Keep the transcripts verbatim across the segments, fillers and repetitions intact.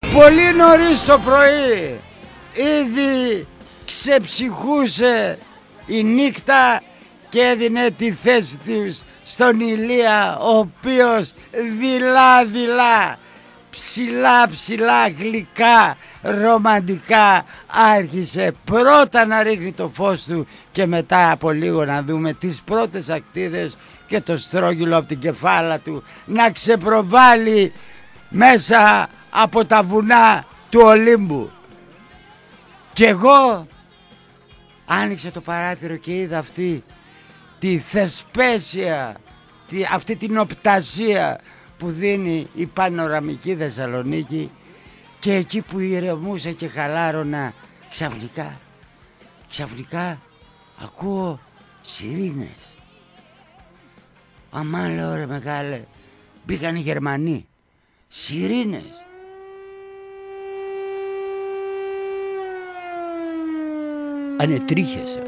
Πολύ νωρίς το πρωί ήδη ξεψυχούσε η νύχτα και έδινε τη θέση της στον Ηλία, ο οποίος δειλά δειλά, ψηλά ψηλά, γλυκά, ρομαντικά άρχισε πρώτα να ρίχνει το φως του και μετά από λίγο να δούμε τις πρώτες ακτίδες και το στρόγγυλο από την κεφάλα του να ξεπροβάλλει μέσα από τα βουνά του Ολύμπου. Και εγώ άνοιξε το παράθυρο και είδα αυτή τη θεσπέσια, τη, αυτή την οπτασία που δίνει η πανοραμική Θεσσαλονίκη, και εκεί που ηρεμούσα και χαλάρωνα ξαφνικά, ξαφνικά ακούω σιρήνες. Αμά, λέω, ρε μεγάλε, μπήκαν οι Γερμανοί. Σιρήνες. Ανετρίχιασα.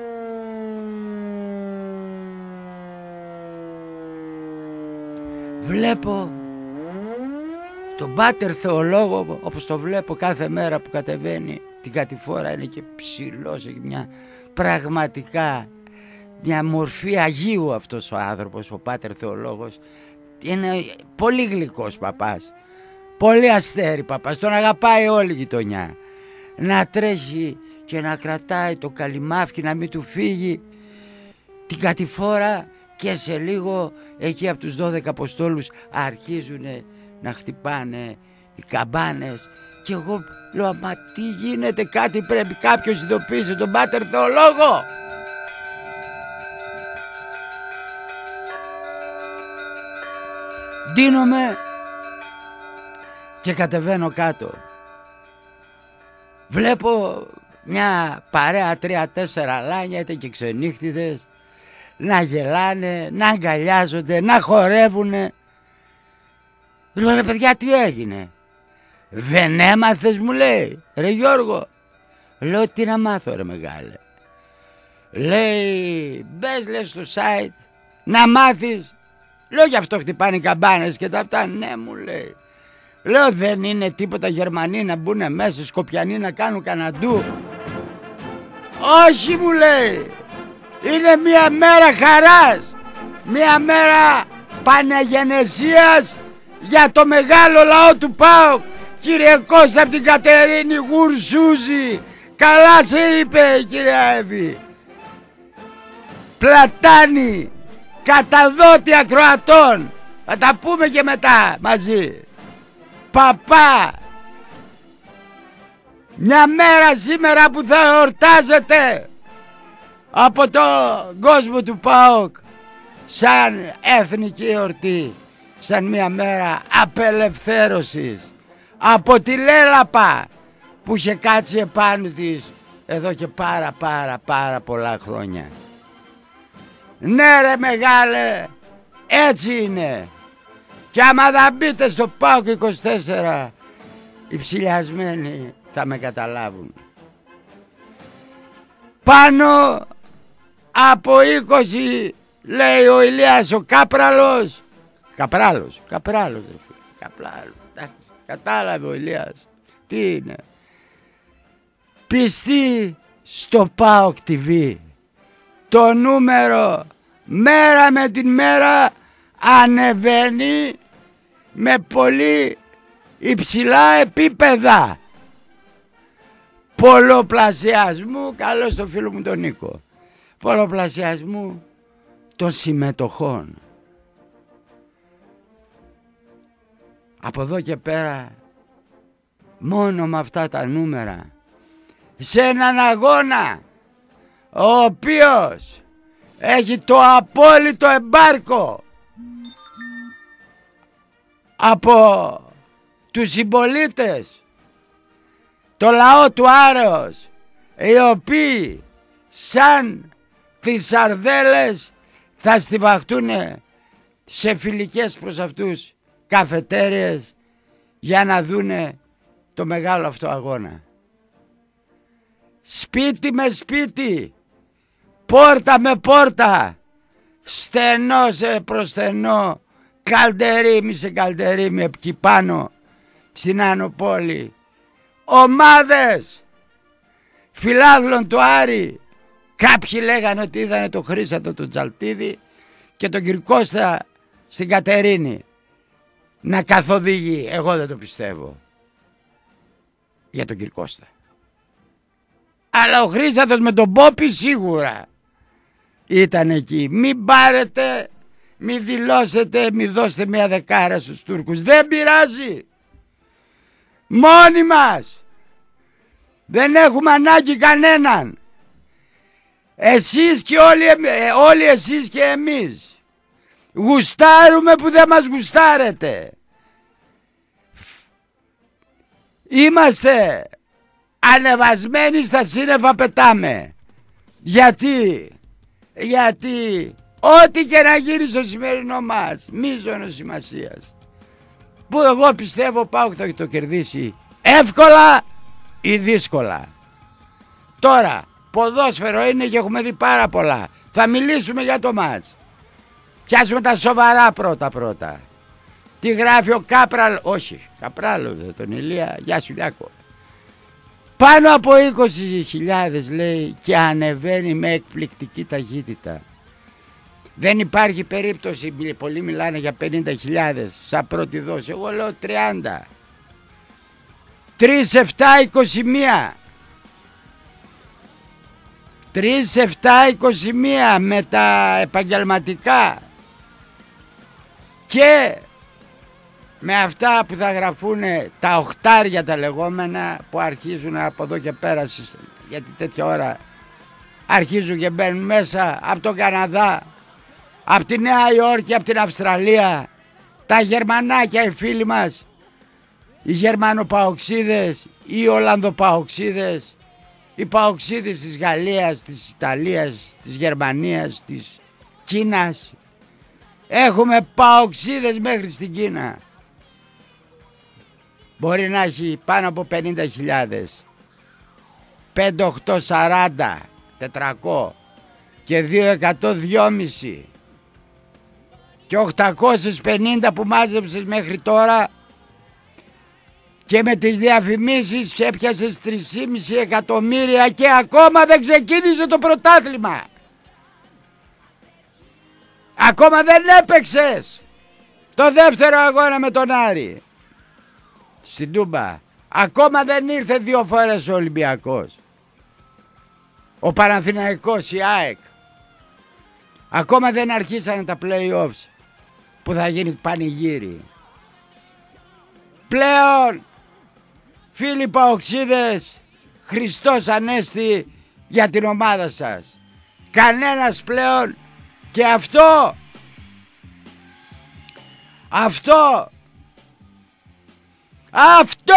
Βλέπω τον πάτερ θεολόγο, όπως το βλέπω κάθε μέρα που κατεβαίνει την κατηφόρα, είναι και ψηλός, έχει μια πραγματικά μια μορφή Αγίου αυτός ο άνθρωπος, ο πάτερ θεολόγος. Είναι πολύ γλυκός παπάς, πολύ αστέρι παπάς, τον αγαπάει όλη η γειτονιά. Να τρέχει και να κρατάει το καλυμάφι να μην του φύγει την κατηφόρα, και σε λίγο εκεί από τους δώδεκα Αποστόλους αρχίζουν να χτυπάνε οι καμπάνες, και εγώ λέω, μα τι γίνεται, κάτι πρέπει, κάποιος ειδοποίησε τον πάτερ θεολόγο. Ντύνομαι και κατεβαίνω κάτω. Βλέπω μια παρέα τρία-τέσσερα λάνια, είτε και ξενύχτιδες, να γελάνε, να αγκαλιάζονται, να χορεύουνε. Λέω, ρε παιδιά, τι έγινε? Δεν έμαθες, μου λέει. Ρε Γιώργο. Λέω, τι να μάθω, ρε μεγάλε? Λέει, μπες, λέει, στο site να μάθεις. Λέω, γι' αυτό χτυπάνε οι καμπάνες και τα αυτά. Ναι, μου λέει. Λέω, δεν είναι τίποτα Γερμανοί να μπουν μέσα, Σκοπιανοί να κάνουν καναντού? Όχι, μου λέει. Είναι μια μέρα χαράς, μια μέρα παναγενεσίας για το μεγάλο λαό του ΠΑΟΚ. Κύριε Κώστα από την Κατερίνη Γουρσούζη, καλά σε είπε η κυρία Εύη. Πλατάνη, καταδότη ακροατών, θα τα πούμε και μετά μαζί. Παπά, μια μέρα σήμερα που θα εορτάζεται από τον κόσμο του ΠΑΟΚ σαν εθνική εορτή, σαν μια μέρα απελευθέρωσης από τη λέλαπα που είχε κάτσει επάνω της εδώ και πάρα πάρα πάρα πολλά χρόνια. Ναι, ρε μεγάλε, έτσι είναι. Και άμα δεν μπείτε στο ΠΑΟΚ είκοσι τέσσερα, οι ψηλιασμένοι θα με καταλάβουν. Πάνω από είκοσι, λέει ο Ηλίας ο Κάπραλος. Καπράλος, Καπράλος, ρε φίλε, Καπράλος, εντάξει, κατάλαβε ο Ηλίας τι είναι. Πιστή στο ΠΑΟΚ τι βι. Το νούμερο μέρα με την μέρα ανεβαίνει με πολύ υψηλά επίπεδα πολλοπλασιασμού. Καλώς το φίλο μου τον Νίκο. Πολλοπλασιασμού των συμμετοχών. Από εδώ και πέρα, μόνο με αυτά τα νούμερα, σε έναν αγώνα ο οποίος έχει το απόλυτο εμπάρκο από τους συμπολίτες, το λαό του Άρεως, οι οποίοι σαν τις σαρδέλες θα στιβαχτούν σε φιλικές προς αυτούς καφετέριες για να δούνε το μεγάλο αυτό αγώνα. Σπίτι με σπίτι, πόρτα με πόρτα, στενό σε προστενό, καλτερίμι σε καλτερίμι εκεί πάνω, στην Άνω Πόλη ομάδες φιλάθλων του Άρη. Κάποιοι λέγανε ότι είδανε τον Χρήσατο τον Τζαλτίδη και τον Κυρκώστα στην Κατερίνη να καθοδηγεί. Εγώ δεν το πιστεύω για τον Κυρκώστα. Αλλά ο Χρήσατος με τον Πόπη σίγουρα ήταν εκεί. Μην πάρετε, μην δηλώσετε, μην δώσετε μια δεκάρα στους Τούρκους. Δεν πειράζει. Μόνοι μας. Δεν έχουμε ανάγκη κανέναν. Εσείς και όλοι, όλοι εσείς και εμείς. Γουστάρουμε που δεν μας γουστάρετε. Είμαστε ανεβασμένοι στα σύννεφα, πετάμε. Γιατί, γιατί ό,τι και να γίνει στο σημερινό μας μείζωνος σημασίας, που εγώ πιστεύω πάω και θα το κερδίσει εύκολα ή δύσκολα. Τώρα ποδόσφαιρο είναι και έχουμε δει πάρα πολλά. Θα μιλήσουμε για το μάτς. Πιάσουμε τα σοβαρά πρώτα πρώτα. Τι γράφει ο Κάπραλ, όχι Καπράλο, τον Ηλία, γεια σου Λιάκο. Πάνω από είκοσι χιλιάδες λέει και ανεβαίνει με εκπληκτική ταχύτητα. Δεν υπάρχει περίπτωση, πολλοί μιλάνε για πενήντα χιλιάδες σαν πρώτη δόση, εγώ λέω τριάντα. τρεις, επτά, είκοσι μία. τρεις, επτά, είκοσι μία με τα επαγγελματικά και με αυτά που θα γραφούν τα οχτάρια τα λεγόμενα που αρχίζουν από εδώ και πέρα, γιατί τέτοια ώρα αρχίζουν και μπαίνουν μέσα από τον Καναδά, από τη Νέα Υόρκη, από την Αυστραλία, τα Γερμανάκια οι φίλοι μας, οι Γερμανοπαοξίδες, οι Ολλανδοπαοξίδες, οι παοξίδες της Γαλλίας, της Ιταλίας, της Γερμανίας, της Κίνας. Έχουμε παοξίδες μέχρι στην Κίνα. Μπορεί να έχει πάνω από πενήντα χιλιάδες. πέντε, οκτώ, σαράντα, τετρακόσια και δύο εκατό, δυόμισι και οκτακόσιες πενήντα που μάζεψες μέχρι τώρα και με τις διαφημίσεις έπιασες τρία και μισό εκατομμύρια και ακόμα δεν ξεκίνησε το πρωτάθλημα. Ακόμα δεν έπαιξες το δεύτερο αγώνα με τον Άρη στην Τούμπα. Ακόμα δεν ήρθε δύο φορές ο Ολυμπιακός, ο Παναθηναϊκός, η ΑΕΚ. Ακόμα δεν αρχίσανε τα play-offs που θα γίνει πανηγύρι. Πλέον φίλοι παοξίδες, Χριστός Ανέστη για την ομάδα σας. Κανένας πλέον. Και αυτό Αυτό Αυτό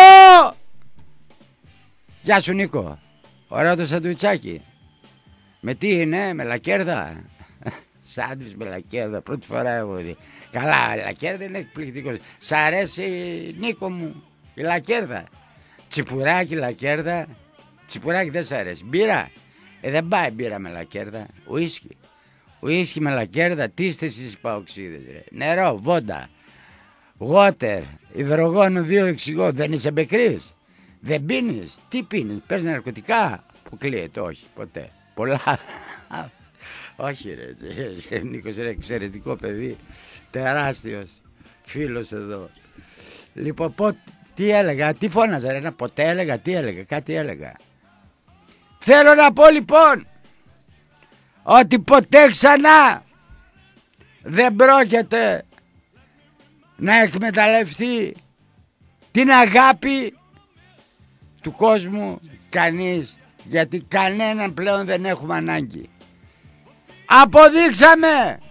Γεια σου Νίκο. Ωραίο το σαντουιτσάκι. Με τι είναι, με λακέρδα? Σάντουιτς με λακέρδα, πρώτη φορά έχω δει. Καλά, η λακέρδα είναι εκπληκτικό. Σ' αρέσει Νίκο μου η λακέρδα? Τσιπουράκι λακέρδα. Τσιπουράκι δεν σ' αρέσει? Μπύρα? Ε, δεν πάει μπύρα με λακέρδα. Ουίσκι. Ουίσκι με λακέρδα. Τι είστε εσείς παοξίδες ρε? Νερό, βόντα, water, υδρογόνο δύο εξηγώ. Δεν είσαι μπεκρής? Δεν πίνεις? Τι πίνεις? Παίρνεις ναρκωτικά? Αποκλείεται, όχι ποτέ. Πολλά. Όχι ρε, Νίκος είναι εξαιρετικό παιδί, τεράστιος φίλος εδώ. Λοιπόν, πο, τι έλεγα, τι φώναζα ρε? Ποτέ έλεγα, τι έλεγα, κάτι έλεγα. Θέλω να πω λοιπόν ότι ποτέ ξανά δεν πρόκειται να εκμεταλλευτεί την αγάπη του κόσμου κανείς, γιατί κανέναν πλέον δεν έχουμε ανάγκη. Αποδείξαμε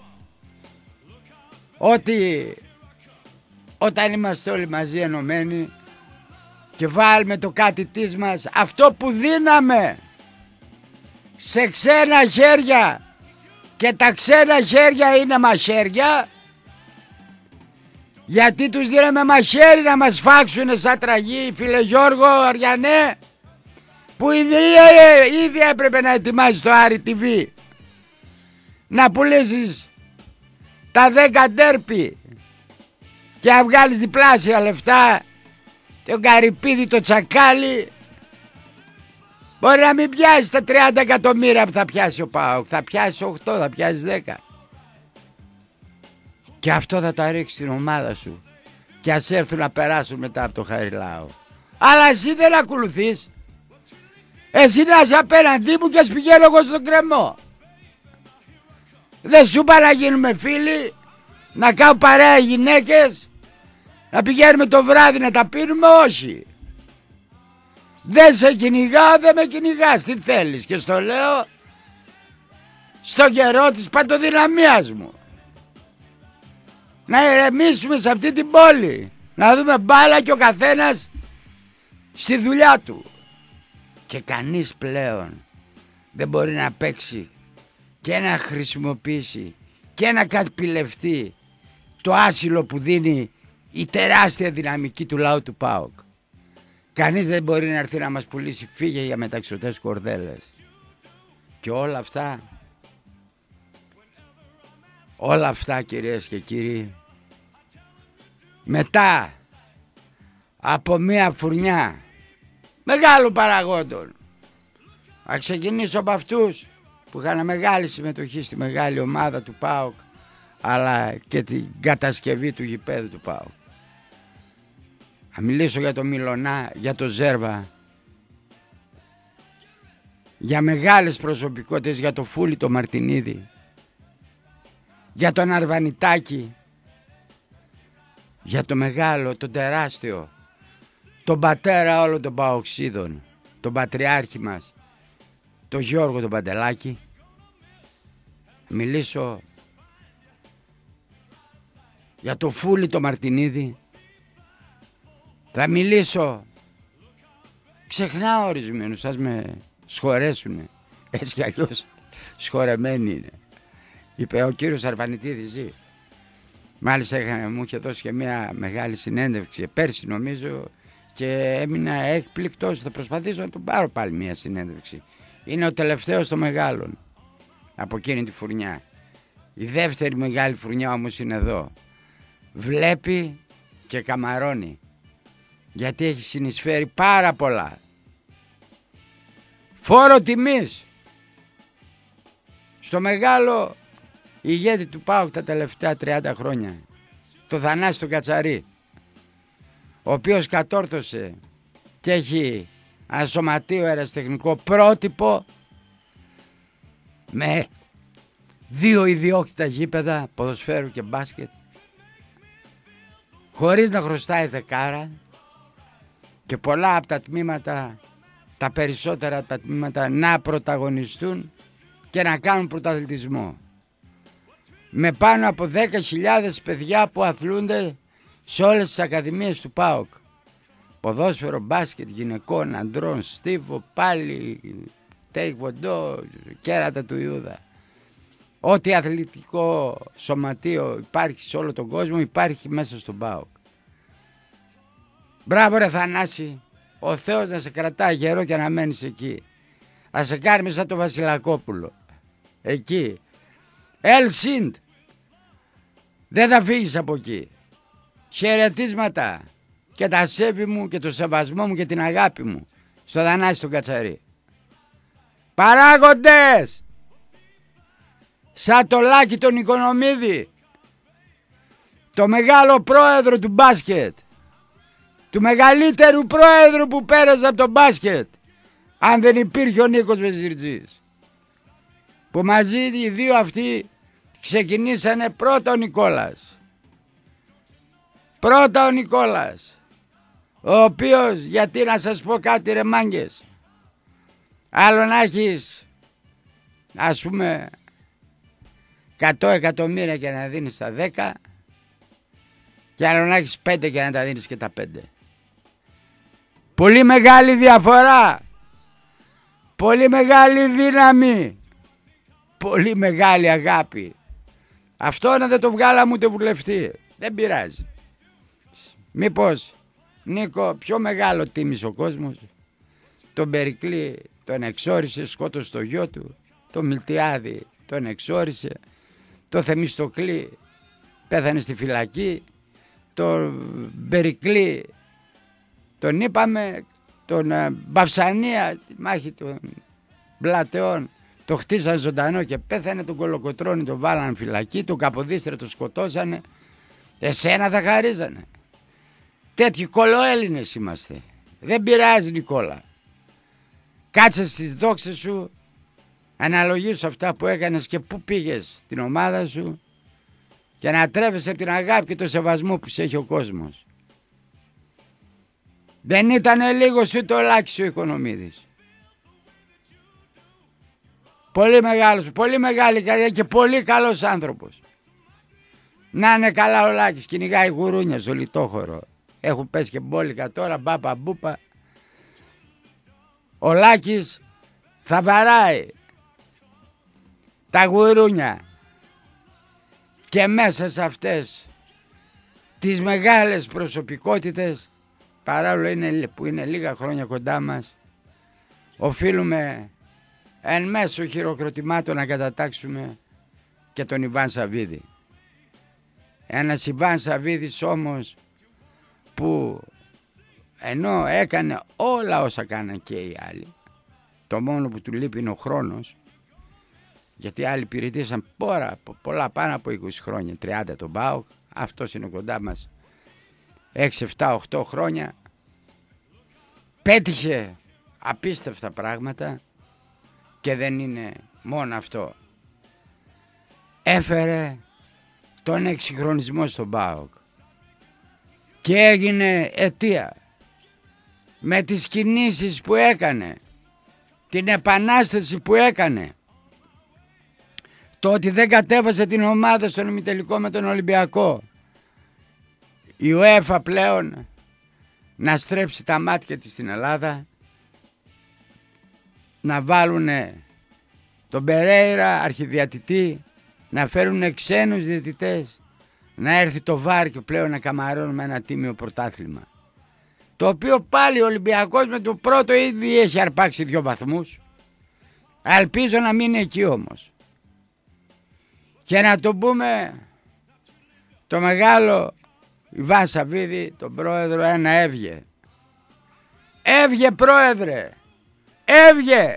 ότι όταν είμαστε όλοι μαζί ενωμένοι και βάλουμε το κάτι της μας, αυτό που δίναμε σε ξένα χέρια, και τα ξένα χέρια είναι μαχαίρια, γιατί τους δίναμε μαχαίρι να μας φάξουνε σαν τραγή, φίλε Γιώργο Αριανέ, που ήδη, ήδη έπρεπε να ετοιμάσει το Άρη τι βι, να πουλήσεις τα δέκα ντέρπι και να βγάλεις διπλάσια λεφτά το Καρυπίδη, το Τσακάλι. Μπορεί να μην πιάσει τα τριάντα εκατομμύρια που θα πιάσει ο ΠΑΟΚ. Θα πιάσει οκτώ, θα πιάσει δέκα. Και αυτό θα τα ρίξει στην ομάδα σου. Και ας έρθουν να περάσουν μετά από το Χαριλάο. Αλλά εσύ δεν ακολουθείς. Εσύ να είσαι απέναντί μου και ας πηγαίνω εγώ στον κρεμό. Δεν σου είπα να γίνουμε φίλοι, να κάνουν παρέα οι γυναίκες, να πηγαίνουμε το βράδυ να τα πίνουμε? Όχι. Δεν σε κυνηγάω, δεν με κυνηγάς. Τι θέλεις? Και στο λέω στον καιρό της παντοδυναμίας μου. Να ηρεμήσουμε σε αυτή την πόλη, να δούμε μπάλα και ο καθένας στη δουλειά του. Και κανείς πλέον δεν μπορεί να παίξει και να χρησιμοποιήσει και να κατπιλευτεί το άσυλο που δίνει η τεράστια δυναμική του λαού του ΠΑΟΚ. Κανείς δεν μπορεί να έρθει να μας πουλήσει φύγε για μεταξωτές κορδέλες. Και όλα αυτά, όλα αυτά κυρίες και κύριοι, μετά από μία φουρνιά μεγάλων παραγόντων, να ξεκινήσω από αυτούς που είχαν μεγάλη συμμετοχή στη μεγάλη ομάδα του ΠΑΟΚ, αλλά και την κατασκευή του γηπέδου του ΠΑΟΚ. Να μιλήσω για το Μιλωνά, για το Ζέρβα, για μεγάλες προσωπικότητες, για το Φούλη το Μαρτινίδη, για τον Αρβανιτάκη, για το μεγάλο, τον τεράστιο, τον πατέρα όλων των Παοξίδων, τον πατριάρχη μας, τον Γιώργο τον Παντελάκη. Μιλήσω για το Φούλη το Μαρτινίδη. Θα μιλήσω, ξεχνάω ορισμένους, σας με σχορέσουνε, έτσι κι αλλιώς σχορεμένοι είναι. Είπε ο κύριος Αρβανιτίδης ζει. Μάλιστα είχα, μου είχε δώσει και μια μεγάλη συνέντευξη πέρσι νομίζω και έμεινα έκπληκτος. Θα προσπαθήσω να τον πάρω πάλι μια συνέντευξη. Είναι ο τελευταίος των μεγάλων από εκείνη τη φουρνιά. Η δεύτερη μεγάλη φουρνιά όμως είναι εδώ. Βλέπει και καμαρώνει, γιατί έχει συνεισφέρει πάρα πολλά. Φόρο τιμής στο μεγάλο ηγέτη του ΠΑΟΚ τα τελευταία τριάντα χρόνια, το Θανάση τον Κατσαρή, ο οποίος κατόρθωσε και έχει ένα σωματείο αεραστεχνικό πρότυπο με δύο ιδιόκτητα γήπεδα ποδοσφαίρου και μπάσκετ, χωρίς να χρωστάει δεκάρα, και πολλά από τα τμήματα, τα περισσότερα από τα τμήματα να πρωταγωνιστούν και να κάνουν πρωταθλητισμό, με πάνω από δέκα χιλιάδες παιδιά που αθλούνται σε όλες τις ακαδημίες του ΠΑΟΚ. Ποδόσφαιρο, μπάσκετ, γυναικών, αντρών, στίβο, πάλι, τέικβοντό, κέρατα του Ιούδα. Ό,τι αθλητικό σωματείο υπάρχει σε όλο τον κόσμο υπάρχει μέσα στον ΠΑΟΚ. Μπράβο ρε Θανάση, ο Θεός να σε κρατάει γερό και να μένεις εκεί. Να σε κάνει σαν το Βασιλακόπουλο. Εκεί. Ελσίντ. Δεν θα φύγεις από εκεί. Χαιρετίσματα και τα σέβη μου και το σεβασμό μου και την αγάπη μου στο Θανάση τον Κατσαρή. Παράγοντες σαν το Λάκη τον Οικονομίδη, το μεγάλο πρόεδρο του μπάσκετ, του μεγαλύτερου πρόεδρου που πέρασε από το μπάσκετ, αν δεν υπήρχε ο Νίκος Βεζιρτζής, που μαζί οι δύο αυτοί ξεκινήσανε. Πρώτα ο Νικόλας, πρώτα ο Νικόλας, ο οποίος, γιατί να σας πω κάτι ρε μάγκες, άλλο να έχεις ας πούμε εκατό εκατομμύρια και να δίνεις τα δέκα, και άλλο να έχεις πέντε και να τα δίνεις και τα πέντε. Πολύ μεγάλη διαφορά, πολύ μεγάλη δύναμη, πολύ μεγάλη αγάπη. Αυτό να δεν το βγάλαμε ούτε βουλευτή, δεν πειράζει. Μήπως Νίκο πιο μεγάλο τίμησε ο κόσμος, τον Περικλή τον εξόρισε, σκότωσε το γιο του, το Μιλτιάδη τον εξόρισε, το Θεμιστοκλή πέθανε στη φυλακή, το Περικλή τον είπαμε, τον uh, Μπαυσανία, τη μάχη των Πλατεών, το χτίσαν ζωντανό και πέθανε, τον Κολοκοτρώνη τον βάλαν φυλακή, τον Καποδίστρια τον σκοτώσανε. Εσένα θα χαρίζανε. Τέτοιοι κολοέλληνες είμαστε. Δεν πειράζει, Νικόλα. Κάτσε στις δόξες σου, αναλογήσου αυτά που έκανες και πού πήγες την ομάδα σου και να τρέφεσαι από την αγάπη και το σεβασμό που σε έχει ο κόσμος. Δεν ήταν λίγο σου το Λάκης ο Οικονομίδης. Πολύ μεγάλος, πολύ μεγάλη καρδιά και πολύ καλός άνθρωπος. Να είναι καλά ο Λάκης, κυνηγάει γουρούνια στο λιτόχωρο. Έχουν πέσει και μπόλικα τώρα, μπάπα μπούπα. Ο Λάκης θα βαράει τα γουρούνια και μέσα σε αυτές τις μεγάλες προσωπικότητες, παρόλο είναι, που είναι λίγα χρόνια κοντά μας, οφείλουμε εν μέσω χειροκροτημάτων να κατατάξουμε και τον Ιβάν Σαββίδη. Ένας Ιβάν Σαββίδης όμως που ενώ έκανε όλα όσα κάναν και οι άλλοι, το μόνο που του λείπει είναι ο χρόνος, γιατί άλλοι υπηρετήσαν πολλά, πολλά πάνω από είκοσι χρόνια, τριάντα τον ΠΑΟΚ, αυτός είναι κοντά μας έξι, επτά, οκτώ χρόνια, πέτυχε απίστευτα πράγματα και δεν είναι μόνο αυτό. Έφερε τον εξυγχρονισμό στον ΠΑΟΚ και έγινε αιτία με τις κινήσεις που έκανε, την επανάσταση που έκανε, το ότι δεν κατέβασε την ομάδα στον ημιτελικό με τον Ολυμπιακό, η UEFA πλέον να στρέψει τα μάτια της στην Ελλάδα, να βάλουν τον Περέιρα αρχιδιατητή, να φέρουν ξένους διαιτητές, να έρθει το βάρ και πλέον να καμαρώνουμε ένα τίμιο πρωτάθλημα. Το οποίο πάλι ο Ολυμπιακός με το πρώτο ήδη έχει αρπάξει δύο βαθμούς. Ελπίζω να μην είναι εκεί όμως. Και να το πούμε το μεγάλο Ιβάν Σαββίδη, τον πρόεδρο, ένα έβγε. Έβγε πρόεδρε, έβγε.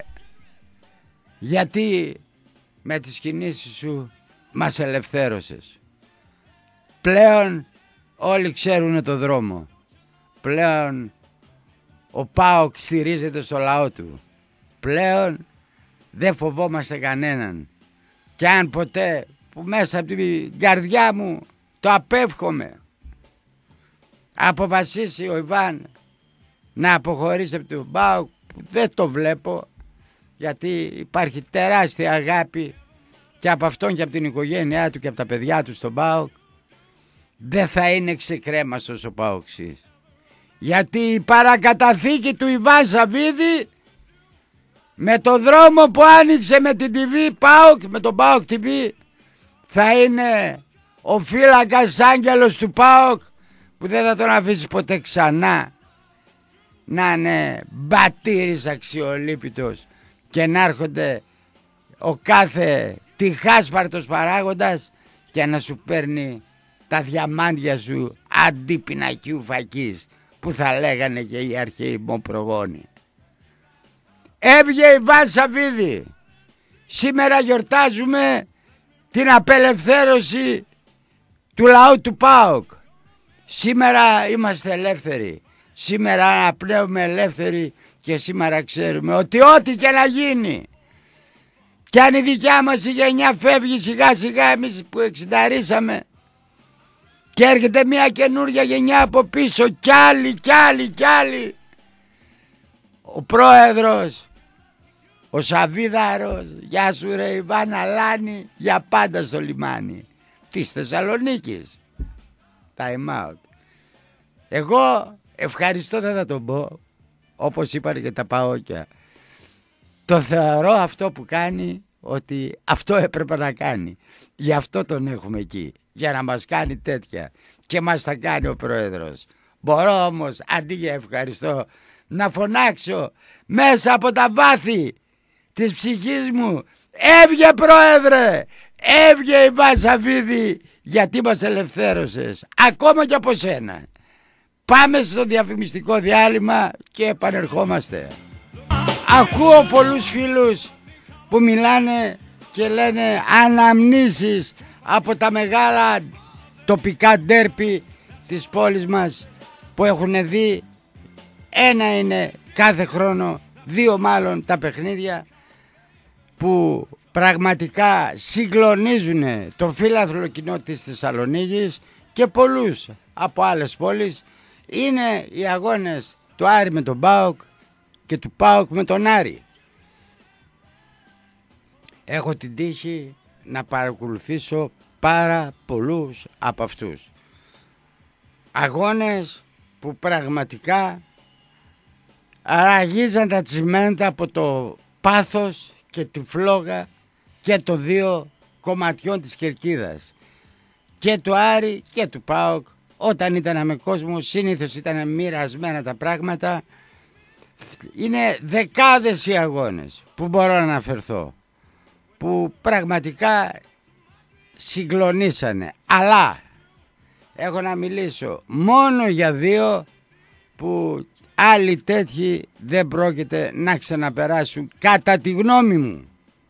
Γιατί με τις κινήσεις σου μας ελευθέρωσες. Πλέον όλοι ξέρουν το δρόμο. Πλέον ο ΠΑΟΚ στηρίζεται στο λαό του. Πλέον δεν φοβόμαστε κανέναν. Και αν ποτέ που μέσα από την καρδιά μου το απέφχομαι, αποφασίσει ο Ιβάν να αποχωρήσει από τον ΠΑΟΚ, που δεν το βλέπω, γιατί υπάρχει τεράστια αγάπη και από αυτόν και από την οικογένειά του και από τα παιδιά του στον ΠΑΟΚ, δεν θα είναι ξεκρέμαστος ο ΠΑΟΚσης. Γιατί η παρακαταθήκη του Ιβάν Σαββίδη με το δρόμο που άνοιξε με την τι βι ΠΑΟΚ, με τον ΠΑΟΚ τι βι, θα είναι ο φύλακας άγγελος του ΠΑΟΚ που δεν θα τον αφήσει ποτέ ξανά να είναι μπατήρης αξιολύπητος και να έρχονται ο κάθε τυχάσπαρτος παράγοντας και να σου παίρνει τα διαμάντια σου αντί πινακίου φακής, που θα λέγανε και οι αρχαίοι μου προγόνοι. Έβγε Ιβάν Σαββίδη. Σήμερα γιορτάζουμε την απελευθέρωση του λαού του ΠΑΟΚ. Σήμερα είμαστε ελεύθεροι. Σήμερα αναπνέουμε ελεύθεροι και σήμερα ξέρουμε ότι ό,τι και να γίνει, και αν η δικιά μας η γενιά φεύγει σιγά σιγά, εμείς που εξηνταρίσαμε, και έρχεται μια καινούργια γενιά από πίσω, κι άλλοι, κι άλλοι, κι άλλοι, ο πρόεδρος, ο Σαββίδαρος, γεια σου ρε Ιβάν, αλάνι για πάντα στο λιμάνι της Θεσσαλονίκης. Time out. Εγώ ευχαριστώ δεν θα τον πω, όπως είπαν και τα παόκια. Το θεωρώ αυτό που κάνει ότι αυτό έπρεπε να κάνει. Γι' αυτό τον έχουμε εκεί, για να μας κάνει τέτοια. Και μας τα κάνει ο πρόεδρος. Μπορώ όμως αντί για ευχαριστώ να φωνάξω μέσα από τα βάθη της ψυχής μου, έβγε πρόεδρε, έβγε Ιβάν Σαββίδη, γιατί μας ελευθέρωσες ακόμα και από σένα. Πάμε στο διαφημιστικό διάλειμμα και επανερχόμαστε. Ακούω πολλούς φίλους που μιλάνε και λένε αναμνήσεις από τα μεγάλα τοπικά ντέρπι της πόλης μας που έχουν δει. Ένα είναι κάθε χρόνο, δύο μάλλον τα παιχνίδια που πραγματικά συγκλονίζουν το φύλαθλο κοινό της Θεσσαλονίκης και πολλούς από άλλες πόλεις. Είναι οι αγώνες του Άρη με τον ΠΑΟΚ και του ΠΑΟΚ με τον Άρη. Έχω την τύχη να παρακολουθήσω πάρα πολλούς από αυτούς. Αγώνες που πραγματικά αραγίζαν τα τσιμέντα από το πάθος και τη φλόγα και των δύο κομματιών της κερκίδας, και του Άρη και του ΠΑΟΚ. Όταν ήταν με κόσμο συνήθως ήταν μοιρασμένα τα πράγματα. Είναι δεκάδες οι αγώνες που μπορώ να αναφερθώ που πραγματικά συγκλονίσανε, αλλά έχω να μιλήσω μόνο για δύο που άλλοι τέτοιοι δεν πρόκειται να ξαναπεράσουν κατά τη γνώμη μου.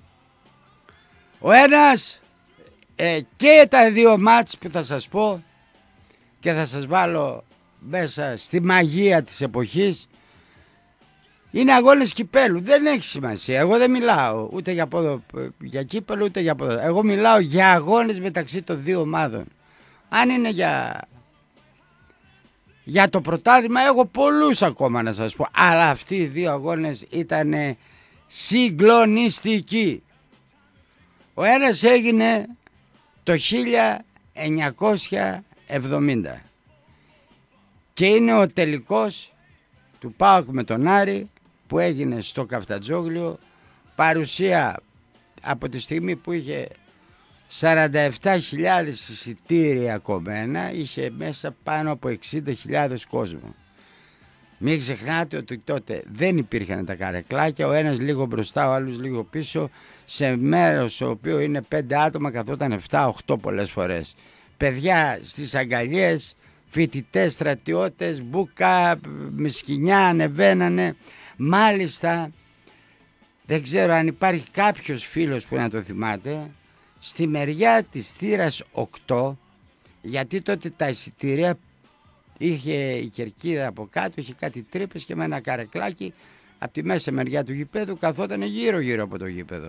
Ο ένας ε, και τα δύο μάτς που θα σας πω και θα σας βάλω μέσα στη μαγεία της εποχής, είναι αγώνες κυπέλου. Δεν έχει σημασία. Εγώ δεν μιλάω ούτε για, ποδο, για κύπελο ούτε για ποδο. Εγώ μιλάω για αγώνες μεταξύ των δύο ομάδων. Αν είναι για, για το πρωτάθλημα, έχω πολλούς ακόμα να σας πω. Αλλά αυτοί οι δύο αγώνες ήταν συγκλονιστικοί. Ο ένας έγινε το χίλια εννιακόσια εβδομήντα και είναι ο τελικός του ΠΑΟΚ με τον Άρη που έγινε στο Καφτατζόγλιο, παρουσία από τη στιγμή που είχε σαράντα επτά χιλιάδες εισιτήρια κομμένα, είχε μέσα πάνω από εξήντα χιλιάδες κόσμο. Μην ξεχνάτε ότι τότε δεν υπήρχαν τα καρεκλάκια, ο ένας λίγο μπροστά, ο άλλος λίγο πίσω, σε μέρος ο οποίο είναι πέντε άτομα, καθόταν επτά οκτώ πολλές φορές. Παιδιά στις αγκαλιές, φοιτητές, στρατιώτες, μπούκα, με σκοινιά ανεβαίνανε. Μάλιστα, δεν ξέρω αν υπάρχει κάποιος φίλος που να το θυμάται, στη μεριά της θύρας οκτώ, γιατί τότε τα εισιτήρια είχε η κερκίδα από κάτω, είχε κάτι τρύπες και με ένα καρεκλάκι από τη μέσα μεριά του γηπέδου καθόταν γύρω γύρω από το γήπεδο.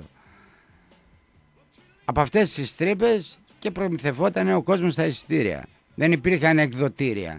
Από αυτές τις τρύπες και προμηθευόταν ο κόσμος στα εισιτήρια. Δεν υπήρχαν εκδοτήρια.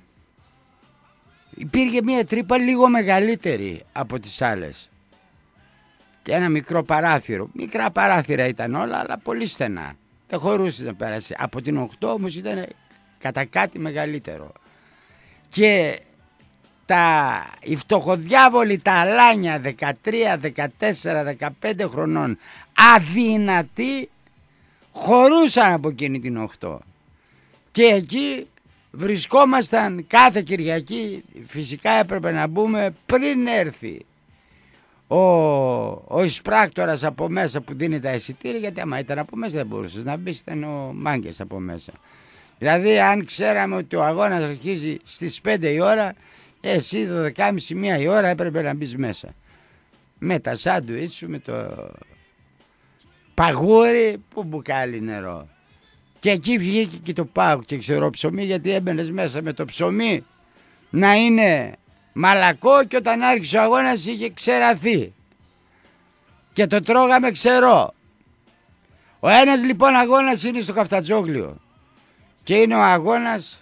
Υπήρχε μια τρύπα λίγο μεγαλύτερη από τις άλλες και ένα μικρό παράθυρο. Μικρά παράθυρα ήταν όλα, αλλά πολύ στενά. Δεν χωρούσε να πέρασε. Από την οκτώ όμως ήταν κατά κάτι μεγαλύτερο. Και τα, οι φτωχοδιάβολοι, τα αλάνια δεκατρία, δεκατέσσερα, δεκαπέντε χρονών, αδυνατοί, χωρούσαν από εκείνη την οκτώ. Και εκεί βρισκόμασταν κάθε Κυριακή. Φυσικά έπρεπε να μπούμε πριν έρθει ο, ο εισπράκτορας από μέσα που δίνει τα εισιτήρια, γιατί άμα ήταν από μέσα δεν μπορούσες να μπεις, ήταν ο μάγκες από μέσα. Δηλαδή αν ξέραμε ότι ο αγώνας αρχίζει στις πέντε η ώρα, εσύ δώδεκα και μισή μία η ώρα έπρεπε να μπεις μέσα. Με τα σάντουιτς σου, με το παγούρι που μπουκάλι νερό. Και εκεί βγήκε και το ΠΑΟΚ και ξέρω ψωμί, γιατί έμπαινες μέσα με το ψωμί να είναι μαλακό και όταν άρχισε ο αγώνας είχε ξεραθεί. Και το τρώγαμε ξερό. Ο ένας λοιπόν αγώνας είναι στο Καφτατζόγλιο και είναι ο αγώνας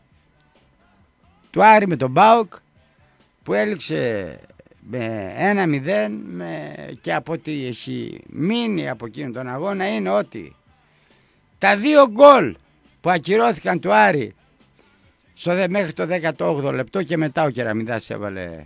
του Άρη με τον ΠΑΟΚ που έληξε με ένα μηδέν με, και από ό,τι έχει μείνει από εκείνον τον αγώνα είναι ότι τα δύο γκολ που ακυρώθηκαν του Άρη στο δε, μέχρι το δέκατο όγδοο λεπτό και μετά ο Κεραμιδάς έβαλε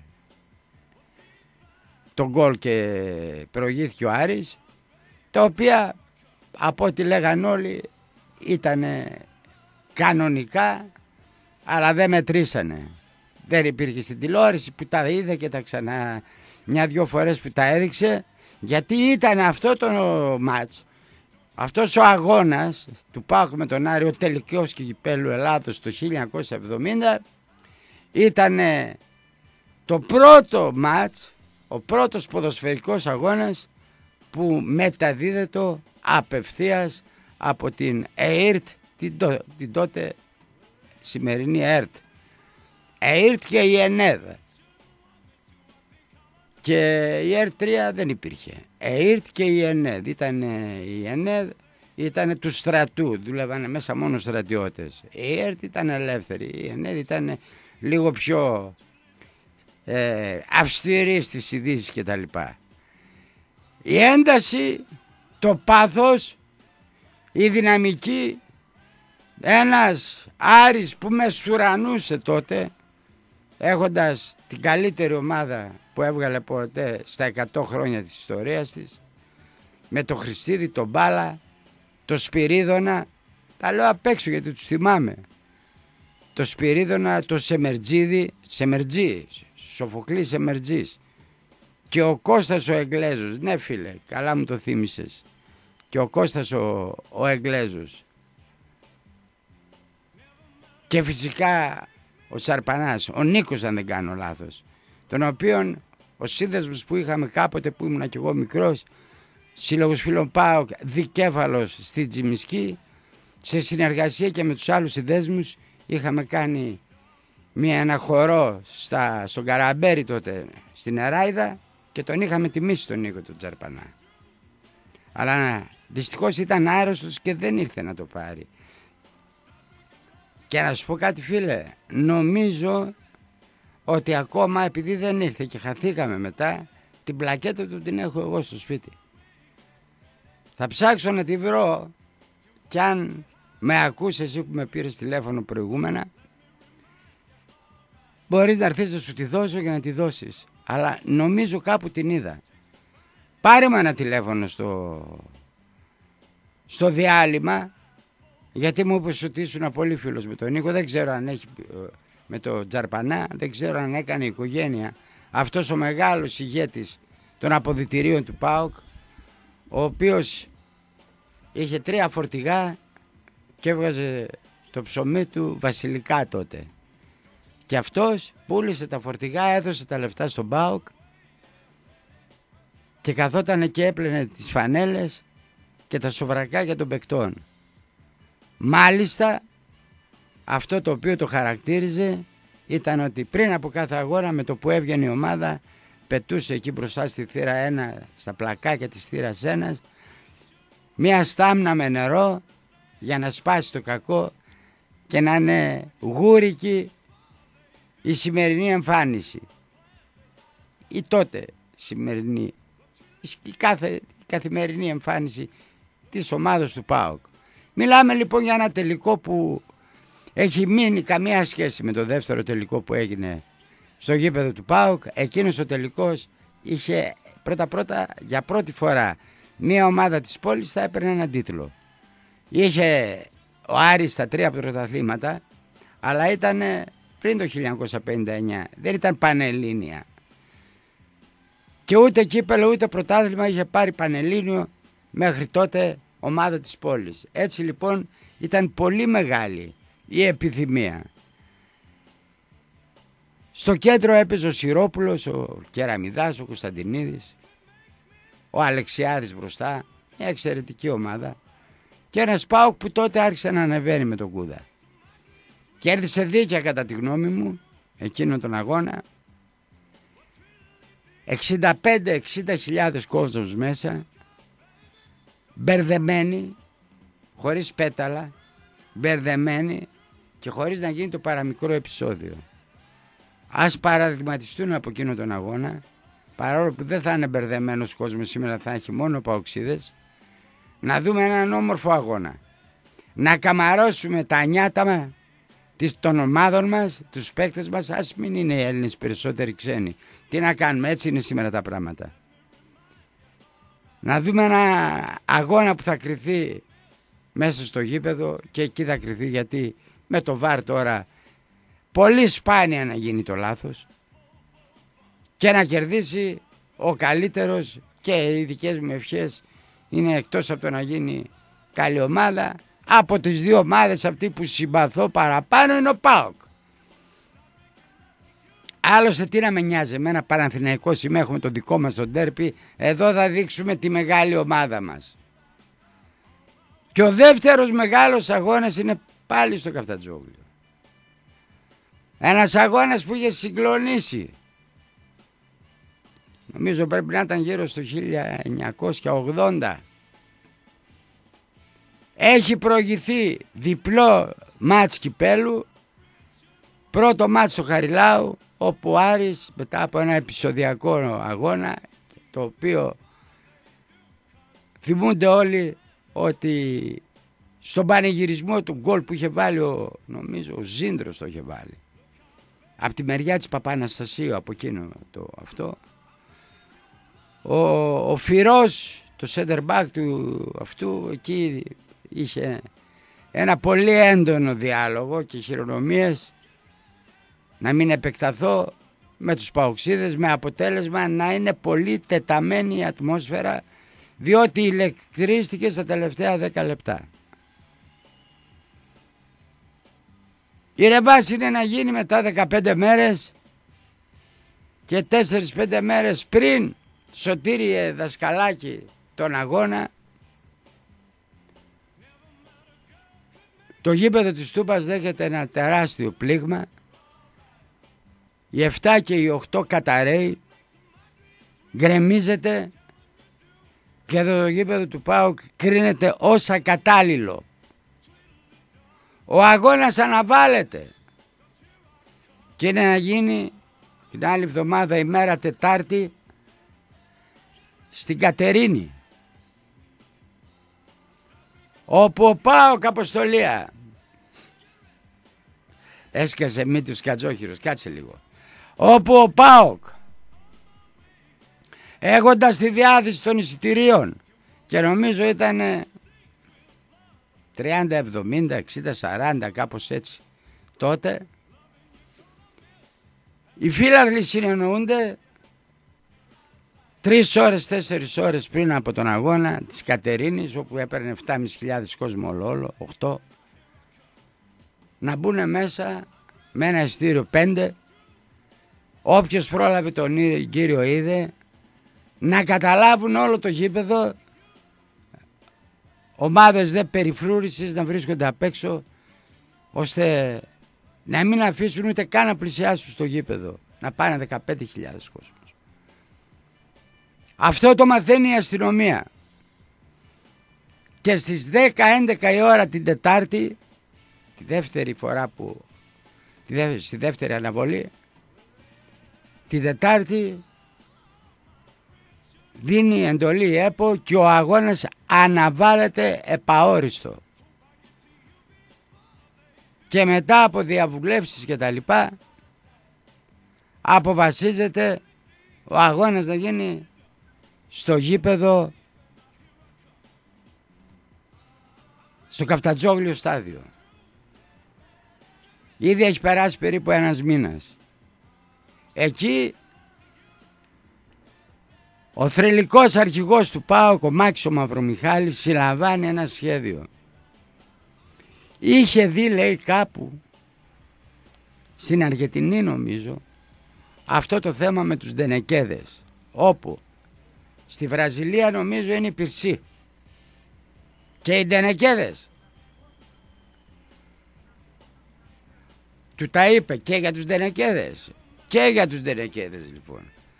τον γκολ και προηγήθηκε ο Άρης, τα οποία από ό,τι λέγαν όλοι ήταν κανονικά, αλλά δεν μετρήσανε. Δεν υπήρχε στην τηλεόραση που τα είδε και τα ξανά μια-δυο φορές που τα έδειξε, γιατί ήταν αυτό το μάτς, αυτός ο αγώνας του ΠΑΟΚ με τον Άρη, ο τελικός κυπέλλου Ελλάδος το χίλια εννιακόσια εβδομήντα, Ήταν το πρώτο μάτς, ο πρώτος ποδοσφαιρικός αγώνας που μεταδίδεται απευθείας από την ΕΙΡΤ, την, την τότε σημερινή ΕΡΤ. ΕΙΡΤ και η ΕΝΕΔ. Και η ΕΡΤ τρία δεν υπήρχε. ΕΙΡΤ και η ΕΝΕΔ. Ήταν η ΕΝΕΔ ήταν του στρατού, δούλευαν μέσα μόνο στρατιώτες. Η ΕΡΤ ήταν ελεύθερη, η ΕΝΕΔ ήταν λίγο πιο ε, αυστηρή στις ειδήσεις και τα λοιπά. Η ένταση, το πάθος, η δυναμική, ένας Άρης που με σουρανούσε τότε, έχοντας την καλύτερη ομάδα που έβγαλε ποτέ στα εκατό χρόνια της ιστορίας της, με το Χριστίδη, τον Μπάλα, το Σπυρίδωνα, τα λέω απ' έξω γιατί τους θυμάμαι, το Σπυρίδωνα, το Σεμερτζίδη, Σεμερτζή, Σοφοκλής Σεμερτζής, και ο Κώστας ο Εγγλέζος, ναι φίλε, καλά μου το θύμισες, και ο Κώστας ο, ο Εγγλέζος, και φυσικά ο Τσαρπανάς, ο Νίκος αν δεν κάνω λάθος, τον οποίον ο σύνδεσμος που είχαμε κάποτε που ήμουν κι εγώ μικρός, Σύλλογος Φίλων ΠΑΟΚ, δικέφαλος στη Τζιμισκή, σε συνεργασία και με τους άλλους συνδέσμους είχαμε κάνει μια, ένα χορό στα, στον Καραμπέρι τότε στην Εράιδα και τον είχαμε τιμήσει τον Νίκο τον Τσαρπανά. Αλλά δυστυχώς ήταν άρρωστος και δεν ήρθε να το πάρει. Και να σου πω κάτι φίλε, νομίζω ότι ακόμα επειδή δεν ήρθε και χαθήκαμε μετά, την πλακέτα του την έχω εγώ στο σπίτι. Θα ψάξω να τη βρω κι αν με ακούς εσύ που με πήρες τηλέφωνο προηγούμενα, μπορείς να έρθεις να σου τη δώσω για να τη δώσεις. Αλλά νομίζω κάπου την είδα. Πάρε μου ένα τηλέφωνο στο, στο διάλειμμα, γιατί μου είπες ότι ήσουν πολύ φίλος με τον Νίκο. Δεν ξέρω αν έχει με τον Τζαρπανά, δεν ξέρω αν έκανε οικογένεια. Αυτός ο μεγάλος ηγέτης των αποδυτηρίων του ΠΑΟΚ, ο οποίος είχε τρία φορτηγά και έβγαζε το ψωμί του βασιλικά τότε. Και αυτός πούλησε τα φορτηγά, έδωσε τα λεφτά στον ΠΑΟΚ και καθόταν και έπλαινε τις φανέλες και τα σοβρακάκια των παικτών. Μάλιστα αυτό το οποίο το χαρακτήριζε ήταν ότι πριν από κάθε αγώνα, με το που έβγαινε η ομάδα, πετούσε εκεί μπροστά στη θύρα ένα, στα πλακάκια της θύρας ένας, μία στάμνα με νερό για να σπάσει το κακό και να είναι γούρικη η σημερινή εμφάνιση. Η τότε σημερινή, η, κάθε, η καθημερινή εμφάνιση της ομάδας του ΠΑΟΚ. Μιλάμε λοιπόν για ένα τελικό που έχει μείνει καμία σχέση με το δεύτερο τελικό που έγινε στο γήπεδο του ΠΑΟΚ. Εκείνος ο τελικός είχε πρώτα πρώτα για πρώτη φορά μια ομάδα της πόλης θα έπαιρνε έναν τίτλο. Είχε ο Άρης στα τρία πρωταθλήματα, αλλά ήταν πριν το χίλια εννιακόσια πενήντα εννιά, δεν ήταν πανελλήνια. Και ούτε κύπελλο ούτε πρωτάθλημα είχε πάρει πανελλήνιο μέχρι τότε ομάδα της πόλης. Έτσι λοιπόν ήταν πολύ μεγάλη η επιθυμία. Στο κέντρο έπαιζε ο Σιρόπουλος, ο Κεραμιδάς, ο Κωνσταντινίδης, ο Αλεξιάδης μπροστά, μια εξαιρετική ομάδα. Και ένας ΠΑΟΚ που τότε άρχισε να ανεβαίνει με τον Κούδα. Κέρδισε δίκαια κατά τη γνώμη μου εκείνον τον αγώνα. εξήντα πέντε εξήντα χιλιάδες κόσμος μέσα, μπερδεμένοι, χωρίς πέταλα, μπερδεμένοι και χωρίς να γίνει το παραμικρό επεισόδιο. Ας παραδειγματιστούν από εκείνο τον αγώνα, παρόλο που δεν θα είναι μπερδεμένος κόσμος σήμερα, θα έχει μόνο παοξίδες, να δούμε έναν όμορφο αγώνα. Να καμαρώσουμε τα νιάτα των ομάδων μας, τους παίκτες μας, ας μην είναι οι Έλληνες περισσότεροι ξένοι. Τι να κάνουμε, έτσι είναι σήμερα τα πράγματα. Να δούμε ένα αγώνα που θα κριθεί μέσα στο γήπεδο και εκεί θα κριθεί, γιατί με το βαρ τώρα πολύ σπάνια να γίνει το λάθος και να κερδίσει ο καλύτερος, και οι δικές μου ευχές είναι, εκτός από το να γίνει καλή ομάδα, από τις δύο ομάδες αυτή που συμπαθώ παραπάνω είναι ο ΠΑΟΚ. Άλλωστε τι να με νοιάζει, εμένα Παναθηναϊκό είμαι, έχουμε το δικό μας τον ντέρπι, εδώ θα δείξουμε τη μεγάλη ομάδα μας. Και ο δεύτερος μεγάλος αγώνας είναι πάλι στο Καφτατζόγλιο. Ένας αγώνας που είχε συγκλονίσει. Νομίζω πρέπει να ήταν γύρω στο χίλια εννιακόσια ογδόντα. Έχει προηγηθεί διπλό μάτς κυπέλου. Πρώτο μάτς στο Χαριλάου, όπου ο Άρης μετά από ένα επεισοδιακό αγώνα, το οποίο θυμούνται όλοι ότι στον πανηγυρισμό του γκολ που είχε βάλει ο, νομίζω ο Ζήντρος το είχε βάλει, από τη μεριά της Παπαναστασίου, από εκείνο το αυτό, ο, ο Φυρός, το center back του αυτού, εκεί είχε ένα πολύ έντονο διάλογο και χειρονομίες. Να μην επεκταθώ με τους παοξίδες, με αποτέλεσμα να είναι πολύ τεταμένη η ατμόσφαιρα, διότι ηλεκτρίστηκε στα τελευταία δέκα λεπτά. Η ρεβάση είναι να γίνει μετά δεκαπέντε μέρες και τέσσερις πέντε μέρες πριν, Σωτήριε Δασκαλάκη, τον αγώνα, το γήπεδο της Τούμπας δέχεται ένα τεράστιο πλήγμα. Οι εφτά και οι οκτώ καταραίοι, γκρεμίζεται και το γήπεδο του ΠΑΟΚ κρίνεται ως ακατάλληλο. Ο αγώνας αναβάλλεται και είναι να γίνει την άλλη εβδομάδα, ημέρα Τετάρτη, στην Κατερίνη, όπου ο ΠΑΟΚ, Αποστολία, έσκασε μύτους Κατζόχυρος, κάτσε λίγο, όπου ο ΠΑΟΚ, έχοντας τη διάθεση των εισιτηρίων, και νομίζω ήταν τριάντα, εβδομήντα, εξήντα, σαράντα, κάπως έτσι τότε, οι φίλαθλοι συνεννοούνται τρεις ώρες, τέσσερις ώρες πριν από τον αγώνα της Κατερίνης, όπου έπαιρνε επτά χιλιάδες πεντακόσιοι κόσμο όλο, οκτώ, να μπουν μέσα με ένα εισιτήριο πέντε, όποιος πρόλαβε τον κύριο είδε, να καταλάβουν όλο το γήπεδο, ομάδες δε περιφρούρησης να βρίσκονται απ' έξω, ώστε να μην αφήσουν ούτε καν να πλησιάσουν στο γήπεδο, να πάνε δεκαπέντε χιλιάδες κόσμος. Αυτό το μαθαίνει η αστυνομία. Και στις δέκα έντεκα η ώρα την Τετάρτη, τη δεύτερη φορά που, τη δεύτερη, στη δεύτερη αναβολή, την Τετάρτη δίνει εντολή η ΕΠΟ και ο αγώνας αναβάλλεται επαόριστο. Και μετά από διαβουλεύσεις και τα λοιπά, αποφασίζεται ο αγώνας να γίνει στο γήπεδο, στο Καφτατζόγλιο στάδιο. Ήδη έχει περάσει περίπου ένας μήνας. Εκεί ο θρυλικός αρχηγός του ΠΑΟΚ, ο Μάκης ο Μαυρομιχάλης, συλλαμβάνει ένα σχέδιο. Είχε δει, λέει, κάπου στην Αργεντινή νομίζω, αυτό το θέμα με τους ντενεκέδες, όπου στη Βραζιλία νομίζω είναι η Πυρσή και οι ντενεκέδες. Του τα είπε και για τους ντενεκέδες και για τους ντενεκέδες λοιπόν.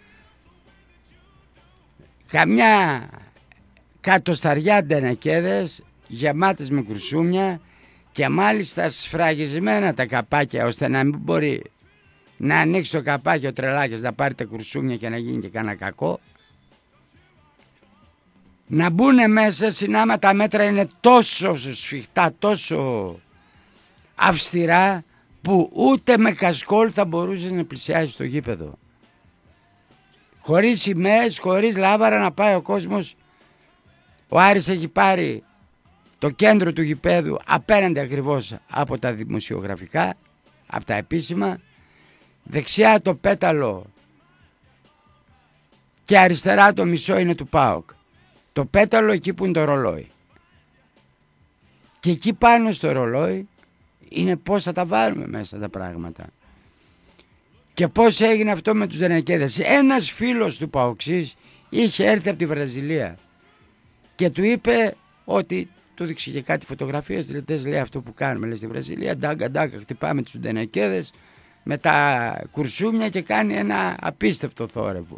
Καμιά κατοσταριά ντενεκέδες γεμάτες με κουρσούμια και μάλιστα σφραγισμένα τα καπάκια, ώστε να μην μπορεί να ανοίξει το καπάκι ο τρελάκης, να πάρει τα κουρσούμια και να γίνει και κανένα κακό. Να μπουν μέσα, συνάμα τα μέτρα είναι τόσο σφιχτά, τόσο αυστηρά, που ούτε με κασκόλ θα μπορούσες να πλησιάσεις στο γήπεδο. Χωρίς σημαίες, χωρίς λάβαρα να πάει ο κόσμος. Ο Άρης έχει πάρει το κέντρο του γηπέδου απέναντι ακριβώς από τα δημοσιογραφικά, από τα επίσημα, δεξιά το πέταλο και αριστερά το μισό είναι του ΠΑΟΚ. Το πέταλο εκεί που είναι το ρολόι. Και εκεί πάνω στο ρολόι είναι πώς θα τα βάλουμε μέσα τα πράγματα. Και πώς έγινε αυτό με τους Δενεκέδες. Ένας φίλος του Παοξής είχε έρθει από τη Βραζιλία και του είπε ότι του δείξε και κάτι φωτογραφίες, δηλαδή λέει αυτό που κάνουμε λέει στη Βραζιλία, ντάγκα ντάγκα χτυπάμε τους Δενεκέδες με τα κουρσούμια και κάνει ένα απίστευτο θόρυβο.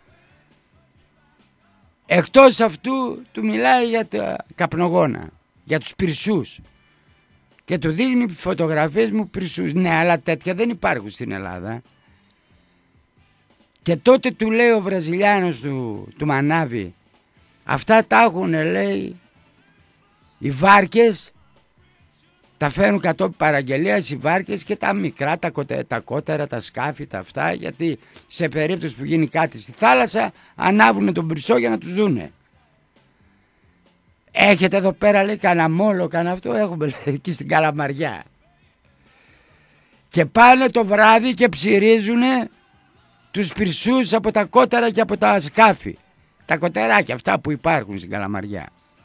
Εκτός αυτού του μιλάει για τα καπνογόνα, για τους πυρσούς και του δείχνει φωτογραφίες μου πυρσούς. Ναι, αλλά τέτοια δεν υπάρχουν στην Ελλάδα. Και τότε του λέει ο Βραζιλιάνος του, του Μανάβη, αυτά τα έχουν λέει οι βάρκες, τα φέρνουν κατόπιν παραγγελίας οι βάρκες και τα μικρά, τα, κότε, τα κότερα, τα σκάφη, τα αυτά, γιατί σε περίπτωση που γίνει κάτι στη θάλασσα ανάβουν τον πυρσό για να τους δούνε. Έχετε εδώ πέρα λέει κανένα μόλο, κανένα αυτό, έχουμε λέει, εκεί στην Καλαμαριά. Και πάνε το βράδυ και ψυρίζουνε τους πυρσούς από τα κότερα και από τα σκάφη. Τα κοτεράκια αυτά που υπάρχουν στην Καλαμαριά.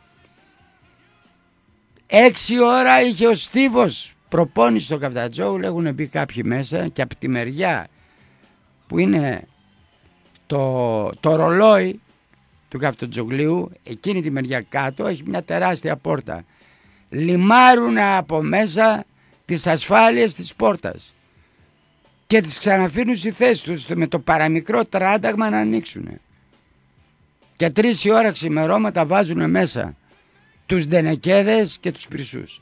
Έξι ώρα είχε ο Στίβος προπόνηση στο Καφτατζόγλου, έχουν μπει κάποιοι μέσα και από τη μεριά που είναι το, το ρολόι του Καφτατζογλίου, εκείνη τη μεριά κάτω έχει μια τεράστια πόρτα. Λιμάρουν από μέσα τις ασφάλειες της πόρτας και τις ξαναφύνουν στη θέση τους με το παραμικρό τράνταγμα να ανοίξουν. Και τρεις η ώρα ξημερώματα βάζουν μέσα τους Δενεκέδες και τους πυρσούς.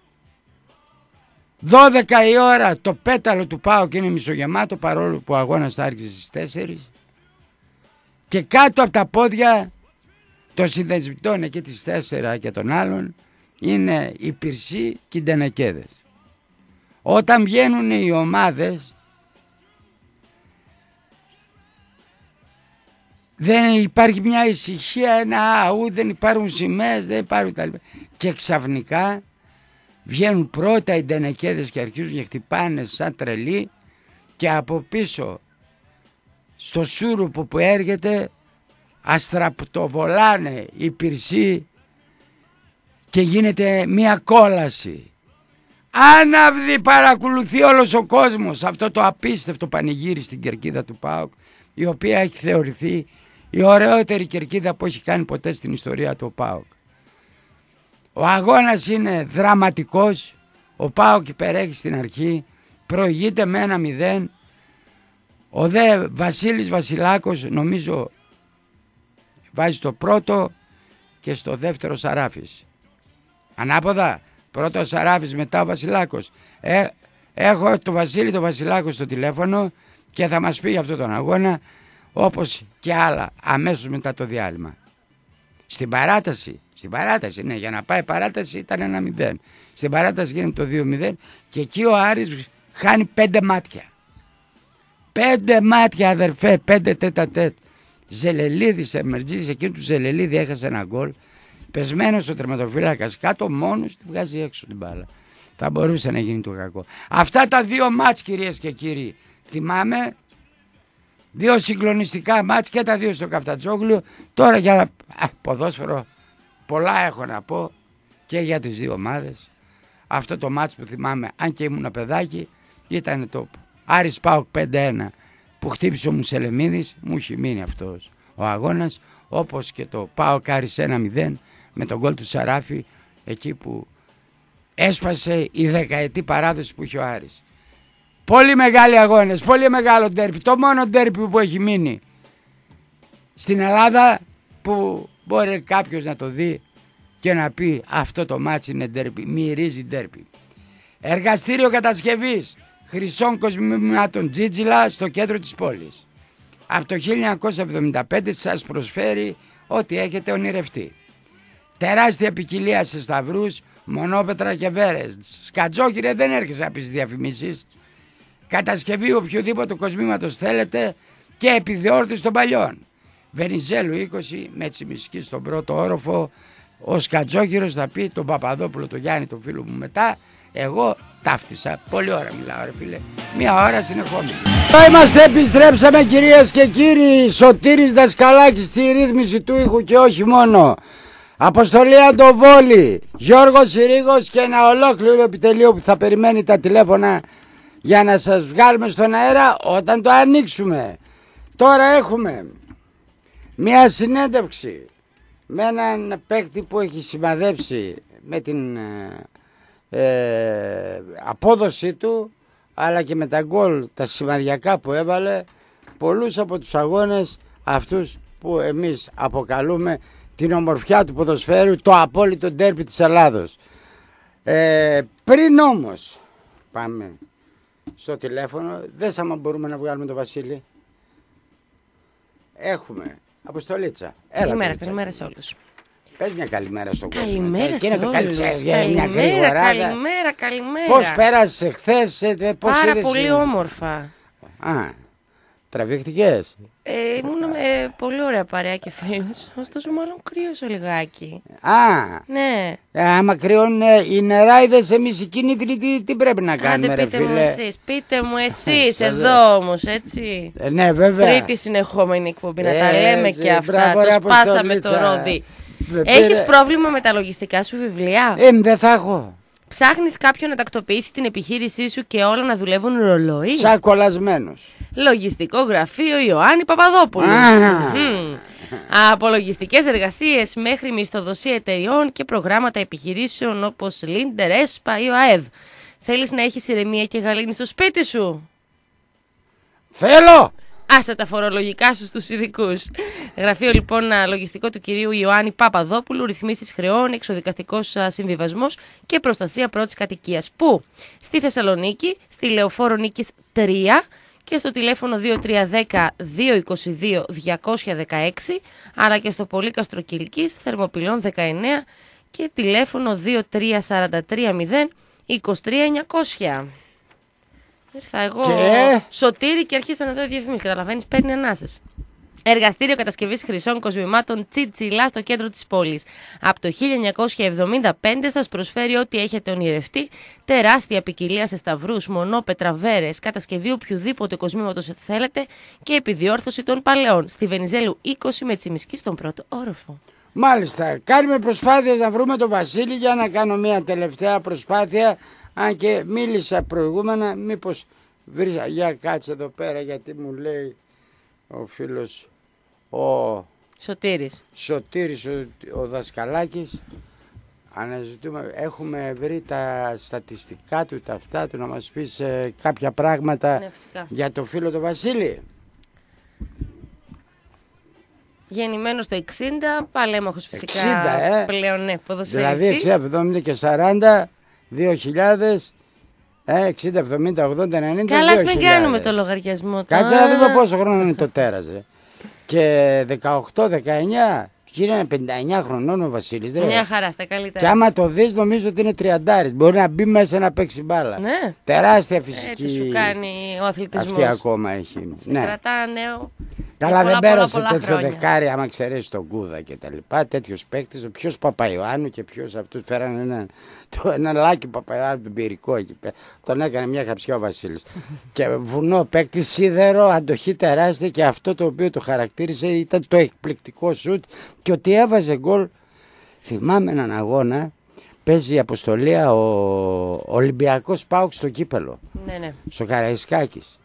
δώδεκα η ώρα το πέταλο του ΠΑΟΚ είναι μισογεμάτο, παρόλο που ο αγώνας θα άρχισε στις τέσσερις, και κάτω από τα πόδια των συνδεσμητών εκεί τις τέσσερα και των άλλων είναι οι πυρσοί και οι Δενεκέδες. Όταν βγαίνουν οι ομάδες δεν υπάρχει μια ησυχία, ένα αού, δεν υπάρχουν σημαίες, δεν υπάρχουν τα λοιπά. Και ξαφνικά βγαίνουν πρώτα οι Δενεκέδες και αρχίζουν και χτυπάνε σαν τρελοί και από πίσω στο σούρουπο που έρχεται αστραπτοβολάνε οι πυρσοί και γίνεται μια κόλαση. Άναυδη παρακολουθεί όλος ο κόσμος αυτό το απίστευτο πανηγύρι στην κερκίδα του ΠΑΟΚ, η οποία έχει θεωρηθεί η ωραιότερη κερκίδα που έχει κάνει ποτέ στην ιστορία του ΠΑΟΚ. Ο αγώνας είναι δραματικός, ο ΠΑΟΚ υπερέχει στην αρχή, προηγείται με ένα μηδέν. Ο δε Βασίλης Βασιλάκος νομίζω βάζει το πρώτο και στο δεύτερο Σαράφης. Ανάποδα, πρώτο ο Σαράφης, μετά ο Βασιλάκος. Ε, έχω το Βασίλη το Βασιλάκο στο τηλέφωνο και θα μας πει για αυτόν τον αγώνα, όπως και άλλα αμέσως μετά το διάλειμμα. Στην παράταση, στην παράταση, ναι, για να πάει παράταση ήταν ένα μηδέν. Στην παράταση γίνεται το δύο μηδέν και εκεί ο Άρης χάνει πέντε μάτια. Πέντε μάτια αδερφέ, πέντε τέτα τέτ. Ζελελίδης, Εμερτζής, εκείνο του Ζελελίδη έχασε ένα γκολ. Πεσμένος ο τερματοφύλακας κάτω, μόνος τη βγάζει έξω την μπάλα. Θα μπορούσε να γίνει το κακό. Αυτά τα δύο μάτς, κυρίες και κύριοι, θυμάμαι. Δύο συγκλονιστικά μάτς και τα δύο στο Καφτατζόγλιο. Τώρα για α, ποδόσφαιρο πολλά έχω να πω και για τις δύο ομάδες. Αυτό το μάτς που θυμάμαι, αν και ήμουν παιδάκι, ήταν το Άρης ΠΑΟΚ πέντε ένα που χτύπησε ο Μουσελεμίδης. Μου έχει μείνει αυτός ο αγώνας, όπως και το ΠΑΟΚ Άρης ένα μηδέν με τον γκολ του Σαράφη, εκεί που έσπασε η δεκαετή παράδοση που είχε ο Άρης. Πολύ μεγάλοι αγώνες, πολύ μεγάλο ντέρπι. Το μόνο ντέρπι που έχει μείνει στην Ελλάδα που μπορεί κάποιος να το δει και να πει αυτό το μάτσι είναι ντέρπι, μυρίζει ντέρπι. Εργαστήριο κατασκευής χρυσών κοσμημάτων Τζίτζιλα στο κέντρο της πόλης. Από το χίλια εννιακόσια εβδομήντα πέντε σας προσφέρει ό,τι έχετε ονειρευτεί. Τεράστια ποικιλία σε σταυρούς, μονόπετρα και βέρες. Σκατζόκυρε, δεν έρχεσαι να πεις διαφημίσεις. Κατασκευή οποιοδήποτε κοσμήματος θέλετε και επιδιόρθωση των παλιών. Βενιζέλου είκοσι με Τσιμισκή στον πρώτο όροφο. Ο Σκατζόκυρος θα πει τον Παπαδόπουλο, τον Γιάννη, τον φίλο μου μετά. Εγώ ταύτισα. Πολύ ώρα μιλάω ρε φίλε. Μια ώρα συνεχόμενη. Εδώ είμαστε, επιστρέψαμε κυρίες και κύριοι. Σωτήρης Δασκαλάκης στη ρύθμιση του ήχου και όχι μόνο. Αποστολή Αντοβόλη, Γιώργος Συρίγος και ένα ολόκληρο επιτελείο που θα περιμένει τα τηλέφωνα για να σας βγάλουμε στον αέρα όταν το ανοίξουμε. Τώρα έχουμε μια συνέντευξη με έναν παίκτη που έχει σημαδέψει με την ε, απόδοσή του, αλλά και με τα γκολ τα σημαδιακά που έβαλε πολλούς από τους αγώνες αυτούς που εμείς αποκαλούμε την ομορφιά του ποδοσφαίρου, το απόλυτο ντέρμπι της Ελλάδος. Ε, πριν όμως πάμε στο τηλέφωνο, δες άμα μπορούμε να βγάλουμε τον Βασίλη. Έχουμε Αποστολίτσα. Καλημέρα, καλημέρα σε όλους. Πες μια καλημέρα στον κόσμο. Καλημέρα σε το όλους. Μια γρήγορα. Καλημέρα, καλημέρα. Πώς πέρασες χθες, πώς Πάρα είδες... πολύ όμορφα. Α, τραβήχτηκες. Ε, ήμουν με πολύ ωραία παρέα και φίλους, ωστόσο μάλλον κρύωσα λιγάκι. Α, Ναι. άμα κρυώνουν οι νεράιδες, εμείς οι κίνητροι τι, τι πρέπει να κάνουμε, Άντε, ρε πείτε φίλε. μου εσείς, πείτε μου εσείς εδώ όμως, έτσι. Ε, ναι, βέβαια. Τρίτη συνεχόμενη εκπομπή, να τα Ε, λέμε σε, και αυτά. μπράβο, ρε, Το σπάσαμε το Αποστολίτσα. ρόδι. Ε, Έχεις πήρε- πρόβλημα με τα λογιστικά σου βιβλία? Ε, δεν θα έχω. Ψάχνεις κάποιον να τακτοποιήσει την επιχείρησή σου και όλα να δουλεύουν ρολόι? Σαν κολλασμένος. Λογιστικό γραφείο Ιωάννη Παπαδόπουλου. Α. Μμμ. Από λογιστικές εργασίες μέχρι μισθοδοσία εταιριών και προγράμματα επιχειρήσεων όπως Λίντερ, ΕΣΠΑ ή ΟΑΕΔ. Θέλεις να έχεις ηρεμία και γαλήνη στο σπίτι σου? Θέλω! Άσε τα φορολογικά σου στους ειδικούς. Γραφείο λοιπόν λογιστικό του κυρίου Ιωάννη Παπαδόπουλου, ρυθμίσεις χρεών, εξοδικαστικός συμβιβασμός και προστασία πρώτης κατοικίας. Πού? Στη Θεσσαλονίκη, στη Λεωφόρο Νίκης τρία και στο τηλέφωνο δύο τρία ένα μηδέν δύο είκοσι δύο διακόσια δεκαέξι, αλλά και στο Πολύκαστρο Κιλκής, Θερμοπυλών δεκαεννέα και τηλέφωνο δύο τρία τέσσερα τρία μηδέν είκοσι τρία εννιακόσια. Ήρθα εγώ Και? Σωτήρη και αρχίσα να δω διαφημίσεις. Καταλαβαίνεις, παίρνει ανάσες. Εργαστήριο κατασκευής χρυσών κοσμημάτων Τσιτσιλά στο κέντρο της πόλης. Από το χίλια εννιακόσια εβδομήντα πέντε σας προσφέρει ό,τι έχετε ονειρευτεί. Τεράστια ποικιλία σε σταυρούς, μονόπετρα, βέρες, κατασκευή οποιοδήποτε κοσμήματος θέλετε και επιδιόρθωση των παλαιών. Στη Βενιζέλου είκοσι με Τσιμισκή στον πρώτο όροφο. Μάλιστα, κάνουμε προσπάθειες να βρούμε τον Βασίλη για να κάνω μια τελευταία προσπάθεια. Αν και μίλησα προηγούμενα, μήπως βρεις, για κάτσε εδώ πέρα γιατί μου λέει ο φίλος ο Σωτήρης. Σωτήρης ο, ο Δασκαλάκης. Αναζητούμε, έχουμε βρει τα στατιστικά του, τα αυτά του, να μας πεις ε, κάποια πράγματα Ναι, φυσικά. για το φίλο του Βασίλη. Γεννημένος το εξήντα, παλέμαχος φυσικά εξήντα, ε. πλέον, ναι, ποδοσφαιριστής. Δηλαδή εξήντα, εβδομήντα και σαράντα, δύο χιλιάδες, ε, εξήντα, εβδομήντα, ογδόντα, ενενήντα, Καλά, ας δύο μην χιλιάδες. κάνουμε το λογαριασμό τώρα. Κάτσε να δούμε πόσο χρόνο είναι το τέρας, ρε. Και δεκαοκτώ, δεκαεννιά, είναι πενήντα εννιά χρονών ο Βασίλης, ρε. Μια χαρά, στα Και καλύτερα. άμα το δεις νομίζω ότι είναι τριαντάρης. Μπορεί να μπει μέσα να παίξει μπάλα. Ναι. Τεράστια Έτσι φυσική. σου κάνει ο αθλητισμός. Αυτή ακόμα έχει. Σε Ναι. κρατά νέο. Καλά, για δεν πολλά, πέρασε πολλά, πολλά τέτοιο χρόνια. δεκάρι, άμα ξέρεις τον Κούδα και τα λοιπά. Τέτοιος παίκτης, ποιος Παπαϊωάννου και ποιος αυτούς φέρανε έναν το, ένα λάκι Παπαϊωάννου τον πυρικό εκεί πέρα. Τον έκανε μια χαψιά ο Βασίλης. Και βουνό παίκτη, σίδερο, αντοχή τεράστια και αυτό το οποίο το χαρακτήρισε ήταν το εκπληκτικό σουτ και ότι έβαζε γκολ. Θυμάμαι έναν αγώνα, παίζει η Αποστολία ο Ολυμπιακός ΠΑΟΚ στο κύπελο, Ναι, ναι. στο Καραϊσκάκης.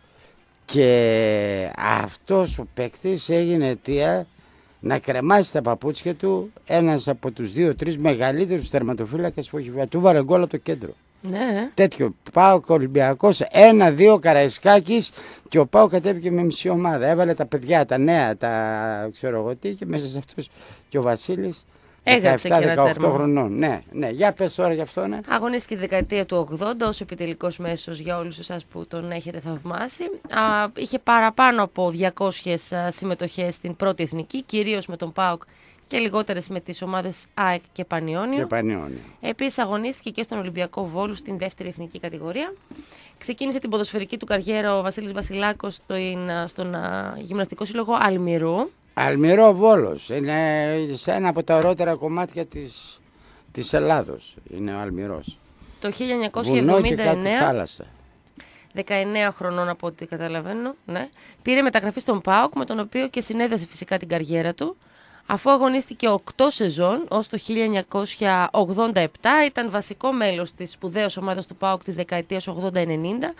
Και αυτός ο παίκτης έγινε αιτία να κρεμάσει τα παπούτσια του ένας από τους δύο-τρεις μεγαλύτερους τερματοφύλακες που έχει βγάλει. Του βάλε γκολ από το κέντρο. Ναι. Τέτοιο ΠΑΟΚ Ολυμπιακός, ένα-δύο Καραϊσκάκης και ο ΠΑΟΚ κατέβηκε με μισή ομάδα. Έβαλε τα παιδιά, τα νέα, τα ξέρω εγώ τι και μέσα σε αυτούς και ο Βασίλης. Έγραψε και ένα δεκαεπτά δεκαοκτώ τέρμα. χρονών. Ναι, ναι. Για πες τώρα γι' αυτό, ναι. Αγωνίστηκε τη δεκαετία του ογδόντα ως επιτελικός μέσος για όλους εσάς που τον έχετε θαυμάσει. Α, είχε παραπάνω από διακόσιες α, συμμετοχές στην πρώτη εθνική, κυρίως με τον ΠΑΟΚ και λιγότερες με τις ομάδες ΑΕΚ και Πανιόνιο. Και Πανιόνιο. Επίσης αγωνίστηκε και στον Ολυμπιακό Βόλου στην δεύτερη εθνική κατηγορία. Ξεκίνησε την ποδοσφαιρική του καριέρα ο Βασίλης Βασιλάκος στον, στον α, γυμναστικό σύλλογο Αλμυρού. Αλμυρό Βόλος. Είναι σε ένα από τα ωραίτερα κομμάτια της, της Ελλάδος. Είναι ο Αλμυρός. Το χίλια εννιακόσια Βουνό και εβδομήντα κάτω εννέα, θάλασσα. δεκαεννέα χρονών από ό,τι καταλαβαίνω, ναι, πήρε μεταγραφή στον ΠΑΟΚ, με τον οποίο και συνέδεσε φυσικά την καριέρα του. Αφού αγωνίστηκε οκτώ σεζόν ως το χίλια εννιακόσια ογδόντα επτά, ήταν βασικό μέλος της σπουδαίας ομάδας του ΠΑΟΚ της δεκαετίας ογδόντα ενενήντα,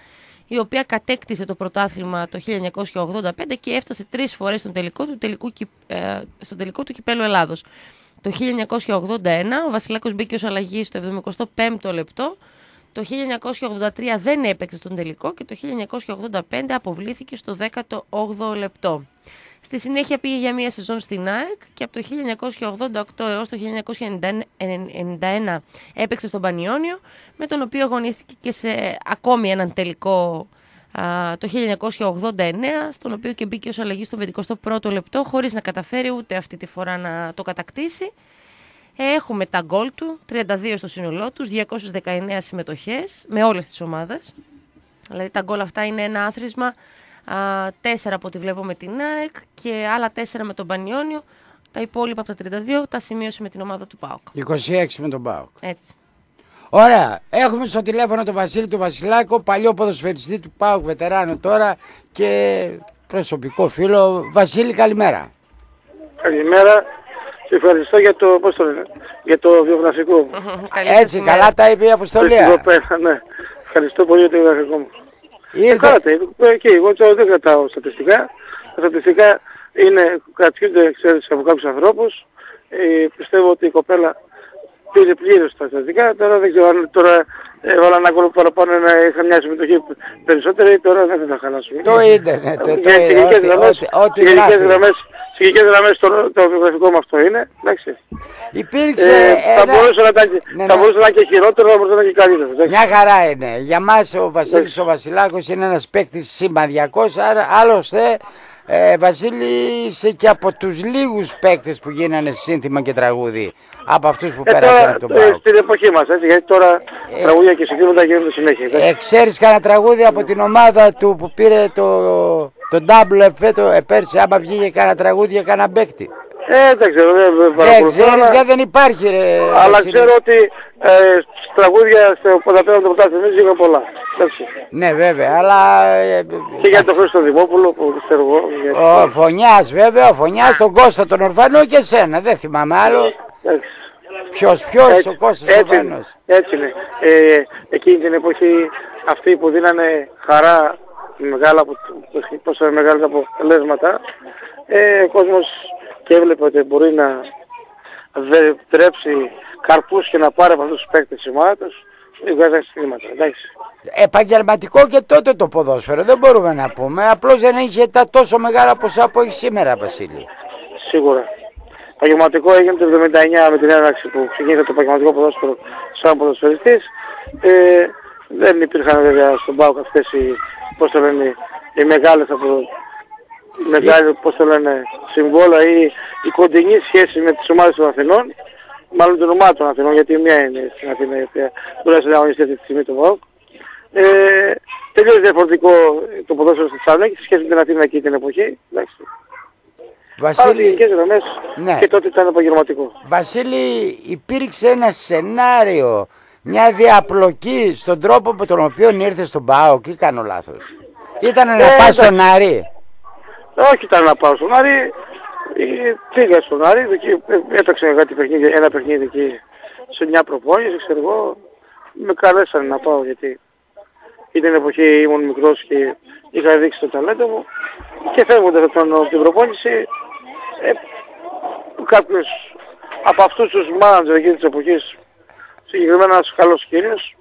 η οποία κατέκτησε το πρωτάθλημα το χίλια εννιακόσια ογδόντα πέντε και έφτασε τρεις φορές στον τελικό του, τελικού, ε, στον τελικό του κυπέλλου Ελλάδος. Το χίλια εννιακόσια ογδόντα ένα ο Βασιλάκος μπήκε ως αλλαγή στο εβδομηκοστό πέμπτο λεπτό. Το χίλια εννιακόσια ογδόντα τρία δεν έπαιξε στον τελικό και το χίλια εννιακόσια ογδόντα πέντε αποβλήθηκε στο δέκατο όγδοο λεπτό. Στη συνέχεια πήγε για μία σεζόν στην ΑΕΚ και από το χίλια εννιακόσια ογδόντα οκτώ έως το χίλια εννιακόσια ενενήντα ένα έπαιξε στον Πανιόνιο, με τον οποίο αγωνίστηκε και σε ακόμη έναν τελικό α, το χίλια εννιακόσια ογδόντα εννέα, στον οποίο και μπήκε ως αλλαγή στο πενηκοστό πρώτο λεπτό, χωρίς να καταφέρει ούτε αυτή τη φορά να το κατακτήσει. Έχουμε τα γκολ του, τριάντα δύο στο σύνολό τους, διακόσιες δεκαεννέα συμμετοχές με όλες τις ομάδες. Δηλαδή τα γκολ αυτά είναι ένα άθροισμα, τέσσερα από ό,τι βλέπω με την ΑΕΚ και άλλα τέσσερα με τον Πανιόνιο. Τα υπόλοιπα από τα τριάντα δύο τα σημείωσε με την ομάδα του ΠΑΟΚ. είκοσι έξι με τον ΠΑΟΚ. Έτσι. Ωραία. Έχουμε στο τηλέφωνο τον Βασίλη του Βασιλάκο, παλιό ποδοσφαιριστή του ΠΑΟΚ, βετεράνο τώρα και προσωπικό φίλο. Βασίλη, καλημέρα. Καλημέρα. Σε ευχαριστώ για το, πώς το λένε, για το βιογραφικό. Έτσι, σήμερα. Καλά τα είπε η αποστολία. Ναι. Ευχαριστώ πολύ για το βιογραφικό μου. Ήρθε. Κράτε, και εγώ το δεν κρατάω στατιστικά. Τα στατιστικά είναι, κρατιούνται, ξέρεις, από κάποιους ανθρώπους. Ε, πιστεύω ότι η κοπέλα πήρε πλήρως τα στατιστικά. Τώρα δεν ξέρω αν τώρα έβαλα ένα κόλλο παραπάνω να είχα μια συμμετοχή περισσότερη. Τώρα δεν θα τα χαλάσουμε. Το ίντερνετ, το ίντερνετ. Στις γενικές γραμμές το, το βιογραφικό μου αυτό είναι, εντάξει. Υπήρξε ε, ένα... Θα μπορούσε να, τα... ναι, θα ναι. μπορούσε να είναι και χειρότερο, θα μπορούσε να είναι και καλύτερο. Μια χαρά είναι. Για μας ο Βασίλης ο Βασιλάκος είναι ένας παίκτης σημαδιακός, άρα άλλωστε ε, Βασίλη είσαι και από τους λίγους παίκτες που γίνανε σύνθημα και τραγούδι από αυτούς που ε, πέρασαν τώρα, από τον ΠΑΟΚ. Στην εποχή μας, έτσι, γιατί τώρα ε, τραγούδια και συγκρίνοντα γίνονται συνέχεια. Ε, ξέρεις κανένα τραγούδι από την ομάδα του που πήρε το... Το double φέτο, πέρσι, άμα βγήκε κάνα τραγούδι για κάνα παίκτη. Ε, δεν ξέρω, δεν παρακολουθώ. Δεν ξέρεις, γιατί δεν υπάρχει ρε. Αλλά εσύ ξέρω ότι ε, τραγούδια στο ποδαπέδο του πρωτάθλημα εμείς είχαν πολλά. Εντάξει. Ναι βέβαια, αλλά... Ε, και για τον Χρήστο Δημόπουλο που ξέρω εγώ. Ο Φωνιάς βέβαια, ο Φωνιάς, τον Κώστα τον Ορφανό και εσένα, δεν θυμάμαι άλλο. Εντάξει. Ποιος, ποιος, ο Κώστας ο Ορφανός. Έτσι είναι. Ε, εκείνη την εποχή αυτοί που δίνανε χαρά μεγάλα, πόσα μεγάλα αποτελέσματα, ε, ο κόσμος και έβλεπε ότι μπορεί να τρέψει καρπούς και να πάρει από αυτούς τους παίκτες της ομάδας, βγάζανε συστήματα, εντάξει. Επαγγελματικό και τότε το ποδόσφαιρο, δεν μπορούμε να πούμε, απλώς δεν είχε τα τόσο μεγάλα ποσά που έχει σήμερα, Βασίλη. Σίγουρα. Επαγγελματικό έγινε το εβδομήντα εννέα με την έναρξη που ξεκίνησε το επαγγελματικό ποδόσφαιρο σαν ποδοσφαιριστής. Ε, δεν υπήρχαν βέβαια στον ΠΑΟΚ αυτές οι, πώς το λένε, οι μεγάλες από μεγάλες, πώς το λένε, συμβόλα ή η κοντινή σχέση με τις ομάδες των Αθηνών, μάλλον την ομάδα των Αθηνών, γιατί μία είναι στην Αθήνα, η οποία μπορεί να αγωνιστεί αυτή τη στιγμή το ΠΑΟΚ. Ε, τελείως διαφορετικό το ποδόσφαιρο στη Θεσσαλονίκη σε σχέση με την Αθήνα εκείνη την εποχή. Εντάξει. Βασίλη, γραμμές, ναι. Και τότε ήταν επαγγελματικό. Βασίλη, υπήρξε ένα σενάριο, μια διαπλοκή στον τρόπο με τον οποίο ήρθε στον ΠΑΟΚ ή κάνω λάθος? Ήταν ε, να πας στον Άρη? Όχι, ήταν να πάω στον Άρη. Πήγα στον Άρη, έπαιξε κάτι παιχνίδι, ένα παιχνίδι εκεί σε μια προπόνηση, ξέρω εγώ. Με καλέσανε να πάω γιατί ήταν εποχή ήμουν μικρός και είχα δείξει το ταλέντο μου. Και φεύγοντας από την προπόνηση, ε, κάποιος από αυτούς τους μάνατζερ εκείνης της εποχής, συγκεκριμένα ένας καλός κύριος,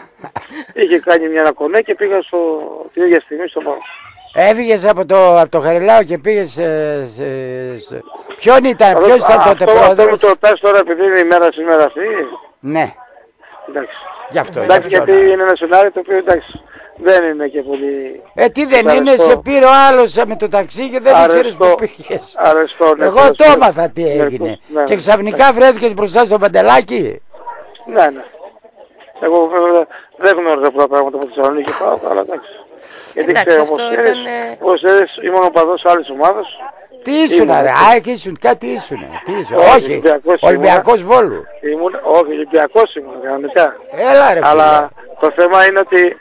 είχε κάνει μια ανακονέ και πήγα στο, την ίδια στιγμή στο ΠΑΟΚ. Έφυγες από το, από το Χαριλάου και πήγες σε, σε, σε... Ποιον ήταν, αυτό, ποιος ήταν τότε πρόεδρος? Αυτό μου το ρωτάς τώρα επειδή είναι η μέρα σήμερα αυτή. Ναι. Εντάξει. Γι' αυτό, εντάξει, γιατί είναι ένα σενάριο το οποίο εντάξει δεν είναι και πολύ... Ε, τι δεν είναι, αρεστό. Σε πήρε ο άλλος με το ταξί και δεν ξέρεις που πήγες. Αρεστό, ναι, εγώ το έμαθα τι έγινε. Ναι, ναι, και ξαφνικά ναι. βρέθηκες μπροστά στο Παντελάκι. Ναι, ναι. Εγώ βέβαια δεν γνώριζα πολλά πράγματα από τη Θεσσαλονίκη και πάω, αλλά εντάξει. Γιατί ξέρω, όπως ξέρεις, όπως ξέρεις, ήμουν οπαδός άλλης ομάδας. Τι ήσουν ρε, ΑΕΚ ήσουν, κάτι ήσουν. Όχι, Ολυμπιακός Βόλου. Όχι, Ολυμπιακός ήμουν, κανονικά. Έλα ρε. Αλλά το θέμα είναι ότι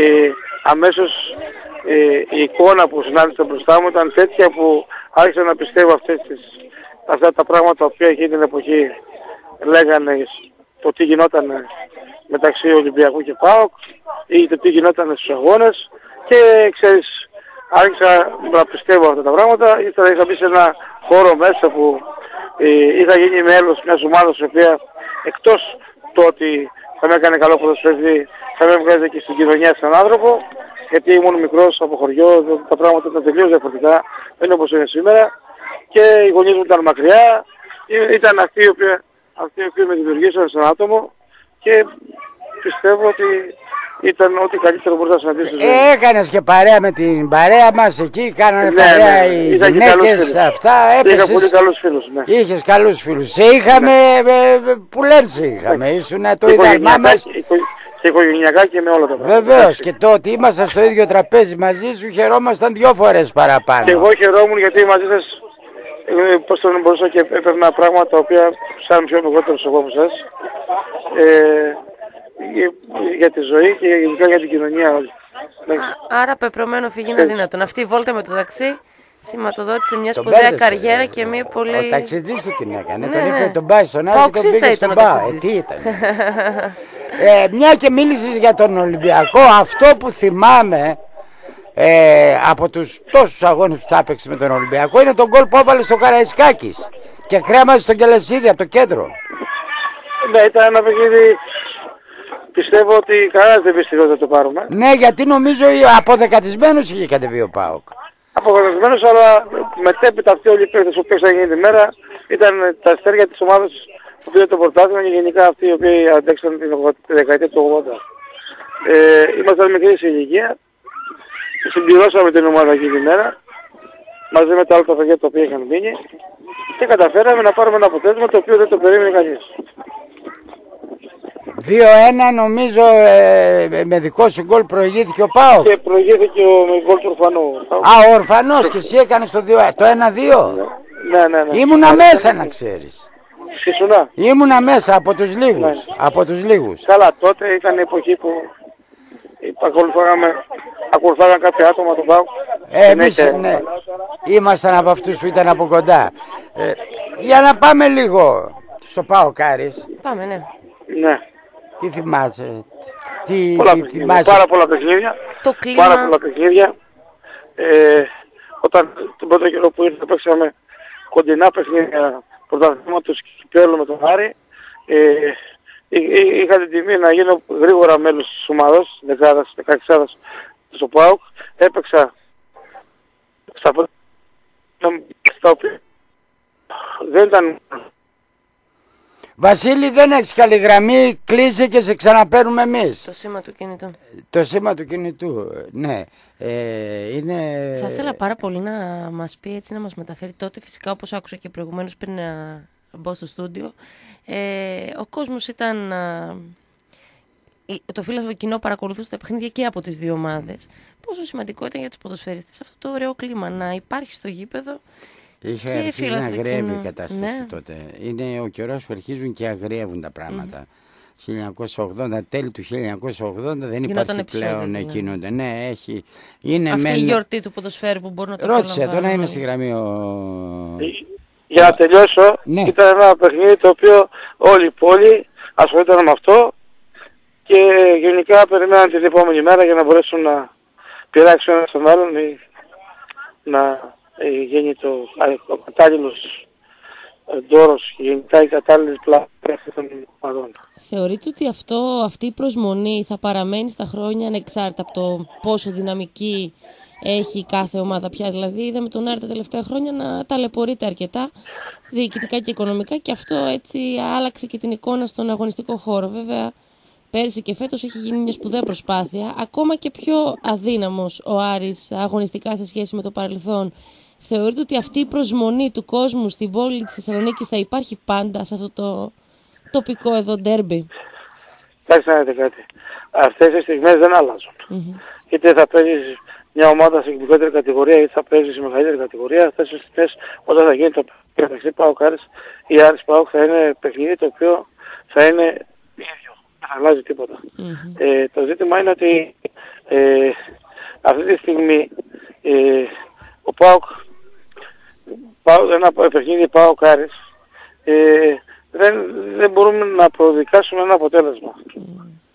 αμέσως η εικόνα που συνάντησα μπροστά μου ήταν τέτοια που άρχισα να πιστεύω αυτές τις, αυτά τα πράγματα που εκείνη την εποχή λέγανε το τι γινόταν μεταξύ Ολυμπιακού και ΠΑΟΚ, ή το τι γινόταν στους αγώνες και ξέρεις, άρχισα να πιστεύω αυτά τα πράγματα. Ήθελα είχα μπει σε ένα χώρο μέσα που ε, είχα γίνει μέλος μιας ομάδας η οποία εκτός το ότι θα με έκανε καλό ποδοσφαιριστή, θα με έβγαζε και στην κοινωνία σαν άνθρωπο, γιατί ήμουν μικρός από χωριό, τα πράγματα ήταν τελείως διαφορετικά, δεν είναι όπως είναι σήμερα και οι γονείς μου ήταν μακριά, ήταν αυτοί οι οποίοι, αυτοί οι οποίοι με δημιουργήσαν σαν άτομο και πιστεύω ότι ήταν ό,τι καλύτερο μπορούσα να συναντήσω. Ε, έκανες και παρέα με την παρέα μας εκεί, κάνανε ναι, παρέα ναι, οι ήταν γυναίκες, αυτά, έπεσες. Είχα πολύ καλούς φίλους, ναι. Είχες καλούς φίλους. Σε είχαμε, ναι. ε, που λένε σε είχαμε, ήσουν το και ίδαλμά μας. Και οικογενειακά και με όλα τα πράγματα. Βεβαίως, και το ότι ήμασταν στο ίδιο τραπέζι μαζί σου χαιρόμασταν δυο φορές παραπάνω. Και εγώ χαιρόμουν γιατί μαζί σας, ε, πώς το μπορούσα και έπαιρνα πράγματα τα οποία σαν πιο μικρότερος εγώ από εσάς, ε, για, για τη ζωή και γενικά για την κοινωνία όλη. Άρα πεπρωμένο φύγει είναι αδύνατον. Αυτή η βόλτα με το ταξί σηματοδότησε μια σπουδαία καριέρα και μια πολύ... Ο ταξιτζής του την έκανε, ναι, τον είπε ναι. τον πάει στον άλλο και τον πήγε στον πάω. Ε, τι ήταν. ε, μια και μίλησες για τον Ολυμπιακό, αυτό που θυμάμαι ε, από τους τόσους αγώνες που θα έπαιξε με τον Ολυμπιακό είναι τον γκολ που έβαλε στο Καραϊσκάκης και κρέμασε στον Κελεσίδη από το κέντρο. Ναι, ήταν ένα παιχνίδι. Πιστεύω ότι κανένας δεν πίστευε ότι θα το πάρουμε. Ναι, γιατί νομίζω αποδεκατισμένος είχε κατεβεί ο ΠΑΟΚ. Αποδεκατισμένος, αλλά μετέπειτα αυτοί όλοι οι παίκτες που παίξαν εκείνη τη μέρα ήταν τα αστέρια της ομάδας που πήρε το πρωτάθλημα και γενικά αυτοί οι οποίοι αντέξαν την δεκαετία του ογδόντα. Ε, ήμασταν μικροί σε ηλικία, συμπληρώσαμε την ομάδα εκείνη τη μέρα μαζί με τα άλλα τα παιδιά τα οποία είχαν μείνει και καταφέραμε να πάρουμε ένα αποτέλεσμα το οποίο δεν το περίμενε κανείς. δύο ένα νομίζω ε, με δικό σου γκολ προηγήθηκε ο ΠΑΟΚ. Και προηγήθηκε ο γκολ του Ορφανού. Α, ο Ορφανός και εσύ έκανες το, το ένα δύο. Ναι, ναι, ναι. Ήμουνα μέσα να ξέρεις. Ήσουνα. Ήμουνα μέσα από τους λίγους. Ναι. Από τους λίγους. Καλά, τότε ήταν η εποχή που ακολουθάγαμε, ακολουθάγαν κάποια άτομα τον ΠΑΟΚ. Ε, εμείς ναι. Ήμασταν από αυτούς που ήταν από κοντά. Ε, για να πάμε λίγο στο ΠΑΟΚ Άρης. Πάμε, ναι. Ναι. Τι θυμάσαι, τι, πολλά τι θυμάσαι. Πάρα πολλά παιχνίδια. Το κλίμα. Πάρα πολλά παιχνίδια. Ε, όταν τον πρώτο καιρό που ήρθε παίξαμε κοντινά παιχνίδια πρωταθλήματος κυπέλλου με τον Άρη. Ε, είχα την τιμή να γίνω γρήγορα μέλος της ομάδας, δεκάδας, δεκαεξάδας στο ΠΑΟΚ. Έπαιξα στα πρώτα στα οποία δεν ήταν... Βασίλη, δεν έχεις καλή γραμμή, κλείσει και σε ξαναπαίρνουμε εμείς. Το σήμα του κινητού. Το σήμα του κινητού, ναι. Ε, είναι... Θα ήθελα πάρα πολύ να μας πει, έτσι να μας μεταφέρει τότε, φυσικά όπως άκουσα και προηγουμένως πριν να μπω στο στούντιο, ε, ο κόσμος ήταν... Α, το φίλαθλο κοινό παρακολουθούσε τα παιχνίδια και από τις δύο ομάδες. Πόσο σημαντικό ήταν για τους ποδοσφαιριστές αυτό το ωραίο κλίμα, να υπάρχει στο γήπεδο. Είχε αρχίσει να αγριεύει η κατάσταση ναι. τότε. Είναι ο καιρός που αρχίζουν και αγριεύουν τα πράγματα. Mm. χίλια εννιακόσια ογδόντα, τέλη του χίλια εννιακόσια ογδόντα δεν γινόταν υπάρχει πλέον επεισόδιο, γίνονται. Ναι, έχει. Είναι αυτή μεν... η γιορτή του ποδοσφαίρου που μπορεί να το ρώτησε, τώρα είναι στη γραμμή ο... Για να τελειώσω, ναι. Ήταν ένα παιχνίδι το οποίο όλη η πόλη ασχολούνταν με αυτό και γενικά περιμέναν την επόμενη μέρα για να μπορέσουν να πειράξουν ένα στον άλλον ή να γίνει το, ο κατάλληλος δώρος και γενικά η κατάλληλη πλάτη των ομάδων. Θεωρείτε ότι αυτό, αυτή η προσμονή θα παραμένει στα χρόνια ανεξάρτητα από το πόσο δυναμική έχει κάθε ομάδα πια? Δηλαδή είδαμε τον Άρη τα τελευταία χρόνια να ταλαιπωρείται αρκετά διοικητικά και οικονομικά και αυτό έτσι άλλαξε και την εικόνα στον αγωνιστικό χώρο. Βέβαια πέρσι και φέτος έχει γίνει μια σπουδαία προσπάθεια, ακόμα και πιο αδύναμος ο Άρης αγωνιστικά σε σχέση με το παρελθόν. Θεωρείτε ότι αυτή η προσμονή του κόσμου στην πόλη της Θεσσαλονίκης θα υπάρχει πάντα σε αυτό το τοπικό εδώ ντέρμπι? Κοιτάξτε να δείτε κάτι. Αυτές οι στιγμές δεν αλλάζουν. Mm-hmm. Είτε θα παίζεις μια ομάδα σε μικρότερη κατηγορία είτε θα παίζεις σε μεγαλύτερη κατηγορία. Αυτές οι στιγμές όταν θα γίνει το παιχνίδι ΠΑΟΚ Άρης ή Άρης ΠΑΟΚ θα είναι παιχνίδι το οποίο θα είναι ίδιο. Δεν θα αλλάζει τίποτα. Mm-hmm. Ε, το ζήτημα είναι ότι ε, αυτή τη στιγμή ε, ο ΠΑΟΚ ένα παιχνίδι ΠΑΟΚ Άρης ε, δεν, δεν μπορούμε να προδικάσουμε ένα αποτέλεσμα. Mm.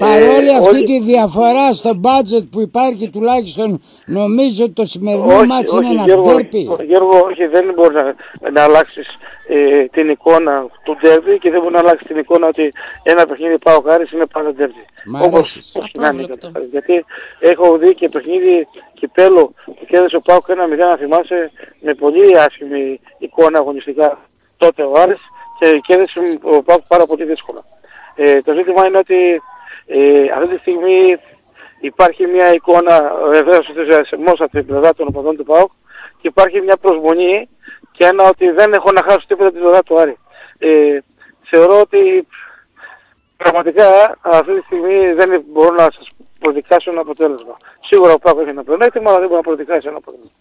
Παρόλη ε, αυτή όχι, τη διαφορά στο budget που υπάρχει, τουλάχιστον νομίζω ότι το σημερινό όχι, μάτς όχι, είναι ένα Γιώργο, ντέρπι. Γιώργο, όχι, δεν μπορεί να, να αλλάξεις ε, την εικόνα του ντέρπι και δεν μπορεί να αλλάξεις την εικόνα ότι ένα παιχνίδι ΠΑΟΚ Άρης είναι πάντα ντέρπι. Μ' Όπως αρέσεις. όπως να είναι, γιατί έχω δει και παιχνίδι κυπέλλου που κέρδισε ο ΠΑΟΚ ένα μηδέν, να θυμάσαι, με πολύ άσχημη εικόνα αγωνιστικά τότε ο Άρης και κέρδισε ο ΠΑΟΚ πάρα πολύ δύσκολα. Ε, το ζήτημα είναι ότι ε, αυτή τη στιγμή υπάρχει μια εικόνα βεβαίως ενθουσιασμός από την πλευρά των οπαδών του ΠΑΟΚ και υπάρχει μια προσμονή και ένα ότι δεν έχω να χάσω τίποτα την πλευρά του Άρη. Ε, θεωρώ ότι πραγματικά αυτή τη στιγμή δεν μπορώ να σας προδικάσω ένα αποτέλεσμα. Σίγουρα ο ΠΑΟΚ έχει ένα πλεονέκτημα, αλλά δεν μπορεί να προδικάσει ένα αποτέλεσμα.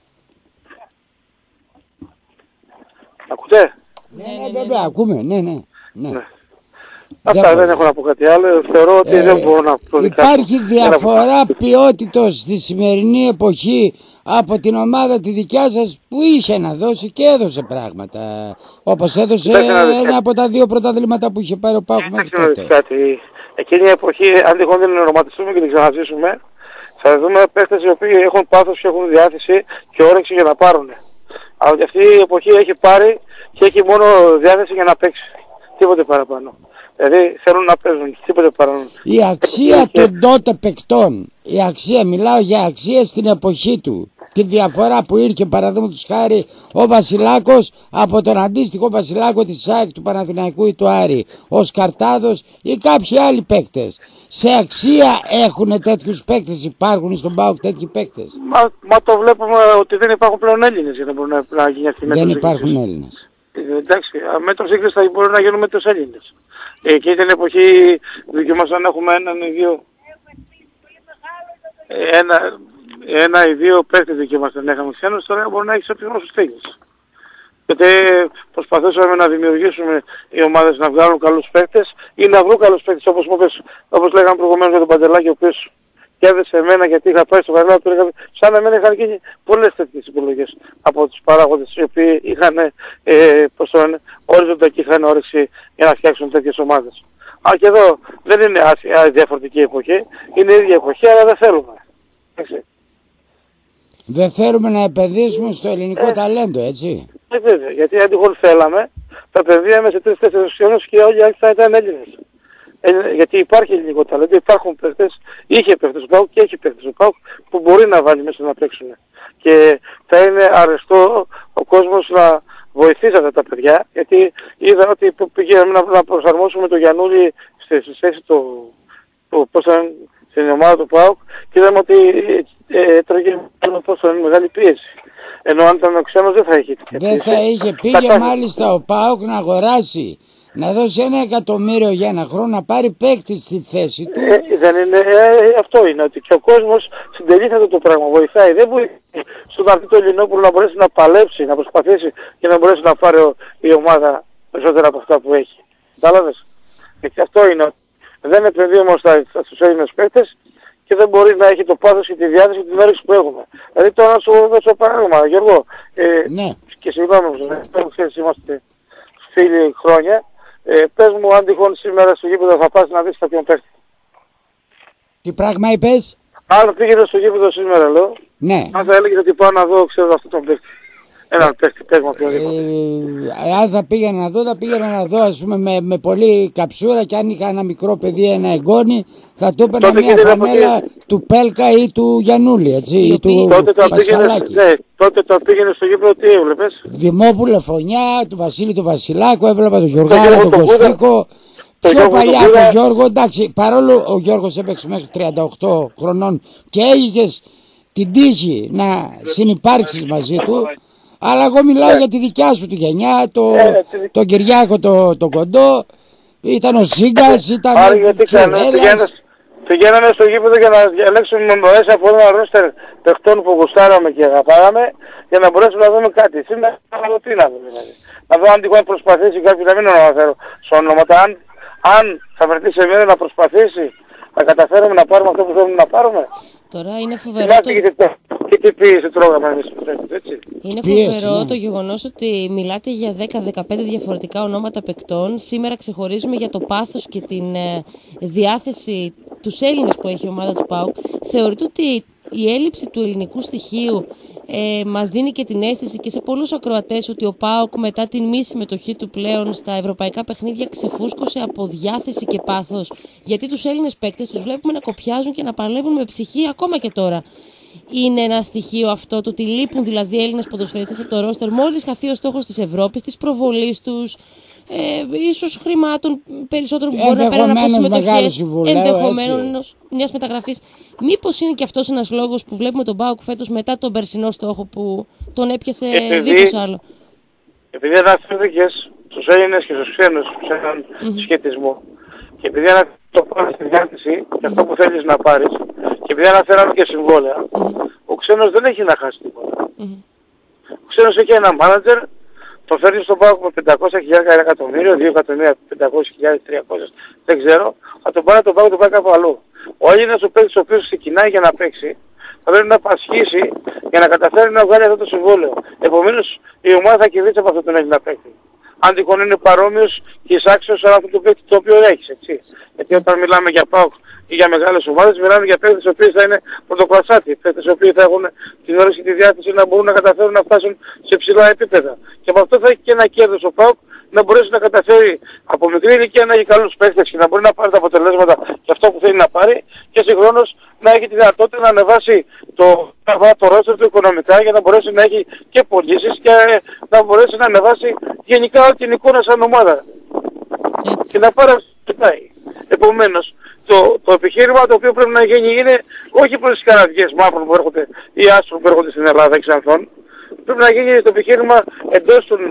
Ακούτε? Ναι, ναι, βέβαια, ακούμε, ναι, ναι. ναι. Ναι. Αυτά δεν έχω να πω κάτι άλλο. Θεωρώ ότι Ε, δεν μπορώ να προδικάσω. Υπάρχει διαφορά ποιότητος στη σημερινή εποχή από την ομάδα τη δικιά σας που είχε να δώσει και έδωσε πράγματα. Όπως έδωσε ένα από τα δύο πρωταθλήματα που είχε πάρει ο ΠΑΟΚ μέχρι τότε. Κάτι. Εκείνη η εποχή, αν τυχόν δεν ονοματιστούμε και την ξαναζήσουμε, θα δούμε παίχτες οι οποίοι έχουν πάθος και έχουν διάθεση και όρεξη για να πάρουν. Αλλά αυτή η εποχή έχει πάρει και έχει μόνο διάθεση για να παίξει. Τίποτε παραπάνω. Δηλαδή θέλουν να παίζουν, τίποτε παραπάνω. Η αξία των τότε παικτών, η αξία, μιλάω για αξία στην εποχή του. Τη διαφορά που ήρθε παραδείγματος χάρη ο Βασιλάκος από τον αντίστοιχο Βασιλάκο της ΣΑΕΚ, του Παναθηναϊκού ή του Άρη, ο Σκαρτάδος ή κάποιοι άλλοι παίκτες. Σε αξία έχουν τέτοιους παίκτες, υπάρχουν στον ΠΑΟΚ τέτοιοι παίκτες? Μα, μα το βλέπουμε ότι δεν υπάρχουν πλέον Έλληνες για να μπορούν να, να γίνει αυτή η μέτρο. Δεν υπάρχουν Έλληνες. Ε, εντάξει, μέτρο σύγκριση θα μπορεί να γίνουν με τους Έλληνες. Ε, εκείνη την εποχή δικαιούμασταν να έχουμε έναν ή δύο. Ε, ένα, ένα ή δύο παίκτες δικαιούμασταν να είχαμε ξένους, τώρα μπορεί να έχεις ό,τι γνώσους θέλεις. Γιατί προσπαθούσαμε να δημιουργήσουμε οι ομάδες να βγάλουν καλούς παίκτες ή να βρουν καλούς παίκτες, όπως, όπως, όπως λέγαμε προηγουμένως για τον Παντελάκη, ο οποίος κέρδισε εμένα γιατί είχα πάει στο Καρλάου, του έλεγα, σαν εμένα είχαν γίνει πολλές τέτοιες επιλογές από τους παράγοντες οι οποίοι είχαν ε, πώς το λένε, όριζοντα και είχαν όρεξη για να φτιάξουν τέτοιες ομάδες. Αλλά και εδώ δεν είναι άσχη, διαφορετική εποχή, είναι η ίδια εποχή, αλλά δεν θέλουμε. Έτσι. Δεν θέλουμε να επενδύσουμε στο ελληνικό ε, ταλέντο, έτσι. Ε, βέβαια, γιατί αν τυχόν θέλαμε, θα επενδύαμε σε τρεις-τέσσερις χρόνους και όλοι οι άλλοι θα ήταν Έλληνες. Ε, γιατί υπάρχει ελληνικό ταλέντο, υπάρχουν παίχτες, είχε παίχτες ο ΠΑΟΚ και έχει παίχτες ο ΠΑΟΚ που μπορεί να βάλει μέσα να παίξουν. Και θα είναι αρεστό ο κόσμος να βοηθήσει αυτά τα παιδιά, γιατί είδα ότι πήγαμε να, να προσαρμόσουμε το Γιαννούλη στη θέση του, του, πώς θα είναι, στην ομάδα του ΠΑΟΚ και είδαμε ότι ε, έτρωγε μεγάλη πίεση. Ενώ αν ήταν ο ξένος δεν θα είχε. Δεν θα είχε. Πήγε μάλιστα ο ΠΑΟΚ να αγοράσει, να δώσει ένα εκατομμύριο για ένα χρόνο να πάρει παίκτη στη θέση του. Ε, δεν είναι, ε, αυτό είναι, ότι και ο κόσμος συντελεί αυτό το πράγμα, βοηθάει. Δεν μπορεί στον αρχή του Ελληνόπουλου να μπορέσει να παλέψει, να προσπαθήσει και να μπορέσει να πάρει η ομάδα περισσότερα από αυτά που έχει. Κατάλαβες. Γιατί αυτό είναι, δεν επενδύουμε όμως στους Έλληνες παίκτες και δεν μπορεί να έχει το πάθος και τη διάθεση και την όρεξη που έχουμε. Δηλαδή τώρα να σου δώσω παράδειγμα, Γιώργο, ε, ναι. και συγγνώμη, ξέρεις, είμαστε φίλοι χρόνια. Ε, πες μου αν τυχόν σήμερα στο γήπεδο θα πας να δεις κάποιον παίχτη. Τι πράγμα είπες? Αν πήγαινε στο γήπεδο σήμερα, λέω, ναι. Αν θα έλεγες ότι πάω να δω, ξέρω, αυτόν τον παίχτη. Έναν παίχτη, πες μου οποιοδήποτε. Ε, αν θα πήγαινα να δω, θα πήγαινα να δω, ας πούμε, με, με πολύ καψούρα και αν είχα ένα μικρό παιδί, ένα εγγόνι, θα του έπαιρνα μια φανέλα του Πέλκα ή του Γιαννούλη, έτσι, ή του Πασχαλάκη. Ναι, τότε το πήγαινε στο γήπεδο, τι έβλεπες? Δημόπουλο Φωνιά, του Βασίλη του Βασιλάκου, έβλεπα τον Γιωργάρα, τον Κωστίκο. Πιο παλιά τον Γιώργο, εντάξει, παρόλο ο Γιώργος έπαιξε μέχρι τριάντα οκτώ χρονών και έγινες την τύχη να συνυπάρξεις μαζί του, αλλά εγώ μιλάω για τη δικιά σου τη γενιά, το, τον Κυριάκο το, το κοντό, ήταν ο Σίγκας, ήταν ο Τσουρέλας. Πηγαίναμε στο γήπεδο για να διαλέξουμε μέσα από ένα ρόστερ παιχτών που γουστάραμε και αγαπάγαμε για να μπορέσουμε να δούμε κάτι. Σήμερα τι να δούμε δηλαδή. Να δω αν τυχόν προσπαθήσει κάποιος, να μην αναφέρω σε ονόματα, αν, αν θα βρεθεί σε μένα να προσπαθήσει να καταφέρουμε να πάρουμε αυτό που θέλουμε να πάρουμε. Τώρα είναι φοβερό το... Και τι πίεση τρώγαμε εμείς, έτσι. Είναι φοβερό ναι. το γεγονός ότι μιλάτε για δέκα δεκαπέντε διαφορετικά ονόματα παικτών. Σήμερα ξεχωρίζουμε για το πάθος και την ε, διάθεση τους Έλληνες που έχει η ομάδα του ΠΑΟΚ, θεωρείτε ότι η έλλειψη του ελληνικού στοιχείου ε, μας δίνει και την αίσθηση και σε πολλούς ακροατές ότι ο ΠΑΟΚ μετά την μη συμμετοχή του πλέον στα ευρωπαϊκά παιχνίδια ξεφούσκωσε από διάθεση και πάθος? Γιατί τους Έλληνες παίκτες τους βλέπουμε να κοπιάζουν και να παλεύουν με ψυχή ακόμα και τώρα. Είναι ένα στοιχείο αυτό, το ότι λείπουν δηλαδή Έλληνες ποδοσφαιριστές από το ρόστερ μόλις χαθεί ο στόχος της Ευρώπης, της προβολής τους, ε, ίσως χρημάτων περισσότερο που μπορεί να παίρνουν από συμμετοχές, ενδεχομένως μιας μεταγραφής. Μήπως είναι και αυτός ένας λόγος που βλέπουμε τον ΠΑΟΚ φέτος μετά τον περσινό στόχο που τον έπιασε δίχως άλλο? Επειδή αναφέρθηκες στους Έλληνες και στους ξένους σε έναν mm-hmm. σχετισμό, και επειδή αναφέρθηκες το πάρεις στη διάθεση και αυτό που θέλεις να πάρεις, και επειδή αναφέραμε και συμβόλαια, mm-hmm. ο ξένος δεν έχει να χάσει τίποτα. Mm-hmm. Ο ξένος έχει ένα μάνατζερ, το φέρνει στον ΠΑΟΚ με πεντακόσια χιλιάδες εκατομμύριο, δύο εκατομμύρια πεντακόσιες χιλιάδες τριακόσιες, δεν ξέρω, θα τον πάρει τον ΠΑΟΚ, τον πάει κάπου αλλού. Ο Έλληνας ο παίκτης ο οποίος ξεκινάει για να παίξει, θα πρέπει να πασχίσει για να καταφέρει να βγάλει αυτό το συμβόλαιο. Επομένως η ομάδα θα κερδίσει από αυτόν τον Έλληνα παίκτη. Αν τυχόν είναι παρόμοιος και εισάξιος από αυτό το παίκτη το οποίο έχεις, έτσι. Γιατί όταν μιλάμε για ΠΑΟΚ ή για μεγάλες ομάδες, μιλάμε για παίκτες οι οποίοι θα είναι πρωτοκλασσάτοι, παίκτες οι οποίοι θα έχουν την όρεξη και τη διάθεση να μπορούν να καταφέρουν να φτάσουν σε ψηλά επίπεδα. Και από αυτό θα έχει και ένα κέρδος ο ΠΑΟΚ, να μπορέσει να καταφέρει από μικρή ηλικία να έχει καλούς παίκτες και να μπορεί να πάρει τα αποτελέσματα και αυτό που θέλει να πάρει, και συγχρόνως να έχει τη δυνατότητα να ανεβάσει το, το ρόστερ του οικονομικά για να μπορέσει να έχει και πωλήσεις και να μπορέσει να ανεβάσει γενικά όλη την εικόνα σαν ομάδα. Έτσι. Και να πάρει αυτό. Επομένως, το, το επιχείρημα το οποίο πρέπει να γίνει είναι όχι προς τις καραδιές μαύρων που έρχονται ή άσπρων που έρχονται στην Ελλάδα εξ Ανθών. Πρέπει να γίνει το επιχείρημα εντός των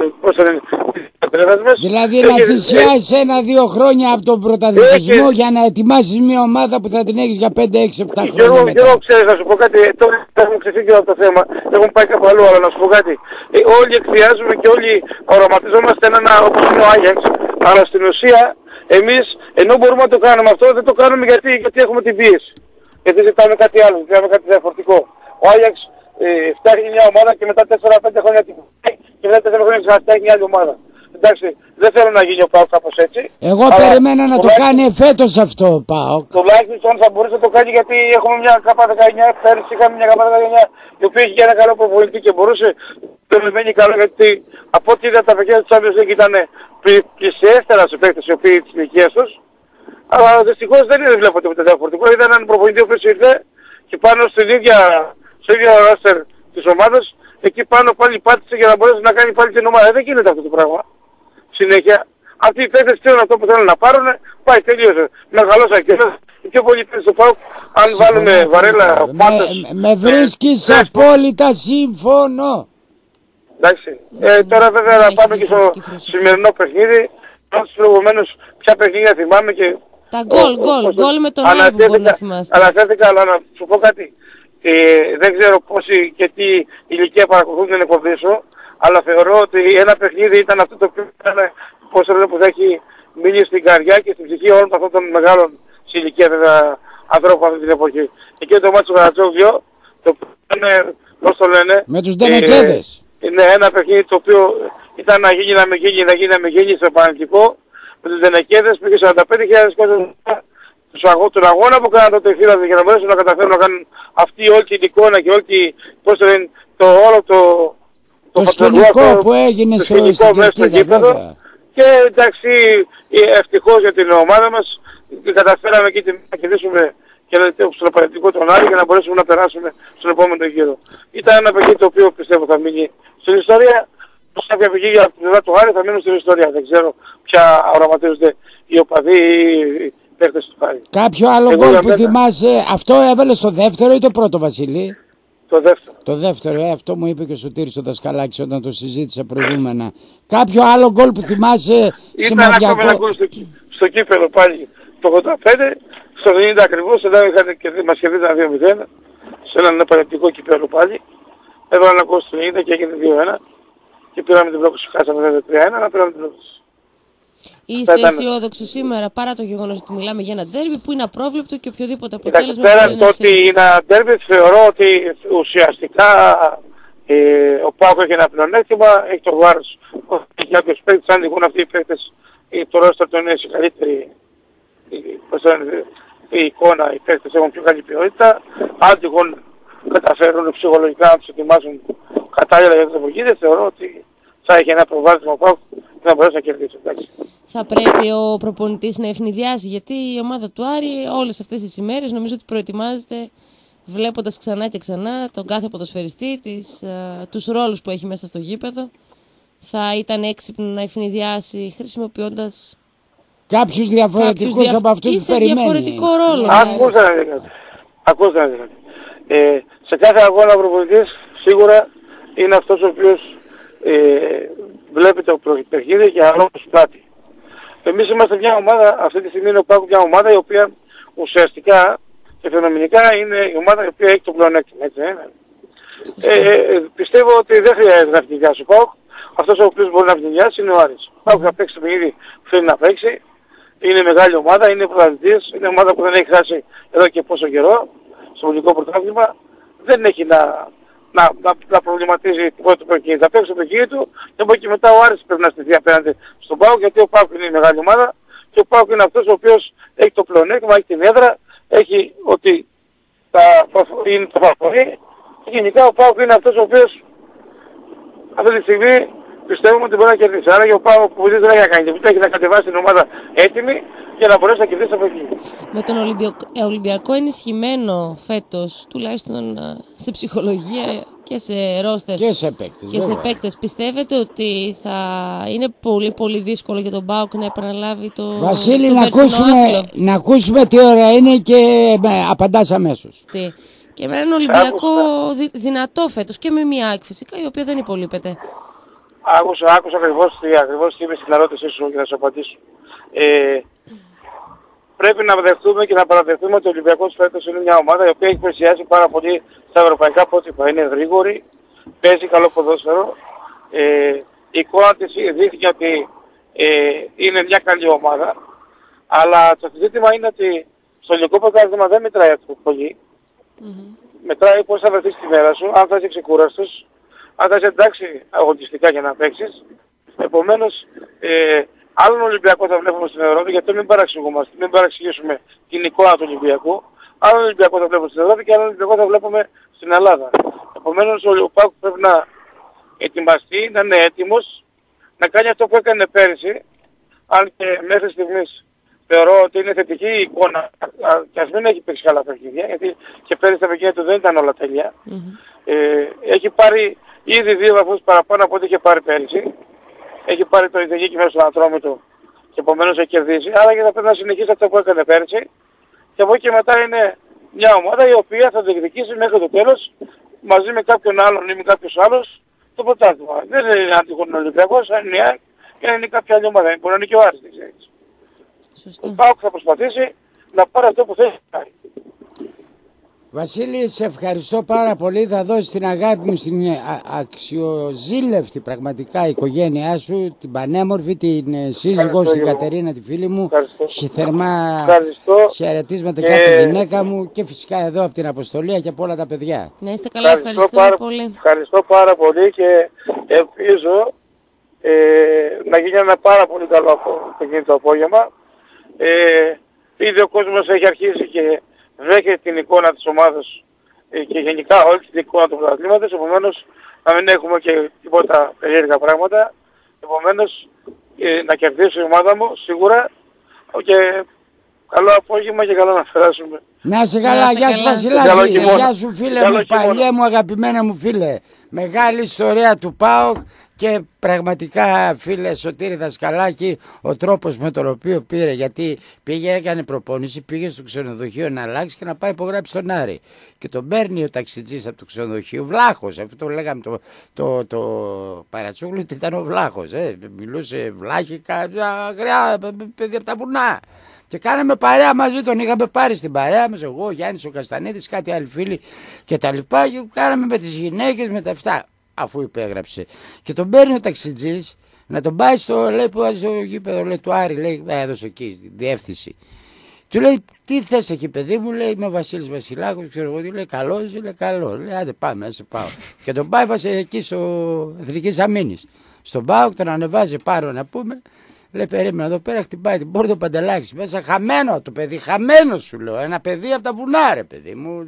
πατρίδας μας. Δηλαδή να θυσιάσεις ένα-δύο χρόνια από τον πρωταθλητισμό και... για να ετοιμάσεις μια ομάδα που θα την έχεις για πέντε, έξι, επτά χρόνια μετά. Και εγώ ξέρεις να σου πω κάτι, τώρα έχουμε ξεφύγει από το θέμα, έχουμε πάει κάπου αλλού, αλλά να σου πω κάτι. Ε, όλοι εκφιάζουμε και όλοι οραματιζόμαστε έναν όπως είναι ο Άγιαξ, αλλά στην ουσία εμείς ενώ μπορούμε να το κάνουμε αυτό, δεν το κάνουμε γιατί, γιατί έχουμε την πίεση. Γιατί ζητάμε κάτι άλλο, ζητάμε κάτι διαφορετικό. Ο Άγιαξ Ε, φτιάχνει μια ομάδα και μετά τέσσερα πέντε χρόνια την και μετά τέσσερα χρόνια ξαναφτιάχνει μια άλλη ομάδα. Εντάξει, δεν θέλω να γίνει ο ΠΑΟΚ κάπως έτσι. Εγώ περιμένα να το κάνει φέτος αυτό ο ΠΑΟΚ. Τουλάχιστον θα μπορούσε να το κάνει γιατί έχουμε μια ΚΑΠΑ δεκαεννιά, πέρυσι είχαμε μια ΚΑΠΑ δεκαεννιά η οποία είχε ένα καλό προπονητή και μπορούσε να μένει καλό, γιατί από ό,τι είδα τα παιχνίδια της Champions League ήταν πλησιέστερα σε παίκτες οι οποίοι της ηλικίας τους. Αλλά δυστυχώς δεν είναι βλέπω τίποτα διαφορετικό. Είδα έναν προπονητή ο οποίος ήρθε και πάνω στην ίδια στο ίδιο ρόστερ της ομάδας, εκεί πάνω πάλι πάτησε για να μπορέσει να κάνει πάλι την ομάδα. Δεν γίνεται αυτό το πράγμα. Συνέχεια, αυτοί οι παίκτες ξέρουν αυτό που θέλουν να πάρουν, πάει τελείωσε. Μεγαλός ακέλος, οι πιο πολλοί παίκτες στο ΠΑΟΚ, αν συμφωνώ, βάλουμε Βαρέλα, Πάτες... Με, με βρίσκεις ε, απόλυτα σύμφωνο. Εντάξει, ε, τώρα βέβαια να πάμε και στο σημερινό παιχνίδι, ως προηγουμένως ποια παιχνίδια θυμάμαι και... Τα γκολ, γκολ, γκολ με τον Άρη που μπορεί να θυμάστε. Αναφέρθηκα, αλλά να σου πω κάτι. Ε, δεν ξέρω πόσοι και τι ηλικία παρακολουθούν την εκπομπή σου, αλλά θεωρώ ότι ένα παιχνίδι ήταν αυτό το οποίο ήταν, πώς το λέω, που θα έχει μείνει στην καρδιά και στην ψυχή όλων αυτών των μεγάλων σε ηλικία βέβαια ανθρώπων αυτή την εποχή. Εκεί το μάτι του Γαρατζόγλιο, το οποίο είναι, πώς το λένε, με τους Ντενεκέδες. Ε, είναι ένα παιχνίδι το οποίο ήταν να γίνει, να μην γίνει, να γίνει, να μην γίνει στο Παναθηναϊκό, με τους Ντενεκέδες πήγε σαράντα πέντε χιλιάδες κόσμος τον αγώνα που κάναν τότε οι φίλοι για να μπορέσουν να καταφέρουν να κάνουν αυτή όλη την εικόνα και όλη την, πώς το λένε, το όλο το... Το, το σκηνικό που έγινε το στο γήπεδο. Και εντάξει, ευτυχώς για την ομάδα μας καταφέραμε εκεί να κερδίσουμε και στον επαγγελματικό τον Άρη για να μπορέσουμε να περάσουμε στον επόμενο γύρο. Ήταν ένα παιχνίδι το οποίο πιστεύω θα μείνει στην ιστορία. Κάποια παιχνίδια από την πλευρά του Άρη θα μείνουν στην ιστορία. Δεν ξέρω ποια οραματίζονται οι οπαδοί ή παίκτες του Άρη. Κάποιο άλλο γκολ που θυμάσαι, αυτό έβαλε στο δεύτερο ή το πρώτο, Βασιλή? Το δεύτερο. Το δεύτερο, ε, αυτό μου είπε και ο Σωτήρης ο Δασκαλάκης όταν το συζήτησα προηγούμενα. Κάποιο άλλο γκολ που θυμάσαι σημαδιακό? Ήταν ένα γκολ στο, στο κύπελλο πάλι το ογδόντα πέντε, στο ενενήντα ακριβώς, εδώ είχαν και μας κερδίσει δύο μηδέν, σε έναν επαγγελματικό κύπελλο πάλι. Έβαλα ένα γκολ στο ενενήντα και έγινε δύο ένα και πήραμε την πρόκληση, χάσαμε βέβαια τρία ένα, αλλά πήραμε την πρόκληση. Είστε αισιόδοξοι σήμερα παρά το γεγονός ότι μιλάμε για ένα ντέρμπι που είναι απρόβλεπτο και οποιοδήποτε αποτέλεσμα... Πέραν το ότι είναι ένα ντέρμπι, θεωρώ ότι ουσιαστικά ε, ο ΠΑΟΚ έχει ένα πλεονέκτημα, έχει το βάρος. Έχει κάποιους παίκτες, αν λυγούν αυτοί οι παίκτες, το ρόστερ του είναι σε καλύτερη η εικόνα, οι παίκτες έχουν πιο καλή ποιότητα, αν τυχόν καταφέρουν ψυχολογικά να τους ετοιμάσουν κατάλληλα για το παιχνίδι, θεωρώ ότι θα έχει ένα προβάδισμα ΠΑΟΚ και να μπορέσει να κερδίσει. Εντάξει. Θα πρέπει ο προπονητής να ευνηδιάσει, γιατί η ομάδα του Άρη όλες αυτές τις ημέρες νομίζω ότι προετοιμάζεται βλέποντας ξανά και ξανά τον κάθε ποδοσφαιριστή, τις, α, τους ρόλους που έχει μέσα στο γήπεδο. Θα ήταν έξυπνο να ευνηδιάσει χρησιμοποιώντας κάποιους διαφορετικούς δια... από αυτούς που περιμένει. Διαφορετικό ρόλο. Ακούστε να δείτε κάτι. Ακούστε να δείτε κάτι. Ε, σε κάθε αγώνα ο προπονητής σίγουρα είναι αυτός ο οποίος ε, βλέπει το παιχνίδι και αρρώσει κάτι. Εμείς είμαστε μια ομάδα, αυτή τη στιγμή είναι ο ΠΑΟΚ μια ομάδα η οποία ουσιαστικά και φαινομενικά είναι η ομάδα η οποία έχει το πλεονέκτημα. Έτσι, ε, ε, πιστεύω ότι δεν χρειάζεται να ευνηδιάσει ο ΠΑΟΚ. Αυτός ο οποίος μπορεί να ευνηδιάσει είναι ο Άρης. Ο ΠΑΟΚ θα παίξει το παιχνίδι που θέλει να παίξει. Είναι μεγάλη ομάδα, είναι πρωταθλητής, είναι ομάδα που δεν έχει χάσει εδώ και πόσο καιρό στο ελληνικό πρωτάθλημα. Δεν έχει να, να, να, να προβληματίζει το παιχνίδι. Θα παίξει το παιχνίδι του και από εκεί μετά ο Άρης πρέπει να στηθεί απέναντι στον ΠΑΟΚ, γιατί ο ΠΑΟΚ είναι η μεγάλη ομάδα και ο ΠΑΟΚ είναι αυτός ο οποίος έχει το πλεονέκτημα, έχει την έδρα, έχει ότι τα, είναι το φαβορί και γενικά ο ΠΑΟΚ είναι αυτός ο οποίος αυτή τη στιγμή πιστεύουμε ότι μπορεί να κερδίσει. Άρα και ο ΠΑΟΚ που δεν έχει να κάνει τίποτα, έχει να κατεβάσει την ομάδα έτοιμη για να μπορέσει να κερδίσει από εκεί. Με τον Ολυμπιακό, Ολυμπιακό ενισχυμένο φέτος, τουλάχιστον σε ψυχολογία και σε ρόστερ και σε παίκτες, και σε παίκτες, πιστεύετε ότι θα είναι πολύ πολύ δύσκολο για τον ΠΑΟΚ να επαναλάβει το Βασίλη, το να, ακούσουμε, να ακούσουμε τι ώρα είναι και με, απαντάς αμέσως. Τι. Και με έναν Ολυμπιακό δυ, δυνατό φέτος και με μια ΑΕΚ φυσικά, η οποία δεν υπολείπεται. Άκουσα, άκουσα ακριβώς τι, ακριβώς τι είπε στην ερώτησή σου και να σου απαντήσω. Ε, πρέπει να δεχτούμε και να παραδεχτούμε ότι ο Ολυμπιακός φέτος είναι μια ομάδα η οποία έχει πλησιάσει πάρα πολύ στα ευρωπαϊκά πρότυπα. Είναι γρήγορη, παίζει καλό ποδόσφαιρο. Ε, η εικόνα της δείχνει ότι ε, είναι μια καλή ομάδα. Αλλά το ζήτημα είναι ότι στο ελληνικό πρωτάθλημα δεν μετράει αυτό πολύ. Mm-hmm. Μετράει πώς θα βρεθείς τη μέρα σου, αν θα είσαι ξεκούραστος, αν θα είσαι εντάξει αγωνιστικά για να παίξεις. Επομένως, ε, άλλον Ολυμπιακό θα βλέπουμε στην Ευρώπη, γιατί μην παραξηγούμαστε, μην παραξηγήσουμε την εικόνα του Ολυμπιακού. Άλλον Ολυμπιακό θα βλέπουμε στην Ευρώπη και άλλον Ολυμπιακό θα βλέπουμε στην Ελλάδα. Επομένως, ο ΠΑΟΚ πρέπει να ετοιμαστεί, να είναι έτοιμος, να κάνει αυτό που έκανε πέρυσι, αν και μέχρι στιγμής θεωρώ ότι είναι θετική η εικόνα, και ας μην έχει παίξει καλά παιχνίδια, γιατί και πέρυσι τα παιχνίδια του δεν ήταν όλα τέλεια. Mm-hmm. Ε, έχει πάρει ήδη δύο βαθμούς παραπάνω από ό,τι είχε πάρει πέρυσι. Έχει πάρει το Ιδεγίκη μέσα στον Ατρόμητο και επομένως έχει κερδίσει. Άρα και θα πρέπει να συνεχίσει αυτό που έκανε πέρυσι. Και από εκεί και μετά είναι μια ομάδα η οποία θα διεκδικήσει μέχρι το τέλος μαζί με κάποιον άλλον ή με κάποιος άλλος το πρωτάθλημα. Δεν είναι αντίχον Ολυμπιακός, αν είναι η ΑΕΚ και αν είναι κάποια άλλη ομάδα. Μπορεί να είναι και ο Άρης, δεν ξέρεις. Ο ΠΑΟΚ θα προσπαθήσει να πάρει αυτό που θέλει να κάνει. Βασίλη, σε ευχαριστώ πάρα πολύ. Θα δώσει την αγάπη μου στην αξιοζήλευτη πραγματικά οικογένειά σου, την πανέμορφη, την σύζυγό σου, την Κατερίνα, τη φίλη μου. Θερμά χαιρετίσματα και από τη γυναίκα μου και φυσικά εδώ από την Αποστολία και από όλα τα παιδιά. Να είστε καλά, ευχαριστώ, ευχαριστώ πάρα πολύ. Ευχαριστώ πάρα πολύ και ελπίζω ε, να γίνει ένα πάρα πολύ καλό παιχνίδι το απόγευμα. Ε, ήδη ο κόσμος έχει αρχίσει και βρέχει την εικόνα της ομάδας ε, και γενικά όλη την εικόνα του πρωταθλήματος, επομένως να μην έχουμε και τίποτα περίεργα πράγματα, επομένως ε, να κερδίσει η ομάδα μου σίγουρα και καλό απόγευμα και καλό να περάσουμε. Να είσαι καλά, γεια σου Βασιλάκη, γεια σου φίλε μου, παλιέ μου αγαπημένα μου φίλε, μεγάλη ιστορία του ΠΑΟΚ. Και πραγματικά φίλε Σωτήρη Δασκαλάκη, ο τρόπος με τον οποίο πήρε, γιατί πήγε, έκανε προπόνηση, πήγε στο ξενοδοχείο να αλλάξει και να πάει υπογράψει τον Άρη. Και τον παίρνει ο ταξιτζής από το ξενοδοχείο, Βλάχος, αυτό το λέγαμε το, το, το Παρατσούγλου, ήταν ο Βλάχος, ε, μιλούσε βλάχικα, αγριά, παιδί από τα βουνά. Και κάναμε παρέα μαζί, τον είχαμε πάρει στην παρέα μας, εγώ, Γιάννης ο Καστανίδης, κάτι άλλοι φίλοι και τα λοιπά, και κάναμε με τις γυναίκες, με τα αυτά. Αφού υπέγραψε. Και τον παίρνει ο ταξιτζής να τον πάει στο, λέει, που στο γήπεδο, λέει, του Άρη, λέει, έδωσε εκεί, διεύθυνση. Του λέει, τι θες εκεί παιδί μου, λέει, είμαι ο Βασίλης Βασιλάκος, ξέρω εγώ, λέει, καλός, λέει, καλό, λέει, άντε πάμε, να σε πάω. Και τον πάει εκεί στο Εθνικής Αμήνης. Στον ΠΑΟΚ τον ανεβάζει, πάρω να πούμε, Λέει περίμενα εδώ πέρα, χτυπάει την πόρτα, ο Παντελάκης μέσα, χαμένο το παιδί, χαμένο σου λέω. Ένα παιδί από τα βουνά, ρε παιδί μου,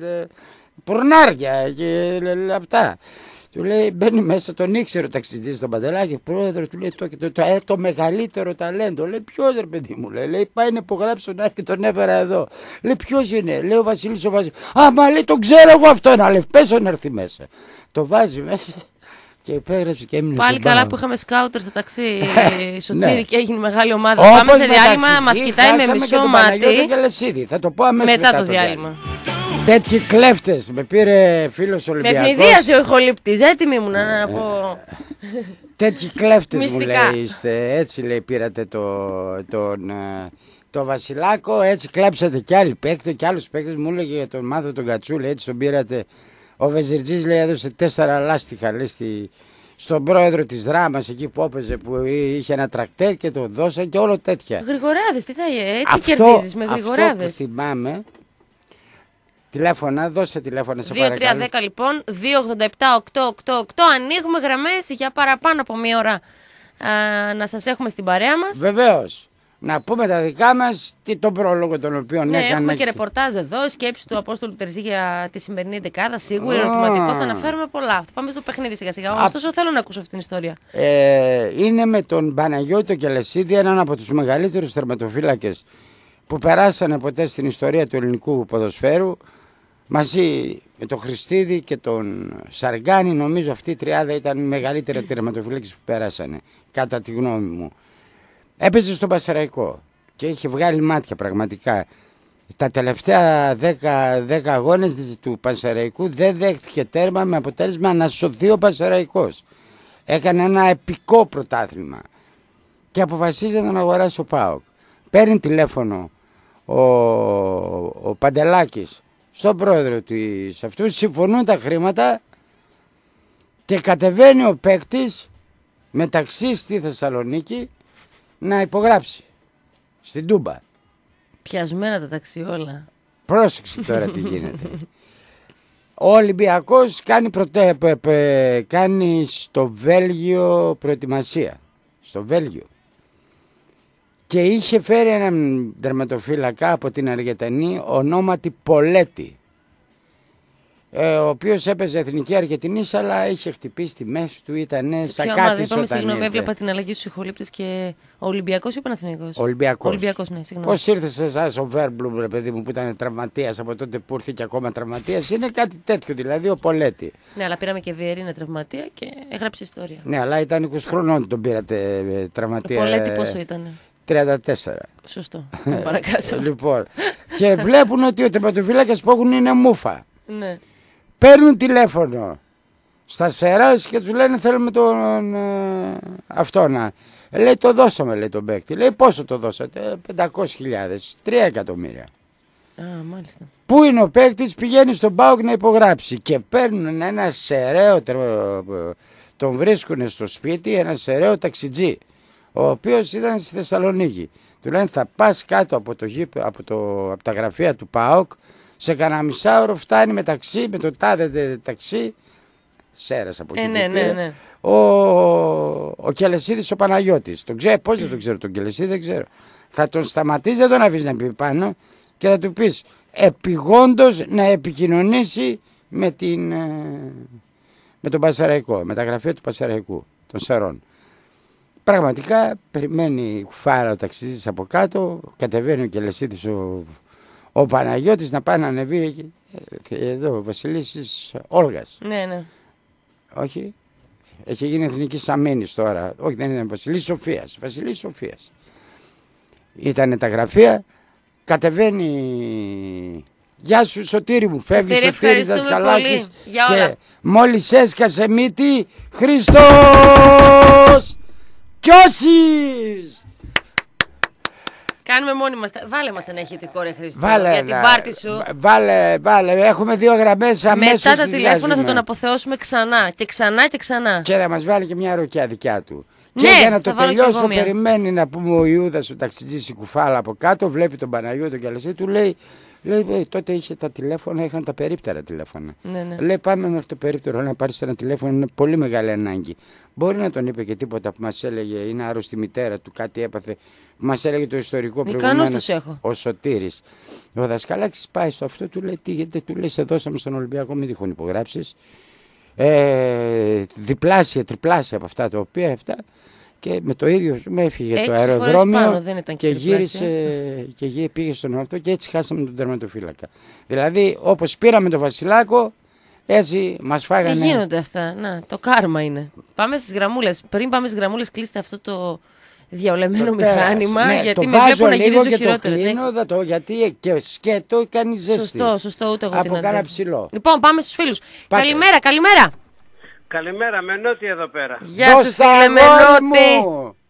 πορνάρια και αυτά. Του λέει μπαίνει μέσα, τον ήξερε ο ταξιτζής τον Παντελάκη, πρόεδρο, του λέει το, το, το, το μεγαλύτερο ταλέντο. Λέει ποιος ρε παιδί μου, λέει, λέει πάει να υπογράψει τον Άρη και τον έφερα εδώ. Λέει ποιος είναι, λέει ο Βασίλης ο Βασίλης. Α, μα λέει τον ξέρω εγώ αυτόν, αλλά πες τον έρθει μέσα. Το βάζει μέσα. Και υπέγραψε και έμεινε. Πάλι καλά πάνω. που είχαμε σκάουτερ στα ταξί, Σωτήρη, Ναι. και έγινε μεγάλη ομάδα. Όπως Πάμε σε με διάλειμμα, ταξιτζή, μας κοιτάει με χάσαμε μισό και τον μάτι. Παναγιώτη Κελεσίδη. Θα το πω αμέσως Μετά το διάλειμμα. Τέτοιοι κλέφτες με πήρε φίλος Με Ολυμπιακός. ευνηδίασε ο ηχολήπτης, έτοιμη ήμουν να πω. Τέτοιοι κλέφτες μου Μυστικά. λέει είστε. Έτσι λέει πήρατε το, τον, ε, το Βασιλάκο. Έτσι κλέψατε κι άλλοι παίκτες. Κι άλλους παίκτες μου έλεγε για τον Μάθο τον Κατσούλη. Έτσι τον πήρατε. Ο Βεζιρτζής λέει έδωσε τέσσερα λάστιχα λέει, στη, στον πρόεδρο της Δράμας εκεί που όπαιζε, που είχε ένα τρακτέρ και το δώσαν και όλο τέτοια. Γρηγοράδες, τι θα έτσι Αυτό, κερδίζεις με αυτό που γρηγοράδες. θυμάμαι. Τηλέφωνα, δώσε τηλέφωνα σε δύο τρία παρακαλώ. δέκα λοιπόν, δύο ογδόντα επτά οκτώ ογδόντα οκτώ. Ανοίγουμε γραμμές για παραπάνω από μία ώρα α, να σας έχουμε στην παρέα μας. Βεβαίως. Να πούμε τα δικά μας, τι τον πρόλογο τον οποίο Ναι, έκανε. έχουμε και ρεπορτάζ εδώ, σκέψη του Απόστολου Τερζή για τη σημερινή δεκάδα. Σίγουρα ερωτηματικό, θα αναφέρουμε πολλά. Θα πάμε στο παιχνίδι σιγά σιγά. Α... Ωστόσο θέλω να ακούσω αυτή την ιστορία. Ε, είναι με τον Παναγιώτη τον Κελεσίδη, έναν από τους μεγαλύτερους τερματοφύλακες που περάσανε ποτέ στην ιστορία του ελληνικού ποδοσφαίρου. Μαζί με τον Χριστίδη και τον Σαργάνη, νομίζω αυτή η τριάδα ήταν οι μεγαλύτεροι τερματοφύλακες που περάσανε, κατά τη γνώμη μου. Έπαιζε στον Πασαραϊκό και είχε βγάλει μάτια πραγματικά. Τα τελευταία δέκα αγώνες του Πασαραϊκού δεν δέχτηκε τέρμα με αποτέλεσμα να σωθεί ο Πασαραϊκός. Έκανε ένα επικό πρωτάθλημα και αποφασίζει να αγοράσει ο ΠΑΟΚ. Παίρνει τηλέφωνο ο, ο Παντελάκης στον πρόεδρο της αυτού, συμφωνούν τα χρήματα και κατεβαίνει ο παίκτης μεταξύ στη Θεσσαλονίκη να υπογράψει στην Τούμπα. Πιασμένα τα ταξί όλα. Πρόσεξε τώρα τι γίνεται. Ο Ολυμπιακός κάνει, προτε... κάνει στο Βέλγιο προετοιμασία. Στο Βέλγιο. Και είχε φέρει έναν τερματοφύλακα από την Αργεντινή ονόματι Πολέτη. Ε, ο οποίος έπαιζε εθνική Αργεντινής, αλλά είχε χτυπήσει τη μέση του, ήταν σακάτης όταν Συγγνώμη, ήρθε. έβλεπα την αλλαγή στους ηχολήπτες και ο Ολυμπιακός ή ο Παναθηναϊκός. Ολυμπιακός. Ολυμπιακός, ναι, συγγνώμη. Πώς ήρθε σε εσάς ο Βέρμπλουμ, ρε παιδί μου, που ήταν τραυματίας από τότε που ήρθε και ακόμα τραυματίας, είναι κάτι τέτοιο, δηλαδή ο Πολέτη. Ναι, αλλά πήραμε και Βιερίνα τραυματία και έγραψε ιστορία. Ναι, αλλά ήταν είκοσι χρονών τον πήρατε ε, τραυματία. Ο Πολέτη πόσο ήταν? τριάντα τέσσερα. Σωστό. Παρακάτω. Λοιπόν, και βλέπουν ότι ο τερματοφύλακας που έχουν είναι μούφα. Ναι. Παίρνουν τηλέφωνο στα Σεράς και τους λένε θέλουμε τον ε, αυτό να. Λέει το δώσαμε, λέει τον παίκτη. Λέει πόσο το δώσατε? πεντακόσιες χιλιάδες, τρία εκατομμύρια. Α, μάλιστα. Πού είναι ο παίκτης? Πηγαίνει στον ΠΑΟΚ να υπογράψει και παίρνουν ένα σεραίο, τον βρίσκουν στο σπίτι, ένα σεραίο ταξιτζή, ο οποίος ήταν στη Θεσσαλονίκη. Του λένε θα πας κάτω από, το, από, το, από τα γραφεία του ΠΑΟΚ, σε κανένα μισάωρο φτάνει με ταξί, με το τάδε ταξί, Σέρας από εκεί. Ε, ναι, ναι, ναι. Ο, ο Κελεσίδης ο Παναγιώτης. Τον ξέρω, πώς δεν τον ξέρω τον Κελεσίδη, δεν ξέρω. Θα τον σταματήσει, δεν τον αφήσει να πει πάνω και θα του πεις επιγόντως να επικοινωνήσει με, την, με τον Πασαραϊκό, με τα γραφεία του Πασαραϊκού, των Σερών. Πραγματικά περιμένει κουφάρα ο ταξιδίτης από κάτω, κατεβαίνει ο Κελεσίδης ο, ο Παναγιώτης να πάει να ανεβεί εδώ ο Βασιλίσης Όλγας. Ναι, ναι. Όχι, έχει γίνει εθνικής αμήνης τώρα. Όχι, δεν ήταν Βασιλής Σοφίας. Βασιλής Σοφίας. Ήτανε τα γραφεία, κατεβαίνει. Γεια σου Σωτήρη μου, φεύγει Σωτήρης Δασκαλάκης και μόλις έσκασε μύτη, Χριστός κι όσις! Κάνουμε μόνοι μας. Βάλε μας ένα ηχητικό ρε Χρήστο. Βάλε, για την πάρτι σου. Βάλε, βάλε. Έχουμε δύο γραμμές αμέσως. Μετά τα τηλέφωνα θα τον αποθεώσουμε ξανά και ξανά και ξανά. Και θα μας βάλει και μια ροκιά δικιά του. Και ναι, για να το βάλω τελειώσω, περιμένει να πούμε ο Ιούδας ο ταξιτζής η κουφάλα από κάτω, βλέπει τον Παναγιώτο τον Κιαλασί, του λέει, λέει ε, τότε είχε τα τηλέφωνα, είχαν τα περίπτερα τηλέφωνα. Ναι, ναι. Λέει πάμε μέχρι το περίπτερο να πάρεις ένα τηλέφωνο, είναι πολύ μεγάλη ανάγκη. Μπορεί να τον είπε και τίποτα που μας έλεγε, είναι άρρωστη μητέρα του, κάτι έπαθε, που μας έλεγε το ιστορικό προηγουμένως ο Σωτήρης. Ο Δασκαλάκης πάει στο αυτό, του λέει τι γιατί, του λέει σε δώσαμε στον Ολυμπιακό, μην τυχόν υπογράψεις. Ε, διπλάσια, τριπλάσια από αυτά τα οποία αυτά και με το ίδιο με έφυγε έξι το αεροδρόμιο πάνω, δεν ήταν και, και γύρισε και γύ, πήγε στον αυτό και έτσι χάσαμε τον τερματοφύλακα. Δηλαδή όπως πήραμε τον Βασιλάκο έτσι μας φάγανε. Δεν γίνονται αυτά, να, το κάρμα είναι. Πάμε στις γραμμούλες, πριν πάμε στις γραμμούλες κλείστε αυτό το διαολεμένο το μηχάνημα ναι, γιατί με βλέπω να γυρίζω και χειρότερα. Το κλείνω, ναι. το, γιατί και σκέτο κάνει ζέστη. Σωστό, σωστό, ούτε εγώ από την κάνα ψηλό. Λοιπόν, πάμε στους φίλους. Πάτε. Καλημέρα, καλημέρα. Καλημέρα, Μενώτη εδώ πέρα. Γεια σου φίλε Μενώτη.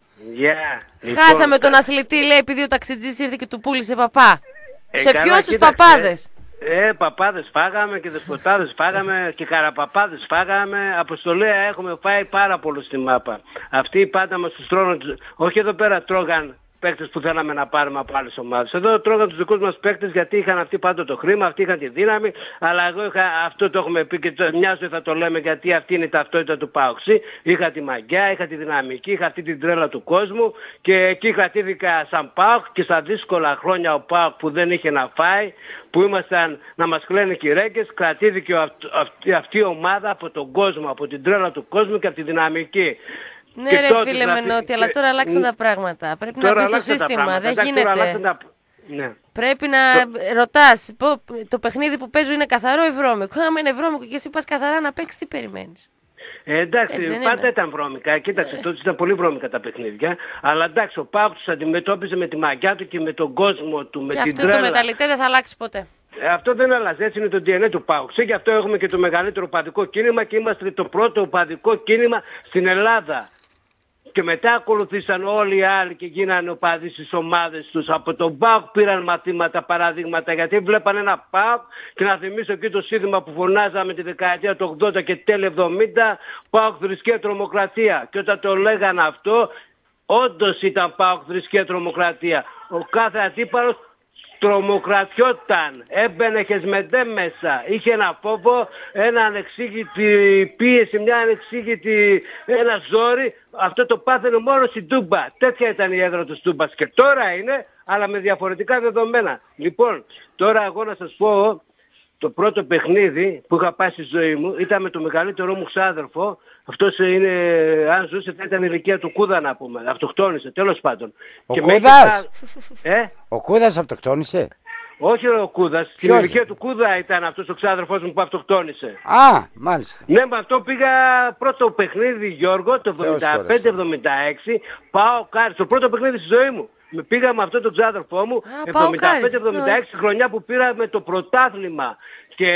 Yeah. Χάσαμε τον αθλητή, λέει, επειδή ο ταξιτζής ήρθε και του πούλησε παπά. Ε, σε ποιους τους παπάδες? Ε, παπάδες φάγαμε και δεσποτάδες φάγαμε και καραπαπάδες φάγαμε. Αποστολέα έχουμε φάει πάρα πολύ στη μάπα. Αυτοί πάντα μας τους τρώνε, όχι εδώ πέρα τρώγαν παίκτες που θέλαμε να πάρουμε από άλλες ομάδες. Εδώ τρώγαν τους δικούς μας παίκτες γιατί είχαν αυτοί πάντα το χρήμα, αυτοί είχαν τη δύναμη, αλλά εγώ είχα, αυτό το έχουμε πει και το, μια ζωή θα το λέμε γιατί αυτή είναι η ταυτότητα του ΠΑΟΚΣΗ. Είχα τη μαγιά, είχα τη δυναμική, είχα αυτή την τρέλα του κόσμου και εκεί κρατήθηκα σαν ΠΑΟΚ και στα δύσκολα χρόνια ο ΠΑΟΚ που δεν είχε να φάει, που ήμασταν να μας κλαίνε κυρέκες, κρατήθηκε αυτή, αυτή η ομάδα από τον κόσμο, από την τρέλα του κόσμου και από τη δυναμική. Ναι και ρε φίλε Μενώτη, και... αλλά τώρα αλλάξαν τα πράγματα. Πρέπει τώρα να μπει στο σύστημα, δεν γίνεται. Τα... Ναι. Πρέπει να το... ρωτάς, το παιχνίδι που παίζω είναι καθαρό ή βρώμικο. Άμα είναι βρώμικο και εσύ πας καθαρά να παίξεις, τι περιμένεις? Ε, εντάξει, πάντα είναι. Ήταν βρώμικα. Κοίταξε, τότε ήταν πολύ βρώμικα τα παιχνίδια. Αλλά εντάξει, ο ΠΑΟΚ τους αντιμετώπιζε με τη μαγιά του και με τον κόσμο του, με και την αυτό τρέλα. Το μεταλλητέ δεν θα αλλάξει ποτέ. Αυτό δεν αλλάζει, έτσι είναι το ντι εν έι του ΠΑΟΚ. Και γι' αυτό έχουμε και το μεγαλύτερο οπαδικό κίνημα και είμαστε το πρώτο οπαδικό κίνημα στην Ελλάδα. Και μετά ακολουθήσαν όλοι οι άλλοι και γίνανε οπαδοί στις ομάδες τους. Από τον ΠΑΟΚ πήραν μαθήματα, παραδείγματα, γιατί βλέπαν ένα ΠΑΟΚ και να θυμίσω και το σύνθημα που φωνάζαμε τη δεκαετία του ογδόντα και τέλη εβδομήντα, ΠΑΟΚ θρησκεία τρομοκρατία. Και όταν το λέγανε αυτό, όντως ήταν ΠΑΟΚ θρησκεία τρομοκρατία. Ο κάθε αντίπαλος τρομοκρατιόταν, έμπαινε χεσμεντέ μέσα, είχε ένα φόβο, ένα ανεξήγητη πίεση, μια ανεξήγητη, ένα ζόρι, αυτό το πάθαινε μόνο στην Τούμπα. Τέτοια ήταν η έδρα του Τούμπας και τώρα είναι, αλλά με διαφορετικά δεδομένα. Λοιπόν, τώρα εγώ να σας πω, το πρώτο παιχνίδι που είχα πάει στη ζωή μου ήταν με το μεγαλύτερό μου ξάδερφο. Αυτός είναι, αν ζούσε θα ήταν η ηλικία του Κούδα να πούμε. Αυτοκτόνησε, τέλος πάντων. Ο και Κούδας! Με... Ε? Ο Κούδας αυτοκτόνησε? Όχι ο Κούδας. Στην ηλικία του Κούδα ήταν αυτός ο ξάδερφός μου που αυτοκτόνησε. Α, μάλιστα. Ναι, με αυτό πήγα πρώτο παιχνίδι, Γιώργο, το εβδομήντα πέντε εβδομήντα έξι. Πάω κάρι, στο πρώτο παιχνίδι στη ζωή μου. Με πήγα με αυτόν τον ξάδερφό μου, εβδομήντα πέντε εβδομήντα έξι, χρονιά που πήραμε το πρωτάθλημα. Και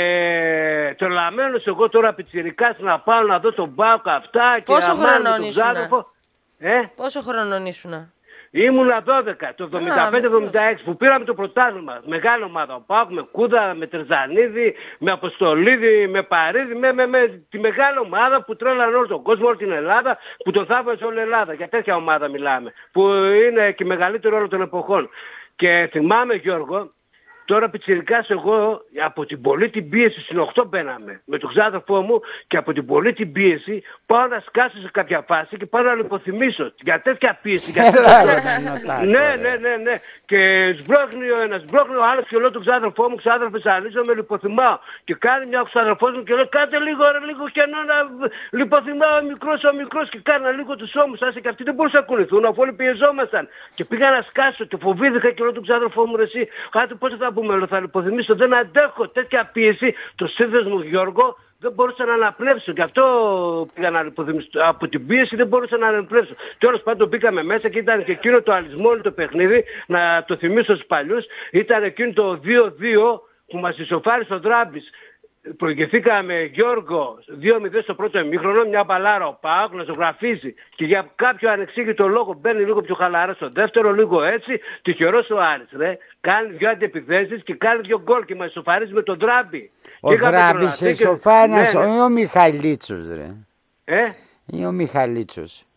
τρελαμένος εγώ τώρα πιτσιρικάς να πάω να δω τον ΠΑΟΚ αυτά και πόσο αμάνε τον ξάδερφο. Ε? Πόσο χρονών ήσουνα? Ήμουνα δώδεκα, το εβδομήντα πέντε εβδομήντα έξι που πήραμε το πρωτάθλημα. Μεγάλη ομάδα. Ο ΠΑΟΚ με Κούδα, με Τερζανίδη, με Αποστολίδη, με Παρίδη, με, με, με τη μεγάλη ομάδα που τρέλανε όλο τον κόσμο, όλη την Ελλάδα, που το θαύμασε όλη η Ελλάδα. Για τέτοια ομάδα μιλάμε, που είναι και μεγαλύτερο όλων των εποχών. Και θυμάμαι, Γιώργο, τώρα πιτσιρικάς εγώ από την πολλή την πίεση στην οκτώ μπαίναμε με τον ξάδερφό μου και από την πολλή την πίεση πάω να σκάσω σε κάποια φάση και πάω να λιποθυμίσω για τέτοια πίεση. Για τέτοια... ναι, ναι, ναι, ναι. Και σμπρώχνει ο ένας, σμπρώχνει ο άλλος και λέω τον ξάδερφό μου, ξάδερφε σαλίζω με λιποθυμάω. Και κάνει μια ο ξάδερφός μου και λέει κάντε λίγο ρε, λίγο κενό να λιποθυμάω ο μικρός, ο μικρός και κάνα λίγο τους ώμους. Άσε και αυτοί δεν μπορούσαν να κουνηθούν αφού όλοι πιεζόμασταν. Και πήγα να σκάσω και φοβήθηκα και λέω τον ξάδερφό μου ρε εσύ, κάτι πώς θα πούμε, θα λιποθυμίσω, δεν αντέχω τέτοια πίεση. Το σύνδεσμο Γιώργο δεν μπορούσα να αναπνεύσω. Γι' αυτό πήγα να λιποθυμίσω. Από την πίεση δεν μπορούσα να αναπνεύσω. Τέλος πάντων μπήκαμε μέσα και ήταν και εκείνο το αλυσμόνι το παιχνίδι, να το θυμίσω στους παλιούς, ήταν εκείνο το δύο δύο που μας ισοφάρισε ο Δράμπης. Προηγηθήκαμε Γιώργο δύο μηδέν στο πρώτο ημίχρονο, μια μπαλάρα ο ΠΑΟΚ να ζωγραφίζει και για κάποιο ανεξήγητο λόγο μπαίνει λίγο πιο χαλαρά στο δεύτερο, λίγο έτσι, τυχερός ο Άρης ρε, κάνει δυο αντιεπιθέσεις και κάνει δυο γκολ και μας ισοφαρίζει με τον Δράμπη. Ο Δράμπης σε ισοφάνας, ναι, ναι. Ο Μιχαλίτσος ρε. Ε? Ή ο Μιχαλίτσος.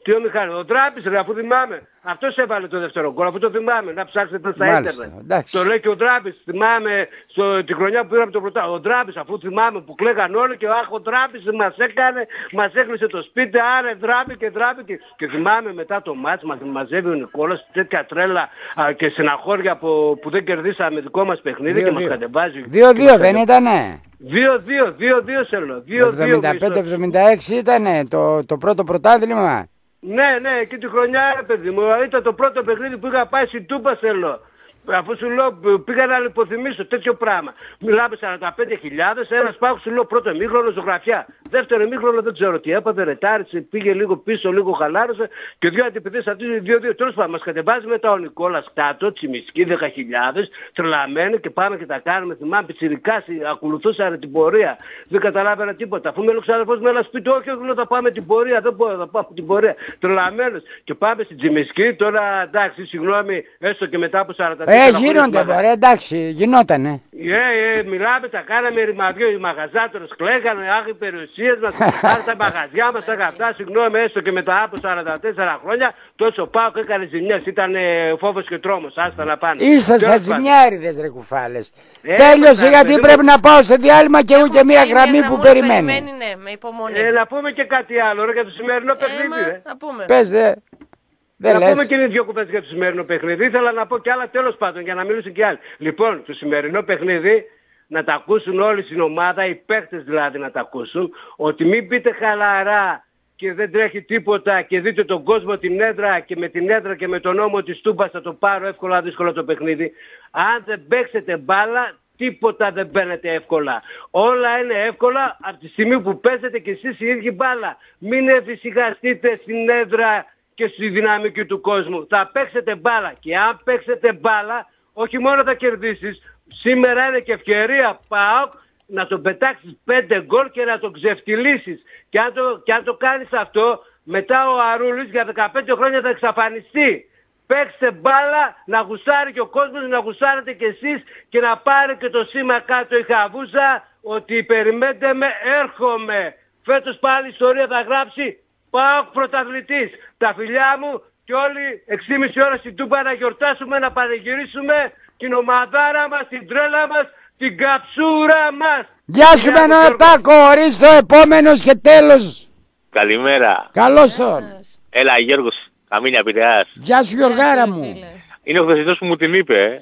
Τι ο Μιχάλης, ο Ντράπης ρε, αφού θυμάμαι. Αυτός έβαλε το δεύτερο γκολ, αφού το θυμάμαι. Να ψάξετε στα ίντερνετ. Το λέει και ο Ντράπης. Θυμάμαι στο, την χρονιά που πήραμε το πρωτάθλημα. Ο Ντράπης, αφού θυμάμαι που κλαίγαν όλοι και αχ, ο Ντράπης μας έκανε, μας έκλεισε το σπίτι, άρε Ντράπη και Ντράπη. Και, και θυμάμαι μετά το μάτς μας μαζεύει ο Νικόλας τέτοια τρέλα α, και στεναχώρια που, που δεν κερδίσαμε δικό μας παιχνίδι και μας κατεβάζει. δύο δύο δεν ήτανε. δύο δύο, δύο δύο θέλω. εβδομήντα πέντε εβδομήντα έξι ήτανε το, το πρώτο πρωτάθλημα. Ναι, ναι, εκεί τη χρονιά, παιδί μου, ήταν το πρώτο παιχνίδι που είχα πάει στην Τούμπα, θέλω. Αφού σου λέω πήγα να λιποθυμίσω τέτοιο πράγμα. Μιλάμε σαράντα πέντε χιλιάδες, ένας πάγος σου λέω πρώτο ημίχρονο ζωγραφιά. Δεύτερο ημίχρονο δεν ξέρω τι έπαθε, ρετάρισε, πήγε λίγο πίσω, λίγο χαλάρωσε και δύο αντιπαιδείς αυτοί δύο δύο. Τέλος πάντων μας κατεβάζει μετά ο Νικόλας κάτω, Τσιμισκή δέκα χιλιάδες, τρελαμένοι και πάμε και τα κάνουμε. Θυμάμαι πιτσιρικάς, ακολουθούσαν την πορεία. Δεν καταλάβαινα τίποτα. Αφού με λέει ο ξαδερφός με ένα σπίτι, όχι, όχι, θα πάμε την πορεία, δεν μπορώ να πάω την πορεία. Τρελαμένος και πάμε στην Τσιμισκή, τώρα εντάξει, συγγνώμη, έστω και μετά από σαράντα τέσσερα. Ε, γίνονται μωρέ, εντάξει, γινότανε. Ε, ε, μιλάμε, τα κάναμε ρημαδιό, οι μαγαζάτορες κλαίγανε, άχι περιουσίες μας, άχι τα μαγαζιά μας, τα αυτά, συγγνώμη, έστω και μετά από σαράντα τέσσερα χρόνια, τόσο πάω και έκανε ζημιές, ήταν ε, φόβος και τρόμος, άστα να πάνε. Ήσασταν ζημιάριδες ρε κουφάλες. Ε, Τέλειωσε γιατί παιδί, πρέπει να πάω σε διάλειμμα και ούτε μια γραμμή που περιμένει. Ναι, με υπομονή. Ε, να πούμε και κάτι άλλο ρε, για το σημερινό παιχνίδι. Ε, Πες δε. Δεν να λες. πούμε και δύο κουβέντες για το σημερινό παιχνίδι. Ήθελα να πω κι άλλα τέλος πάντων για να μιλήσουν κι άλλοι. Λοιπόν, το σημερινό παιχνίδι να τα ακούσουν όλοι στην ομάδα, οι παίχτες δηλαδή να τα ακούσουν, ότι μην πείτε χαλαρά και δεν τρέχει τίποτα και δείτε τον κόσμο την έδρα και με την έδρα και με τον νόμο της Τούμπας θα το πάρω εύκολα δύσκολο το παιχνίδι. Αν δεν παίξετε μπάλα, τίποτα δεν μπαίνετε εύκολα. Όλα είναι εύκολα από τη στιγμή που παίζετε κι εσείς οι ίδιοι μπάλα. Μην εφησυχαστείτε στην έδρα και στη δυναμική του κόσμου. Θα παίξετε μπάλα και αν παίξετε μπάλα, όχι μόνο θα κερδίσεις, σήμερα είναι και ευκαιρία ΠΑΟΚ να τον πετάξεις πέντε γκολ και να τον ξεφτυλίσεις. Και αν το, και αν το κάνεις αυτό, μετά ο Αρούλης για δεκαπέντε χρόνια θα εξαφανιστεί. Παίξτε μπάλα, να γουσάρει και ο κόσμος, να γουσάρετε κι εσείς και να πάρει και το σήμα κάτω η Χαβούζα ότι περιμένετε με, έρχομαι. Φέτος πάλι η ιστορία θα γράψει ΠΑΟΚ πρωταθλητής. Τα φιλιά μου και όλοι έξι και μισή ώρα στην Τούμπα να γιορτάσουμε, να πανηγυρίσουμε την ομαδάρα μας, την τρέλα μας, την καψούρα μας. Γεια σου Μενοτάκο, ορίστε ο επόμενος και τέλος. Καλημέρα. Καλώς τον. Έλα Γιώργος, Καμίνια Πειραιάς. Γεια σου Γιωργάρα μου. Είναι ο χθεσινός που μου την είπε.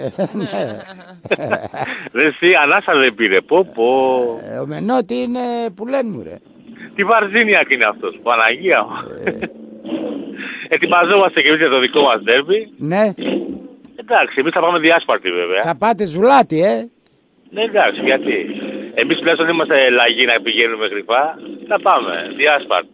Ρε εσύ, ανάσα δεν πήρε, πω πω. Ο Μενώτη είναι που λένε μου ρε. Τι Βαρζίνιακ είναι αυτός, Παναγία μου. Ετοιμαζόμαστε και εμείς για το δικό μας ντέρμπι. Ναι. Εντάξει, εμείς θα πάμε διάσπαρτη βέβαια. Θα πάτε ζουλάτι, ε. Ναι, εντάξει, γιατί. Εμείς τουλάχιστον είμαστε λαγοί να πηγαίνουμε κρυφά. Θα πάμε, διάσπαρτη.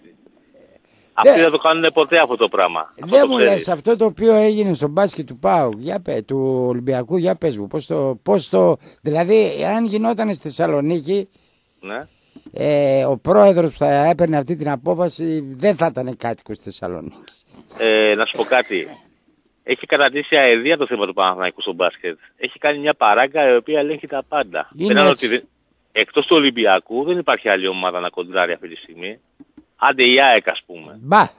Αυτοί δεν το κάνουν ποτέ αυτό το πράγμα. Δεν μου λες αυτό το οποίο έγινε στο μπάσκετ του ΠΑΟΚ, για πέ, του Ολυμπιακού, για πες μου. Πώς το, πώς το, δηλαδή, αν γινόταν στη Θεσσαλονίκη, ναι. ε, ο πρόεδρος που θα έπαιρνε αυτή την απόφαση δεν θα ήταν κάτοικος της Θεσσαλονίκης. Ε, να σου πω κάτι. Έχει καταντήσει αεδία το θέμα του Παναθηναϊκού στο μπάσκετ. Έχει κάνει μια παράγκα η οποία ελέγχει τα πάντα. Ότι, εκτός του Ολυμπιακού δεν υπάρχει άλλη ομάδα να κοντράρει αυτή τη στιγμή. Άντε η ΑΕΚ ας πούμε. Μπα.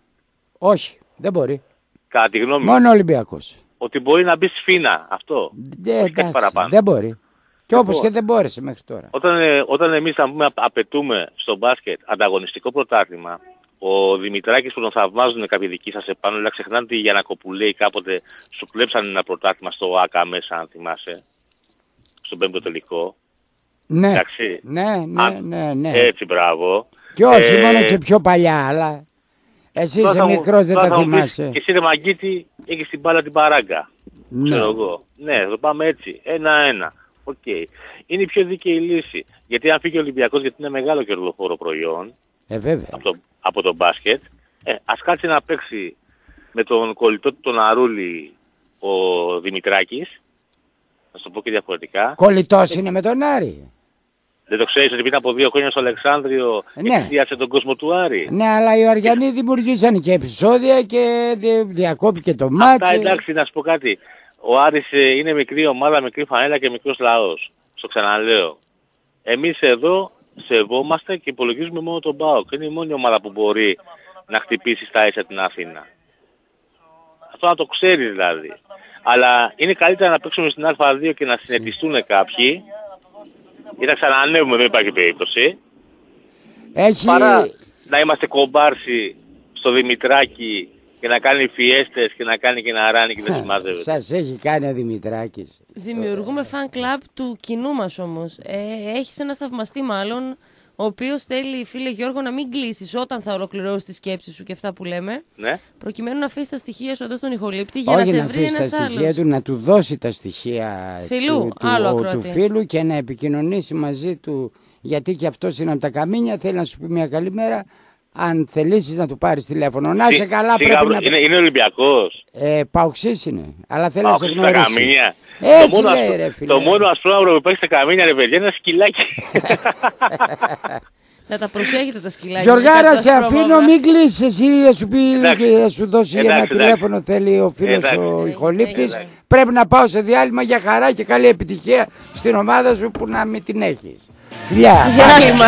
Όχι. Δεν μπορεί. Κατά τη γνώμη μόνο ο Ολυμπιακός. Ότι μπορεί να μπει σφίνα. Αυτό. Ε, εντάξει, δεν μπορεί. Και όπως και δεν μπόρεσε μέχρι τώρα. Όταν, ε, όταν εμείς θα πούμε, απαιτούμε στο μπάσκετ ανταγωνιστικό πρωτάθλημα, ο Δημητράκης που τον θαυμάζουν κάποιοι δικοί σας επάνω, αλλά ξεχνάνε ότι η Γιαννακοπουλέη κάποτε σου κλέψαν ένα πρωτάθλημα στο ΆΚΑ μέσα, αν θυμάσαι. Στον πέμπτο τελικό. Ναι. Εντάξει. Ναι, ναι, αν, ναι, ναι. Έτσι, μπράβο. Και όχι ε, μόνο και πιο παλιά, αλλά εσύ είσαι μικρός, δεν τα θυμάσαι. Και εσύ ρε Μαγκίτη έχεις την μπάλα την παράγκα. Ναι. Ξέρω εγώ. Ναι, θα πάμε έτσι. Ένα-ένα. Οκ. Okay. Είναι η πιο δίκαιη λύση. Γιατί αν φύγει ο Ολυμπιακός, γιατί είναι μεγάλο κερδοφόρο προϊόν. Ε, βέβαια. Από το, από το μπάσκετ. Ε, ας κάτσει να παίξει με τον κολλητό του τον Αρούλη ο Δημητράκης. Θα σου το πω και διαφορετικά. Κολλητός είναι με τον Άρη. Δεν το ξέρεις ότι πριν από δύο χρόνια στο Αλεξάνδριο ναι. εξηδίασε τον κόσμο του Άρη. Ναι, αλλά οι Αριανοί δημιουργήσαν και επεισόδια και διακόπηκε το μάτσι. Αυτά εντάξει, να σου πω κάτι. Ο Άρης είναι μικρή ομάδα, μικρή φανέλα και μικρός λαός. Στο ξαναλέω. Εμείς εδώ σεβόμαστε και υπολογίζουμε μόνο τον ΠΑΟΚ. Είναι η μόνη ομάδα που μπορεί να χτυπήσει στα ίσα την Αθήνα. Αυτό να το ξέρει δηλαδή. Αλλά είναι καλύτερα να παίξουμε στην Α2 και να συνετιστούν κάποιοι ή να ξανανεύουμε, δεν υπάρχει περίπτωση. Έχει... Παρά να είμαστε κομπάρσι στο Δημητράκη και να κάνει φιέστες και να κάνει και να ράνει και δεν συμμαζεύεται. Σας έχει κάνει ο Δημητράκης. Δημιουργούμε fan club του κοινού μας όμως. Ε, έχεις ένα θαυμαστή μάλλον, ο οποίος θέλει, φίλε Γιώργο, να μην κλείσεις όταν θα ολοκληρώσεις τη σκέψη σου και αυτά που λέμε. Ναι. Προκειμένου να αφήσει τα στοιχεία σου εδώ στον ηχολήπτη για Όχι να σε να βρει αφήσει τα ένας στοιχεία άλλος. του, να του δώσει τα στοιχεία Φιλού, του, του, άλλο του, ακροατή. του φίλου και να επικοινωνήσει μαζί του, γιατί και αυτός είναι από τα καμίνια, θέλει να σου πει μια καλημέρα. Αν θελήσεις να του πάρεις τηλέφωνο, να είσαι καλά, Σιγά, πρέπει να... Είναι, είναι Ολυμπιακός. Ε, Παοξής είναι, αλλά θέλει να σε Παοξής στα γνωρίσει. καμίνια. Έτσι το λέει μόνο, ρε φίλε. Το μόνο ασπρόμαυρο που παίξει στα καμίνια, ρε παιδιά, είναι ένα σκυλάκι. Να τα προσέχετε τα σκυλάκια. Γιωργάρα, σε αφήνω, μην κλείσεις εσύ, θα σου, πει, θα σου δώσει Εντάξει, ένα εντάξει. τηλέφωνο, θέλει ο φίλος Εντάξει. ο ηχολήπτης. Εντάξει. Πρέπει να πάω σε διάλειμμα, για χαρά και καλή επιτυχία στην ομάδα σου που να μην την έχεις. Φιλιά. Διάλειμμα.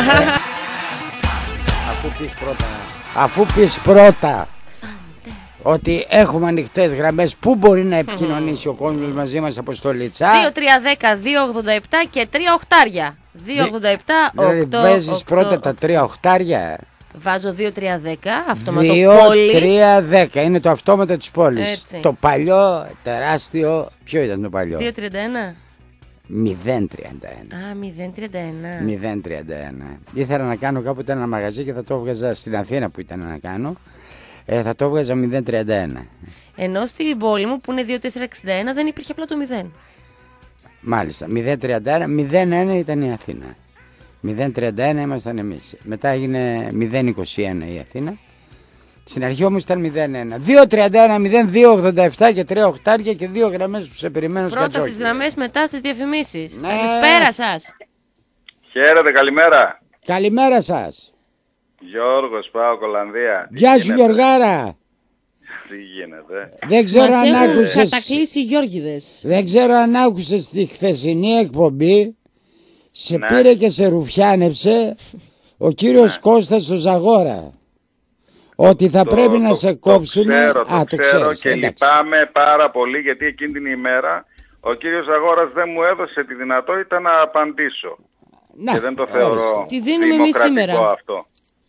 Αφού πεις πρώτα, αφού πεις πρώτα ότι έχουμε ανοιχτές γραμμές, πού μπορεί να επικοινωνήσει ο κόσμος μαζί μας, Αποστολίτσα? δύο τρία ένα μηδέν δύο ογδόντα επτά και τρία οχτάρια. δύο ογδόντα επτά Δηλαδή οκτώ. βάζεις πρώτα τα τρία οχτάρια. Βάζω δύο τρία ένα αυτόματο δύο πόλης. τρία δέκα είναι το αυτόματα της πόλης. Έτσι. Το παλιό, τεράστιο, ποιο ήταν το παλιό? δύο τριάντα ένα. μηδέν τριάντα ένα. Α, μηδέν τριάντα ένα. μηδέν τριάντα ένα. Ήθελα να κάνω κάποτε ένα μαγαζί και θα το έβγαζα στην Αθήνα που ήταν να κάνω. Ε, θα το έβγαζα μηδέν τριάντα ένα. Ενώ στην πόλη μου που είναι δύο τέσσερα εξήντα ένα δεν υπήρχε απλά το μηδέν. Μάλιστα, μηδέν τριάντα ένα, μηδέν ένα ήταν η Αθήνα. μηδέν τριάντα ένα ήμασταν εμείς. Μετά έγινε μηδέν είκοσι ένα η Αθήνα. Στην αρχή όμως ήταν μηδέν ένα. δύο τριάντα ένα μηδέν δύο ογδόντα επτά και τρία οχτάρια και δύο γραμμές που σε περιμένω Πρώτα σκατσόκι. στις γραμμές, μετά στις διαφημίσεις. Ναι. Καλησπέρα σας. Χαίρετε, καλημέρα. Καλημέρα σας. Γιώργος, πάω Κολανδία. Τι Γεια σου γίνεται? Γιωργάρα. Τι γίνεται? Δεν ξέρω Μας αν έχουν άκουσες. κατακλείσει οι Γιώργιδες. Δεν ξέρω αν άκουσες τη χθεσινή εκπομπή. Σε Ναι. πήρε και σε ρουφιάνεψε ο κύριος Κώστας στο Ζαγόρα. Ότι θα Το- πρέπει να το- σε το κόψουν. ξέρω, το Α, το ξέρω ξέρεις. και εντάξει. λυπάμαι πάρα πολύ γιατί εκείνη την ημέρα ο κύριος Αγόρας δεν μου έδωσε τη δυνατότητα να απαντήσω. Να, Και δεν το ορίστε. θεωρώ Τη δίνουμε εμείς δημοκρατικό σήμερα. αυτό.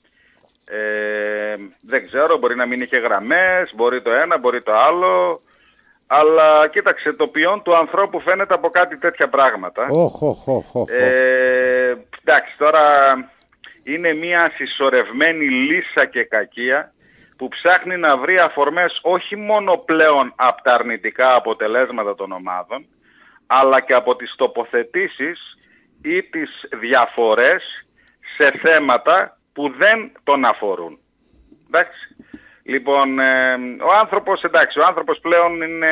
Ε, δεν ξέρω, μπορεί να μην είχε γραμμές, μπορεί το ένα, μπορεί το άλλο. Αλλά κοίταξε, το ποιόν του ανθρώπου φαίνεται από κάτι τέτοια πράγματα. Οχ, οχ, οχ, οχ. Ε, εντάξει, τώρα είναι μια συσσωρευμένη λύσα και κακία που ψάχνει να βρει αφορμές όχι μόνο πλέον από τα αρνητικά αποτελέσματα των ομάδων, αλλά και από τις τοποθετήσεις ή τις διαφορές σε θέματα που δεν τον αφορούν. Εντάξει. Λοιπόν, ε, ο άνθρωπος, εντάξει, ο άνθρωπος πλέον είναι,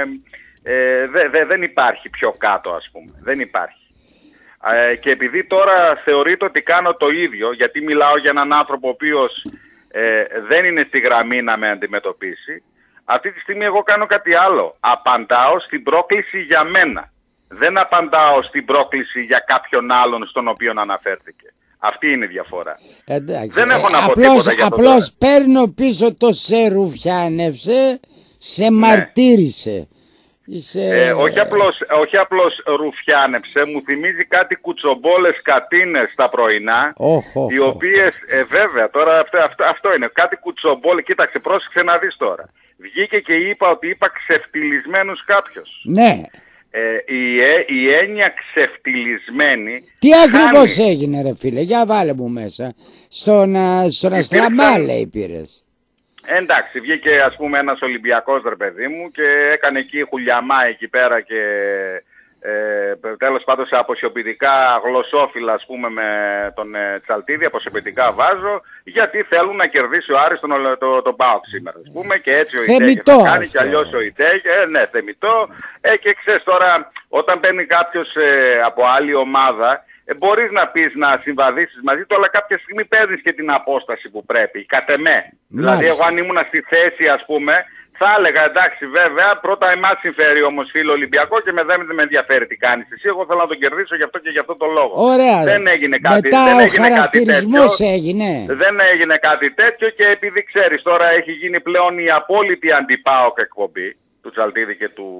ε, δε, δε, δεν υπάρχει πιο κάτω, ας πούμε. Δεν υπάρχει. Ε, και επειδή τώρα θεωρείται ότι κάνω το ίδιο, γιατί μιλάω για έναν άνθρωπο ο οποίος ε, δεν είναι στη γραμμή να με αντιμετωπίσει, αυτή τη στιγμή εγώ κάνω κάτι άλλο. Απαντάω στην πρόκληση για μένα. Δεν απαντάω στην πρόκληση για κάποιον άλλον στον οποίο αναφέρθηκε. Αυτή είναι η διαφορά. Εντάξει. Δεν έχω να πω απλώς, τίποτα για αυτό απλώς παίρνω πίσω το σε ρουφιάνευσε, σε μαρτύρησε. Είσαι... Ε, όχι, απλώς, όχι απλώς ρουφιάνεψε, μου θυμίζει κάτι κουτσομπόλες κατίνες τα πρωινά, Όχ, όχ, οι όχ. οποίες, ε, βέβαια, τώρα αυτό, αυτό, αυτό είναι, κάτι κουτσομπόλες, κοίταξε, πρόσεξε να δεις τώρα. Βγήκε και είπα ότι είπα ξεφτυλισμένους κάποιος. Ναι. Ε, η, ε, η έννοια ξεφτυλισμένη... Τι ακριβώς χάνει- έγινε ρε φίλε, για βάλε μου μέσα. Στον, α, στον Υπήρξαν- Αστραμά λέει πήρες. Εντάξει, βγήκε ας πούμε ένας Ολυμπιακός ρε παιδί μου και έκανε εκεί χουλιαμά εκεί πέρα και ε, τέλος πάντων σε αποσιοποιητικά γλωσσόφυλλα ας πούμε με τον ε, Τσαλτίδη, αποσιοποιητικά βάζω, γιατί θέλουν να κερδίσει ο Άρης τον, το, το ΠΑΟΚ σήμερα ας πούμε, και έτσι ο Ιτέγε Θεμιτό θα κάνει αυτό. και αλλιώς ο Ιτέγε, ε, ναι θεμιτό, ε, και ξέρεις τώρα όταν παίρνει κάποιος ε, από άλλη ομάδα, ε, μπορείς να πεις να συμβαδίσεις μαζί του, αλλά κάποια στιγμή παίρνεις και την απόσταση που πρέπει, κατ' εμέ. Δηλαδή εγώ αν ήμουν στη θέση ας πούμε, θα έλεγα εντάξει βέβαια, πρώτα εμάς συμφέρει όμως φίλο Ολυμπιακό και με δεν με ενδιαφέρει τι κάνεις εσύ. Εγώ θέλω να τον κερδίσω γι' αυτό και γι' αυτό το λόγο. Ωραία. Δεν έγινε κάτι, μετά δεν ο έγινε χαρακτηρισμός κάτι έγινε. Δεν έγινε κάτι τέτοιο και επειδή ξέρεις τώρα έχει γίνει πλέον η απόλυτη αντι-ΠΑΟΚ εκπομπή του Τσαλτίδη και του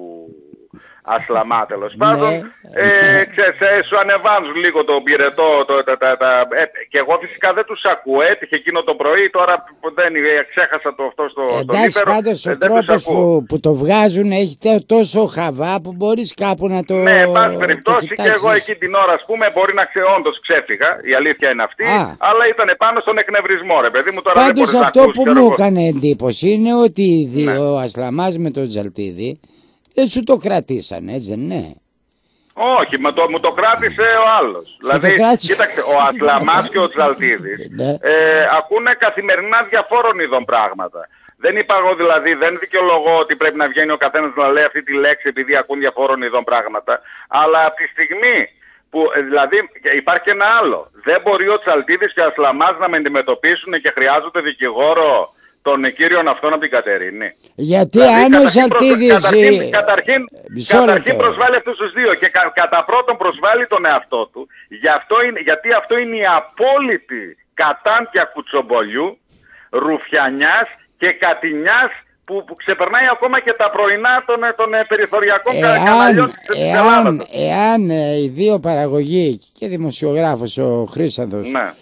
Ασλαμά τέλος πάντων. Ναι. Ε, ξέρεις, ε, σου ανεβάζουν λίγο τον πυρετό το, τα, τα, τα, ε, και εγώ φυσικά δεν τους ακούω. Έτυχε εκείνο το πρωί, τώρα δεν ε, ξέχασα το αυτό στο λίπερο. Εντάξει, πάντως ο τρόπος που, που το βγάζουν έχει τόσο χαβά που μπορείς κάπου να το... Ναι, εν πάση περιπτώσει και εγώ εκεί την ώρα ας πούμε μπορεί να ξέρω όντως ξέφυγα, η αλήθεια είναι αυτή, Α. αλλά ήταν πάνω στον εκνευρισμό ρε παιδί μου. Τώρα πάντως δεν αυτό να ακούσεις, που μου έκανε εντύπωση είναι ότι ναι. ο Ασλαμάς με τον Τζαλτίδη δεν σου το κρατήσανε, έτσι δεν είναι? Όχι, μου το, μου το κράτησε ο άλλος. Δηλαδή, κοίταξε, ο Ασλαμάς και ο Τζαλτίδης ε, ακούνε καθημερινά διαφόρων ειδών πράγματα. Δεν είπα εγώ δηλαδή, δεν δικαιολογώ ότι πρέπει να βγαίνει ο καθένας να λέει αυτή τη λέξη επειδή ακούν διαφόρων ειδών πράγματα. Αλλά από τη στιγμή που, δηλαδή, υπάρχει και ένα άλλο. Δεν μπορεί ο Τζαλτίδης και ο Ασλαμάς να με αντιμετωπίσουν και χρειάζονται δικηγόρο τον κύριον αυτόν από την Κατερίνη. Γιατί δηλαδή, αν ο Σαλτίδης... Καταρχήν, καταρχήν, καταρχήν προσβάλλει αυτούς τους δύο και κα, κατά πρώτον προσβάλλει τον εαυτό του. Γι αυτό είναι, γιατί αυτό είναι η απόλυτη κατάντια κουτσομπολιού, ρουφιανιάς και κατηνιάς που, που ξεπερνάει ακόμα και τα πρωινά των, των περιθωριακών εάν, καναλιών της εάν, εάν ε, οι δύο παραγωγοί και δημοσιογράφος ο Χρήστανθος ναι.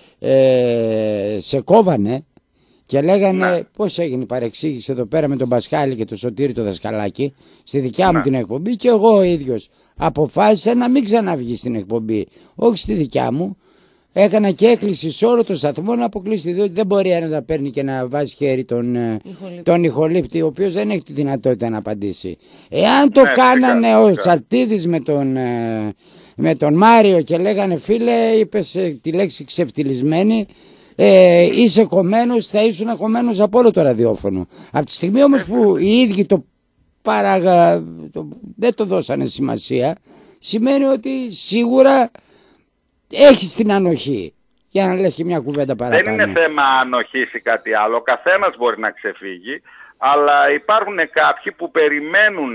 ε, σε κόβανε και λέγανε ναι. πώς έγινε η παρεξήγηση εδώ πέρα με τον Πασχάλη και τον Σωτήρη το Δασκαλάκι στη δικιά μου ναι. την εκπομπή και εγώ ο ίδιος αποφάσισα να μην ξαναβγεί στην εκπομπή, όχι στη δικιά μου. Έκανα και έκκληση σε όλο το σταθμό να αποκλείσει, διότι δεν μπορεί ένας να παίρνει και να βάζει χέρι τον ηχολήπτη, τον ηχολήπτη ο οποίος δεν έχει τη δυνατότητα να απαντήσει. Εάν το ναι, κάνανε φυσικά, ο φυσικά. Τσαλτίδης με τον, με τον Μάριο και λέγανε φίλε είπες τη λέξη ξεφτυλισμένη, Ε, είσαι κομμένος, θα ήσουν κομμένος από όλο το ραδιόφωνο. Από τη στιγμή όμως που οι ίδιοι το παραγα... το... δεν το δώσανε σημασία, σημαίνει ότι σίγουρα έχεις την ανοχή για να λες και μια κουβέντα παραπάνω. Δεν είναι θέμα ανοχής ή κάτι άλλο. Ο καθένας μπορεί να ξεφύγει, αλλά υπάρχουν κάποιοι που περιμένουν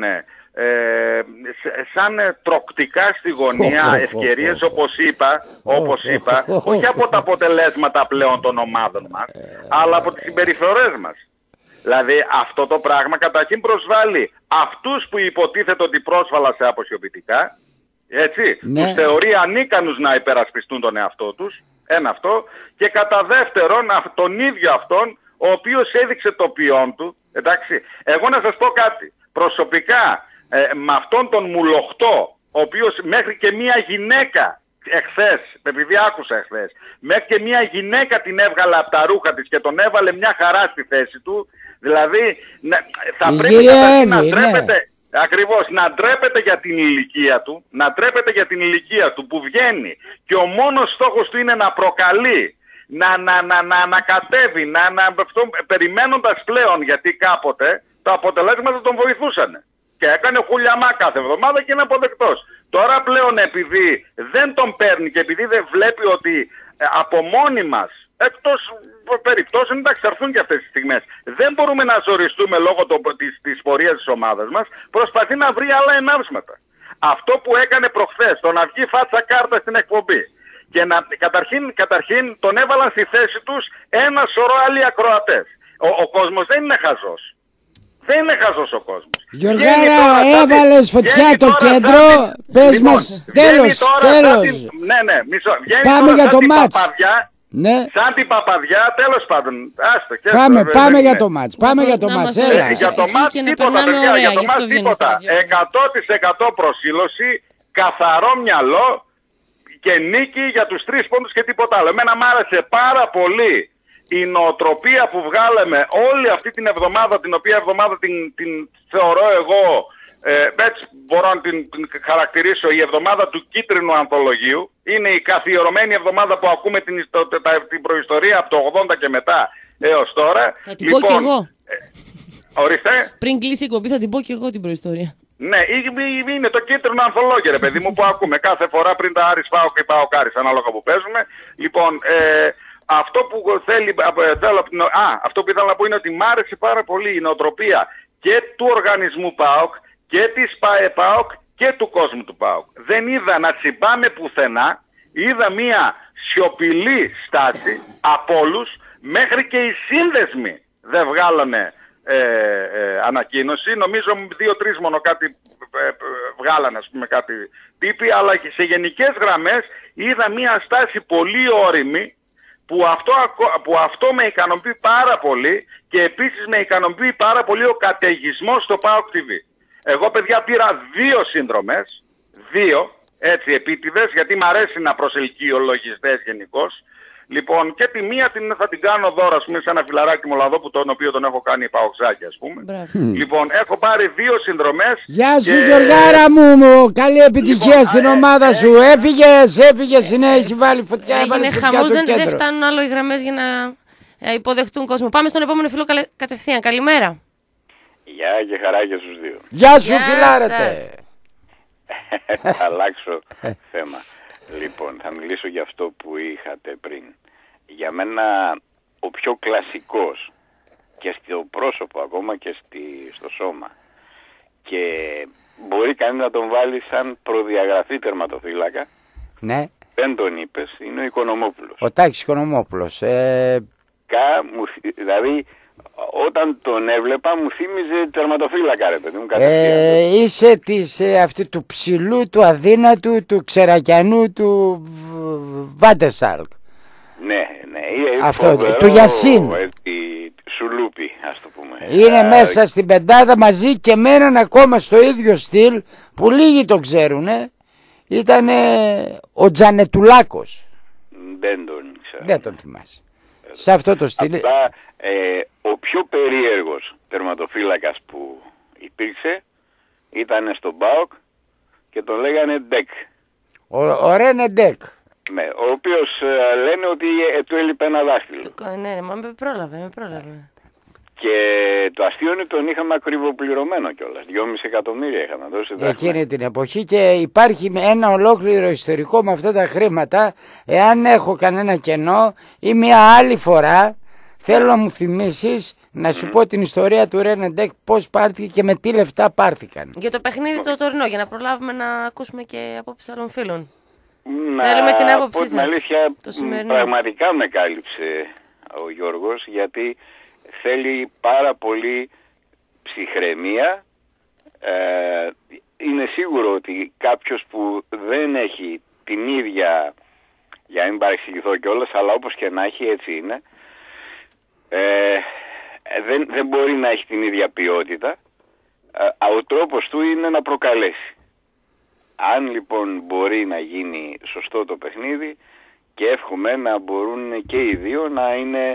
Ε, σαν τροκτικά στη γωνία ευκαιρίες όπως είπα, όπως είπα όχι από τα αποτελέσματα πλέον των ομάδων μας αλλά από τις συμπεριφορές μας. Δηλαδή αυτό το πράγμα καταρχήν προσβάλλει αυτούς που υποτίθεται ότι πρόσφαλα σε αποσιωπητικά, έτσι, ναι. τους θεωρεί ανίκανους να υπερασπιστούν τον εαυτό τους, ένα αυτό, και κατά δεύτερον τον ίδιο αυτόν ο οποίος έδειξε το ποιόν του. Εντάξει, εγώ να σας πω κάτι προσωπικά. Ε, με αυτόν τον μουλοχτό, ο οποίος μέχρι και μία γυναίκα εχθές, επειδή άκουσα εχθές, μέχρι και μία γυναίκα την έβγαλε από τα ρούχα της και τον έβαλε μια χαρά στη θέση του, δηλαδή να, θα η πρέπει να, να ντρέπεται, ναι. ακριβώς, να ντρέπεται για την ηλικία του, να ντρέπεται για την ηλικία του που βγαίνει και ο μόνος στόχος του είναι να προκαλεί, να, να, να, να ανακατεύει, να, να, αυτό, περιμένοντας πλέον γιατί κάποτε τα αποτελέσματα τον βοηθούσαν. Και έκανε χουλιαμά κάθε εβδομάδα και είναι αποδεκτός. Τώρα πλέον επειδή δεν τον παίρνει και επειδή δεν βλέπει ότι ε, από μόνοι μας, εκτός περιπτώσεων, εντάξει θα έρθουν και αυτές τις στιγμές, δεν μπορούμε να ζοριστούμε λόγω το, της, της πορείας της ομάδας μας, προσπαθεί να βρει άλλα ενάψματα. Αυτό που έκανε προχθές, το να βγει φάτσα κάρτα στην εκπομπή και να, καταρχήν, καταρχήν τον έβαλαν στη θέση τους ένα σωρό άλλοι ακροατές. Ο, ο κόσμος δεν είναι χαζός. Δεν είναι χαζός ο κόσμος. Γιωργάρα, έβαλες φωτιά το κέντρο, πες λοιπόν, μας, τέλος, τέλος. Την, ναι, ναι, μισό. Πάμε για το μάτς. Ναι. Σαν την παπαδιά, τέλος πάντων. Άστο, και πάμε, αυτό, πάμε ναι, για ναι. το μάτς, πάμε για το μάτς, έλα. Για το μάτς τίποτα, παιδιά, για το μάτς τίποτα. εκατό τοις εκατό προσήλωση, καθαρό μυαλό και νίκη για τους τρεις πόντους και τίποτα άλλο. Εμένα μ' άρεσε πάρα πολύ η νοοτροπία που βγάλαμε όλη αυτή την εβδομάδα, την οποία εβδομάδα την, την θεωρώ εγώ, ε, έτσι μπορώ να την, την χαρακτηρίσω, η εβδομάδα του κίτρινου ανθολογίου. Είναι η καθιερωμένη εβδομάδα που ακούμε την, το, το, την προϊστορία από το ογδόντα και μετά έως τώρα. Θα την λοιπόν, πω κι εγώ. Ε, ορίστε. Πριν κλείσει η κοπή θα την πω κι εγώ την προϊστορία. Ναι, είναι το κίτρινο ανθολόγιο ρε παιδί μου που ακούμε κάθε φορά πριν τα Άρης Πάοκ και Πάοκ Άρης ανάλογα που παίζουμε. Λοιπόν, ε, αυτό που θέλει, θέλω, α, αυτό που ήθελα να πω είναι ότι μ' άρεσε πάρα πολύ η νοοτροπία και του οργανισμού ΠΑΟΚ και της ΠΑΕ ΠΑΟΚ και του κόσμου του ΠΑΟΚ. Δεν είδα να τσιμπάμε πουθενά, είδα μια σιωπηλή στάση από όλους, μέχρι και οι σύνδεσμοι δεν βγάλανε ε, ε, ανακοίνωση. Νομίζω δύο-τρεις μόνο κάτι ε, ε, βγάλανε, ας πούμε, κάτι τύποι, αλλά και σε γενικές γραμμές είδα μια στάση πολύ όριμη, που αυτό, που αυτό με ικανοποιεί πάρα πολύ, και επίσης με ικανοποιεί πάρα πολύ ο καταιγισμός στο ΠΑΟΚ τι βι. Εγώ, παιδιά, πήρα δύο σύνδρομες, δύο, έτσι επίτηδες, γιατί μου αρέσει να προσελκύω λογιστές γενικώς. Λοιπόν, και τη μία την, θα την κάνω δώρα, ας πούμε, σε ένα φιλαράκι Μολαδόπου, τον οποίο τον έχω κάνει παοξάκι, ας πούμε. Μπράβο. Λοιπόν, έχω πάρει δύο συνδρομές. Γεια σου, και... Γεωργάρα μου, μου, καλή επιτυχία λοιπόν, στην ε, ομάδα ε, σου. Ε, έφυγες, έφυγες, ε, ναι, έχει βάλει φωτιά, έβαλε φωτιά χαμός, το δεν, κέντρο. δεν φτάνουν άλλο οι γραμμές για να ε, υποδεχτούν κόσμο. Πάμε στον επόμενο φίλο καλε... κατευθείαν. Καλημέρα. Γεια και χαρά και στους δύο. Γεια σου, φιλάρετε. Θα αλλάξω θέμα. Λοιπόν, θα μιλήσω για αυτό που είχατε πριν. Για μένα ο πιο κλασικός, και στο πρόσωπο ακόμα και στη, στο σώμα, και μπορεί κανείς να τον βάλει σαν προδιαγραφή τερματοφύλακα, ναι. Δεν τον είπες, είναι ο Οικονομόπουλος. Ο Τάκης Οικονομόπουλος. Ε... Κα, μου, δηλαδή όταν τον έβλεπα μου θύμιζε τερματοφύλακα, ρε παιδί μου. Ε, είσαι της, ε, αυτή του ψηλού, του αδύνατου, του ξερακιανού, του Βάντεσσαλκ. Ναι, ναι. Αυτό, φοβερό, του Γιασίν. Σουλούπι, ας το πούμε. Είναι Α, μέσα στην πεντάδα μαζί και μέναν ακόμα στο ίδιο στυλ, που λίγοι το ξέρουνε. Ήταν ο Τζανετουλάκος. Δεν τον ξέρω. Δεν τον θυμάσαι. Ε, σε αυτό το στυλ. Απλά, ε, ο πιο περίεργος τερματοφύλακας που υπήρξε ήταν στον ΠΑΟΚ και τον λέγανε Ντεκ. Ο, ο Ρένε Ντεκ. Ναι, ο οποίος ε, λένε ότι ε, του έλειπε ένα δάχτυλο. Το, ναι, μα με πρόλαβε, με πρόλαβε. Και το αστείο είναι τον είχαμε ακριβοπληρωμένο κιόλας. δυόμισι εκατομμύρια είχαμε δώσει δάχτυλα. Εκείνη την εποχή, και υπάρχει ένα ολόκληρο ιστορικό με αυτά τα χρήματα. Εάν έχω κανένα κενό ή μια άλλη φορά, θέλω να μου θυμίσεις να σου mm. πω την ιστορία του Ρένε Ντεκ, πώς πάρθηκε και με τι λεφτά πάρθηκαν. Για το παιχνίδι το τωρινό, για να προλάβουμε να ακούσουμε και απόψεις άλλων φίλων. Να Θέλουμε την άποψή πω την αλήθεια, σας, πραγματικά με κάλυψε ο Γιώργος, γιατί θέλει πάρα πολύ ψυχραιμία. Ε, είναι σίγουρο ότι κάποιος που δεν έχει την ίδια, για να μην παρεξηγηθώ κιόλας, αλλά όπως και να έχει, έτσι είναι, ε, δεν, δεν μπορεί να έχει την ίδια ποιότητα. Ε, ο τρόπος του είναι να προκαλέσει. Αν λοιπόν μπορεί να γίνει σωστό το παιχνίδι, και εύχομαι να μπορούν και οι δύο να είναι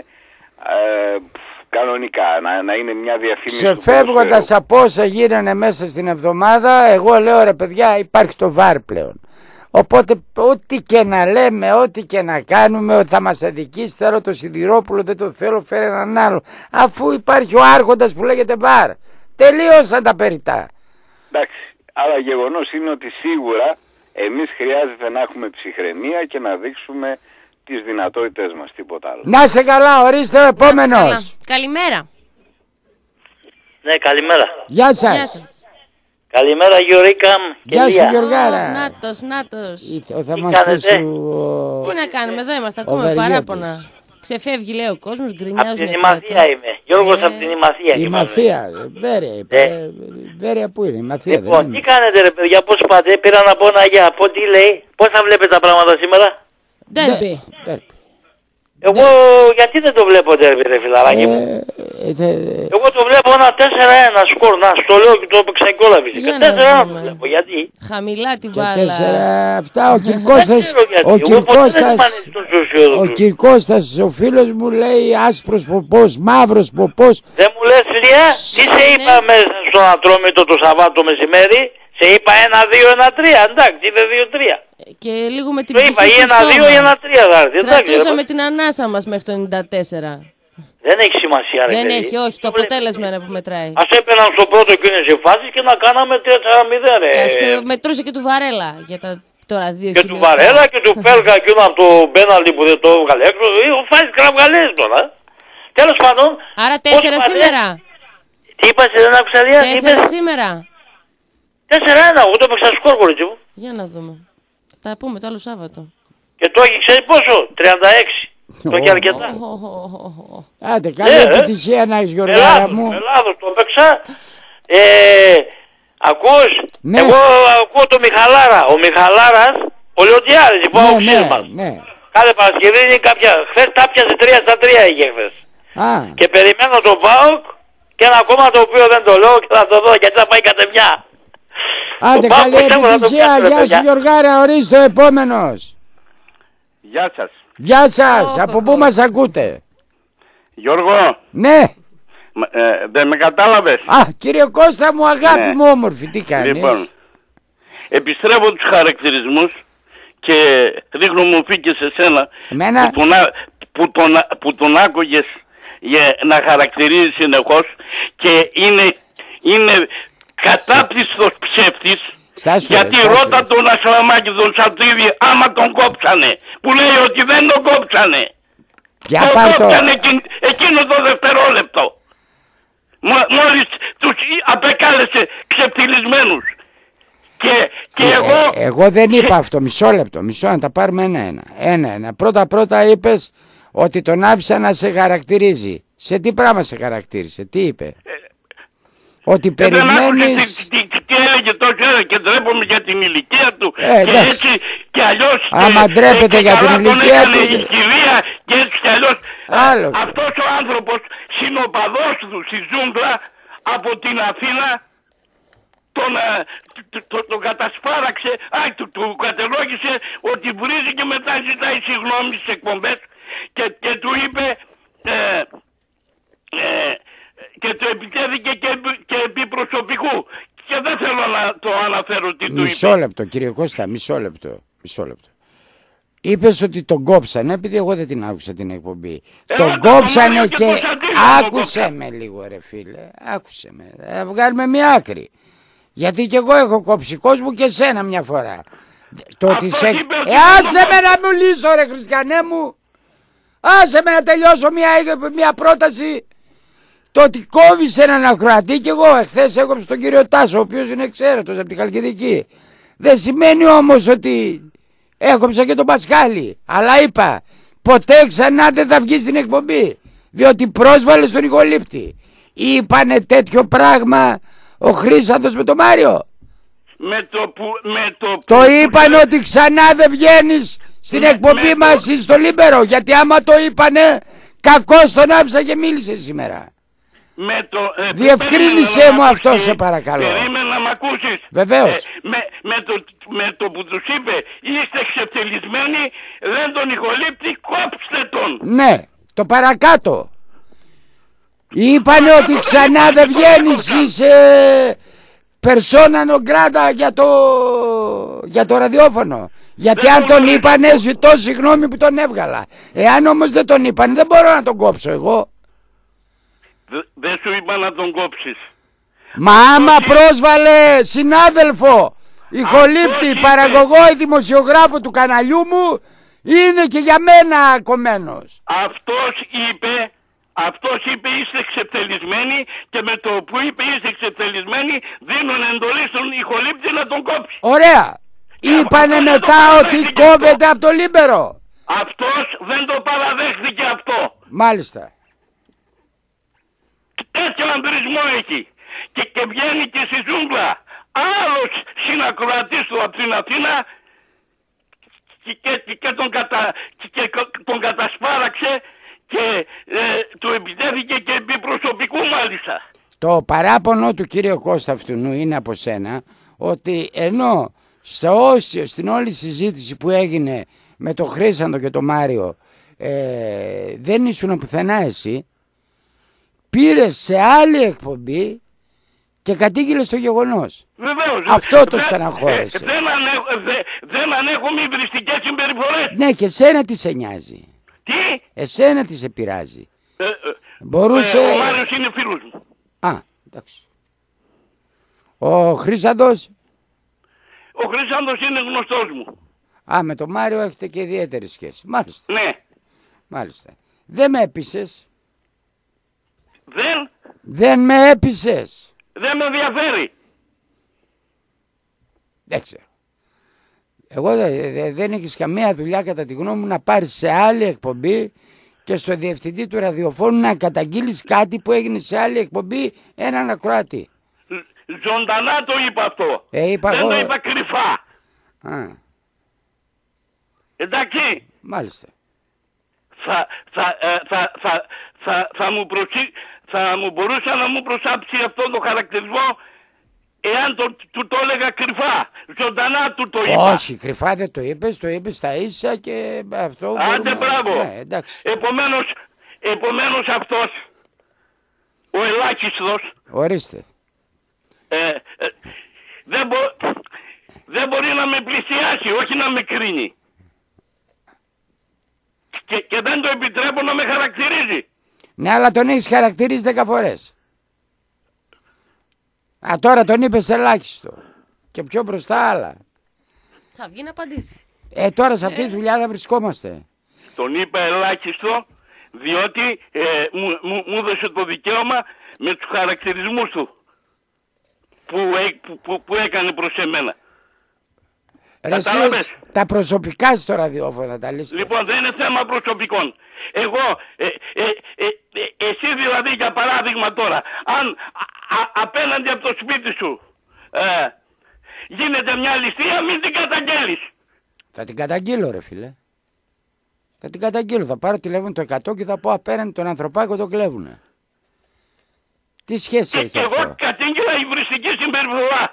ε, κανονικά, να, να είναι μια διαφήμιση. Σε φεύγοντας από όσα γίνανε μέσα στην εβδομάδα, εγώ λέω, ρε παιδιά, υπάρχει το βαρ πλέον. Οπότε ό,τι και να λέμε, ό,τι και να κάνουμε, ότι θα μας αδικήσει, θέλω το Σιδηρόπουλο, δεν το θέλω, φέρε έναν άλλο. Αφού υπάρχει ο άρχοντας που λέγεται βαρ. Τελείωσαν τα περιτά. Εντάξει. Αλλά γεγονός είναι ότι σίγουρα εμείς χρειάζεται να έχουμε ψυχραιμία και να δείξουμε τις δυνατότητες μας, τίποτα άλλο. Να σε καλά, ορίστε ο επόμενος. Καλημέρα. Ναι, καλημέρα. Γεια σας. Γεια σας. Καλημέρα, Γιωρίκα. Γεια σου, Γιωργάρα. Oh, νάτος, νάτος. Ο θαυμαστής σου. Τι να κάνουμε, εδώ είμαστε, ακούμε παράπονα. Ξεφεύγει, λέει ο κόσμος, γκρινιάζουν. Από την Ημαθία είμαι. Γιώργος, ε... από την Ημαθία. Η Μαθία, Βέρεια. Ε. Βέρεια πού είναι, η Μαθία. Λοιπόν, δεν τι κάνετε, ρε παιδιά, πώς πάτε, πήρα να πω ένα γεια, πω τι λέει, πώς θα βλέπετε τα πράγματα σήμερα. Ντέρμπι. Εγώ γιατί δεν το βλέπω ντέρμπι, ρε φιλαράκι μου. Ε, ε, Εγώ το βλέπω ένα τέσσερα ένα σκορ, να στο λέω και το έπαιξα και όλα φυσικά. τέσσερα ένα το βλέπω, γιατί. Χαμηλά την μπάλα. τέσσερα αυτά, ο Κυρκώστας, ο Κυρκώστας, ο Κυρκώστας, ο φίλος μου λέει άσπρος ποπός, μαύρος ποπός. Δεν μου λες, Λία, τι σε είπα μέσα στον Ατρόμητο το Σαββάτο μεσημέρι. Σε είπα ένα δύο ένα τρία, εντάξει, είναι δύο τρία. Και λίγο με την το είπα, ή ένα δύο ή ένα τρία θα έρθει. Κρατούσαμε την ανάσα μας μέχρι το ενενήντα τέσσερα. Δεν έχει σημασία, ρε Δεν παιδί. έχει, όχι, το αποτέλεσμα είναι που μετράει. Ας έπαιρναν στο πρώτο εκείνες οι φάσεις και να κάναμε τέσσερα μηδέν, ρε. Και μετρούσε και του Βαρέλα για τα τώρα δύο Και του Βαρέλα και του Πέλκα εκείνο από το πέναλτι που δεν το έβγαλε έξω. Ο φάσεις κραυγαλές τώρα. Τέλος πάντων. Άρα τέσσερα σήμερα. Τι είπα, δεν άκουσα διά. Τέσσερα σήμερα. Τέσσερα ένα, εγώ το έπαιξα σκορ, κορίτσι μου. Για να δούμε. Θα τα πούμε το άλλο Σάββατο. Και το έχει, ξέρει πόσο, τριάντα έξι. Το έχει αρκετά. Άντε, καλή Ε, ε. επιτυχία να έχεις, Γιωργάρα Ελλάδος, μου. Ελλάδος το έπαιξα. Ε, ακούς, Ναι. εγώ ακούω το Μιχαλάρα. Ο Μιχαλάρας, ο Λεοντιάδης, η παοξής ναι, μας. ναι. Κάθε Παρασκευή είναι κάποια, χθες τα πιασε τρία στα τρία είχε χθες. Α, Και περιμένω τον ΠΑΟΚ και ένα κόμμα το οποίο δεν το λέω και θα το δω γιατί θα πάει κατεμιά. άντε, Το ΠΑΟΚ καλή πιστεύω θα το επιτυχία. πιάσει, ρε Γεια σου, παιδιά. Γιωργάρα, ορίστε ο επόμενος. Γεια σας. Γεια σας, Ω, από ω, πού ω. μας ακούτε? Γιώργο, Ναι. μ- ε, δεν με κατάλαβες. Α, κύριε Κώστα μου, αγάπη Ναι. μου όμορφη, τι κάνεις? Λοιπόν, επιστρέφω τους χαρακτηρισμούς και ρίχνω μου και σε σένα Εμένα? που τον, α- που τον, α- που τον άκουγες για να χαρακτηρίζει συνεχώς και είναι, είναι κατάπτυστος ψεύτης. Στάσου, Γιατί ρε, στάσου, ρώτα ρε. τον Ασλαμάκη τον Σατρίδη άμα τον κόψανε. Που λέει ότι δεν τον κόψανε. Για τον πάρ' το. κόψανε εκείνο, εκείνο το δευτερόλεπτο. Μο- μόλις τους απεκάλεσε ξεφτυλισμένους. Και, και Ε, εγώ... ε, εγώ δεν είπα αυτό, μισό λεπτό, μισό να τα πάρουμε ένα-ένα. Ένα-ένα. Πρώτα-πρώτα είπες ότι τον άφησα να σε χαρακτηρίζει. Σε τι πράγμα σε χαρακτήρισε, τι είπε? Ότι Ε, δεν άκουσες περιμένεις... τι, τι, τι, τι έλεγε τόσο έλεγε και ντρέπομαι για την ηλικία του Ε, και εντάξει. έτσι και αλλιώς Άμα και, ντρέπεται και για την καλά ηλικία τον έκανε του, η κυρία και έτσι και αλλιώς Άλλο. ε, αυτός ο άνθρωπος συνοπαδός του στη ζούγκλα από την Αθήνα τον, ε, το- το- τον κατασπάραξε, α, του, του κατελόγησε ότι βρίζει και μετά ζητάει συγγνώμη στις εκπομπές και, και του είπε ε, ε, και το επιτέθηκε και, επί- και επί προσωπικού και δεν θέλω να το αναφέρω τι του είπε. Μισό λεπτό, κύριε Κώστα, μισό λεπτό. Μισό λεπτό. Είπες ότι τον κόψανε, επειδή εγώ δεν την άκουσα την εκπομπή. Ε, τον όταν κόψανε τον και... και το Σαντίνο τον Άκουσε κόψανε. με λίγο ρε φίλε, άκουσε με. Θα βγάλουμε μια άκρη. Γιατί και εγώ έχω κόψει κόσμο και σένα μια φορά. Το ότι Αυτός σε... είπε ότι Ε, δεν άσε τον με να μιλήσω ρε Χριστιανέ μου. Άσε με να τελειώσω μια, μια πρόταση. Το ότι κόβεις έναν ακροατή και εγώ εχθές έκοψα τον κύριο Τάσο, ο οποίος είναι εξαίρετος από τη Χαλκιδική. Δεν σημαίνει όμως ότι έκοψα και τον Πασχάλη. Αλλά είπα, ποτέ ξανά δεν θα βγει στην εκπομπή. Διότι πρόσβαλε στον Ιγολύπτη. Είπανε τέτοιο πράγμα ο Χρύσανθος με τον Μάριο. Με το που... Με το που, Το που είπανε λέει- ότι ξανά δεν βγαίνεις στην Με- εκπομπή με μας το- στο Λίμπερο. Γιατί άμα το είπανε, κακώς τον άφησα και μίλησε σήμερα. Με το, ε, Διευκρίνησέ περίμενε να μου μ' αυτό, ακούσεις. σε παρακαλώ. Περίμενε να μ' ακούσεις. Βεβαίως. με, με, το, με το που τους είπε είστε ξεφτυλισμένοι, δεν τον ηχολήπτη, κόψτε τον. Ναι, το παρακάτω. Είπανε ότι ξανά δεν βγαίνεις, είσαι persona non grata για το, για το ραδιόφωνο. Γιατί Δεν αν τον μπορώ, είπανε, δεν ζητώ συγγνώμη που τον έβγαλα. Εάν όμως δεν τον είπανε, δεν μπορώ να τον κόψω εγώ. Δε- Δεν σου είπα να τον κόψεις. Μα άμα πρόσβαλε συνάδελφο, ηχολήπτη, είπε. παραγωγό ή δημοσιογράφο του καναλιού μου, είναι και για μένα κομμένος. Αυτός είπε, αυτός είπε είστε ξεφτελισμένοι και με το που είπε είστε ξεφτελισμένοι δίνουν εντολή στον ηχολήπτη να τον κόψει. Ωραία. Είπανε αυτό δεν το μετά ότι παραδέχτηκε κόβεται αυτό. από το Λίμπερο. Αυτός δεν το παραδέχθηκε αυτό. Μάλιστα. Τέτοιο αντρισμό έχει. Και, και βγαίνει και στη ζούγκλα άλλος συνακροατής του από την Αθήνα και, και, και, τον, κατα, και, και τον κατασπάραξε και ε, του επιτέθηκε και επί προσωπικού μάλιστα. Το παράπονο του κύριου Κώστα Φτουνού είναι από σένα ότι ενώ στο όσιο, στην όλη συζήτηση που έγινε με τον Χρύσανθο και τον Μάριο ε, δεν ήσουν πουθενά εσύ, πήρες σε άλλη εκπομπή και κατήγγειλες το γεγονός. Βεβαίως. Αυτό το δεν- στεναχώρεσε. ε, δεν, ανέχω, δε, δεν ανέχομαι υβριστικές συμπεριφορές. Ναι, και εσένα τι σε νοιάζει. Τι? Εσένα τι σε πειράζει. Ε, ε, Μπορούσε... ε, ο Μάριος είναι φίλος μου. Α, εντάξει. Ο Χρύσανθος. Ο Χρυσάνθος είναι γνωστός μου. Α, με τον Μάριο έχετε και ιδιαίτερη σχέση. Μάλιστα. Ναι. Μάλιστα. Δεν με έπεισες. Δεν. Δεν με έπεισες. Δεν με ενδιαφέρει. Δεν ξέρω. Εγώ δε, δε, δεν έχεις καμία δουλειά κατά τη γνώμη μου να πάρεις σε άλλη εκπομπή και στο διευθυντή του ραδιοφώνου να καταγγείλεις κάτι που έγινε σε άλλη εκπομπή έναν ακροατή. Ζωντανά το είπα αυτό. Ε, είπα δεν εγώ... το είπα κρυφά. Α. Εντάξει. Μάλιστα. Θα, θα, ε, θα, θα, θα, θα, μου προσύ... θα μου μπορούσε να μου προσάψει αυτό το χαρακτηρισμό εάν το, του το έλεγα κρυφά. Ζωντανά του το είπα. Όχι, κρυφά δεν το είπες, το είπες στα ίσα και αυτό. Άντε, μπορούμε... μπράβο. Ναι, εντάξει. Επομένως, επομένως αυτός ο ελάχιστος Ορίστε. ε, ε, δεν, μπο... δεν μπορεί να με πλησιάσει, όχι να με κρίνει. Και, και δεν το επιτρέπω να με χαρακτηρίζει. Ναι, αλλά τον έχεις χαρακτηρίσει δέκα φορές. Α, τώρα τον είπες ελάχιστο. Και πιο μπροστά άλλα. Θα βγει να απαντήσει. Ε, τώρα σε αυτή τη δουλειά θα βρισκόμαστε. Τον είπα ελάχιστο, διότι ε, μου, μου, μου έδωσε το δικαίωμα με τους χαρακτηρισμούς του που, που, που, που έκανε προς εμένα. Ρε εσείς, τα προσωπικά στο ραδιόφωνο τα λύσετε. Λοιπόν, δεν είναι θέμα προσωπικών. Εγώ, ε, ε, ε, ε, εσύ δηλαδή για παράδειγμα τώρα, αν α, α, απέναντι από το σπίτι σου ε, γίνεται μια ληστεία, μην την καταγγέλεις. Θα την καταγγείλω ρε φίλε. Θα την καταγγείλω, θα πάρω τηλέφωνο το εκατό και θα πω απέναντι τον ανθρωπάκο τον κλέβουνε. Τι σχέση και έχει και αυτό. εγώ κατήγγειλα υβριστική συμπεριφορά.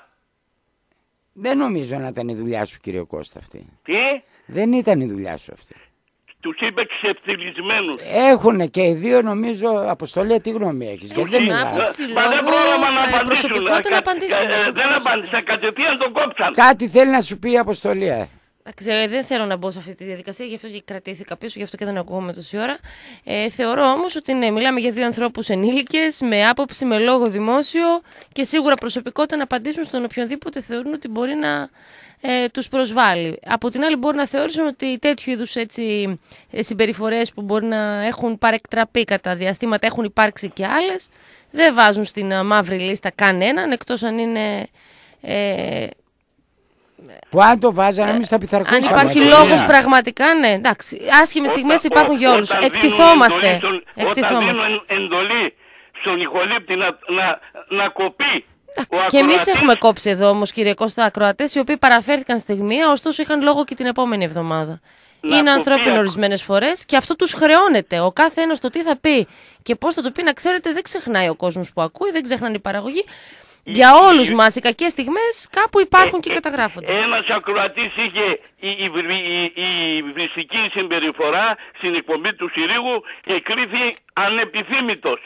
Δεν νομίζω να ήταν η δουλειά σου κύριε Κώστα αυτή. Τι? Δεν ήταν η δουλειά σου αυτή. Τους είπε ξεφτυλισμένους. Έχουνε και οι δύο νομίζω. Αποστολή, τι γνώμη έχεις? Γιατί δεν μιλάς? Μα δεν πρόλαβα να απαντήσουν. να απαντήσουν. Ε, δεν απάντησα, κατευθείαν τον κόψαν. Κάτι θέλει να σου πει η Αποστολή. ε. Ξέρω, δεν θέλω να μπω σε αυτή τη διαδικασία, γι' αυτό και κρατήθηκα πίσω, γι' αυτό και δεν ακούγομαι τόση ώρα. Ε, θεωρώ όμως ότι ναι, μιλάμε για δύο ανθρώπους ενήλικες, με άποψη, με λόγο δημόσιο και σίγουρα προσωπικότητα να απαντήσουν στον οποιονδήποτε θεωρούν ότι μπορεί να ε, τους προσβάλλει. Από την άλλη μπορεί να θεωρήσουν ότι τέτοιου είδους έτσι, συμπεριφορές που μπορεί να έχουν παρεκτραπεί κατά διαστήματα, έχουν υπάρξει και άλλες, δεν βάζουν στην uh, μαύρη λίστα κανέναν, εκτός αν είναι... Ε, Που αν το βάζανε εμείς θα πειθαρχούσαμε. Αν υπάρχει λόγος πραγματικά, ναι, εντάξει. Άσχημες στιγμές υπάρχουν για όλους. Εκτιθόμαστε. Όταν δίνουν εντολή στον ηχολήπτη να, να, να κοπεί. Εντάξει, και εμείς έχουμε κόψει εδώ όμως, κύριε Κώστα, ακροατές οι οποίοι παραφέρθηκαν στιγμία, ωστόσο είχαν λόγο και την επόμενη εβδομάδα. Να είναι ανθρώπινο ορισμένες φορές και αυτό τους χρεώνεται. Ο κάθε ένας το τι θα πει και πώς θα το πει, να ξέρετε, δεν ξεχνάει ο κόσμος που ακούει, δεν ξεχνάνε οι παραγωγοί. Για όλους μας οι κακές στιγμές κάπου υπάρχουν και καταγράφονται. Ένας ακροατής είχε η, η, η, η βριστική συμπεριφορά στην εκπομπή του Συρίγου και κρίθη ανεπιθύμητος.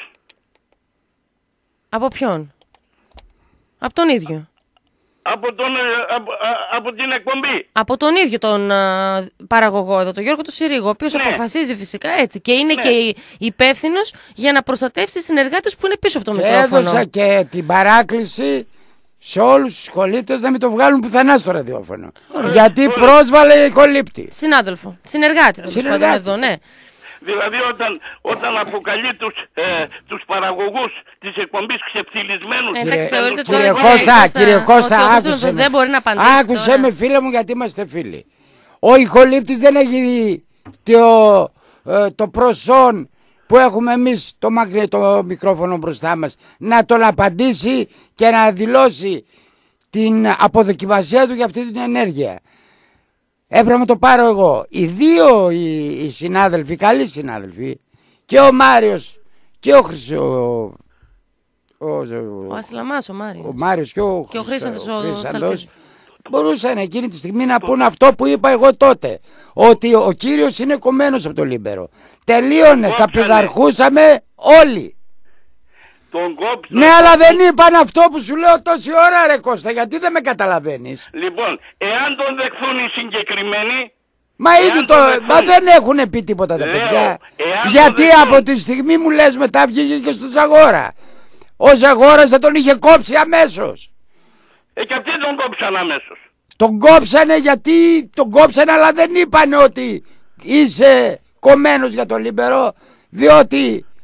Από ποιον? Από τον ίδιο. Από, τον, από, από την εκπομπή. Από τον ίδιο τον α, παραγωγό εδώ, τον Γιώργο του Συρίγου, ο οποίος ναι. αποφασίζει φυσικά έτσι και είναι ναι. και υπεύθυνος για να προστατεύσει συνεργάτες που είναι πίσω από το και μικρόφωνο. Έδωσα και την παράκληση σε όλους τους κολλήπτες να μην το βγάλουν πουθενά στο ραδιόφωνο. Ωραία. Γιατί Ωραία. πρόσβαλε η κολλήπτη. Συνάδελφο, συνεργάτη, συνεργάτη. Εδώ, ναι. Δηλαδή όταν, όταν αποκαλεί τους, ε, τους παραγωγούς της εκπομπής ξεφτυλισμένους... Ε, εντάξει, θεωρείτε κύριε τώρα, Κώστα, κύριε Κώστα, άκουσε με, δεν μπορεί να απαντήσει άκουσε τώρα. με φίλε μου γιατί είμαστε φίλοι. Ο ηχολήπτης δεν έχει το, ε, το προσόν που έχουμε εμείς το, μακρι, το μικρόφωνο μπροστά μας να τον απαντήσει και να δηλώσει την αποδοκιμασία του για αυτή την ενέργεια. Έπρεπε να το πάρω εγώ. Οι δύο οι, οι συνάδελφοι, καλοί συνάδελφοι, και ο Μάριος και ο Χρυσό. Ο, ο, ο Ασλαμάς, ο Μάριος. Ο Μάριος και ο, και ο Χρήσαντος, ο Χρήσαντος μπορούσαν εκείνη τη στιγμή να πούν αυτό που είπα εγώ τότε. Ότι ο κύριος είναι κομμένος από το Λίμπερο. Τελείωνε, θα πειθαρχούσαμε όλοι. Τον κόψω. Ναι, αλλά δεν είπαν αυτό που σου λέω τόση ώρα ρε Κώστα, γιατί δεν με καταλαβαίνεις? Λοιπόν, εάν τον δεχθούν οι συγκεκριμένοι... Μα ήδη το... Δεχθούν... Μα δεν έχουν πει τίποτα τα λέω, παιδιά. Γιατί δεχθούν... από τη στιγμή μου λες μετά βγήκε και στο Ζαγόρα. Ο Ζαγόρας θα τον είχε κόψει αμέσως. Ε, και αυτοί τον κόψαν αμέσως. Τον κόψανε γιατί τον κόψανε, αλλά δεν είπανε ότι είσαι κομμένος για το Λίμπερο, διότι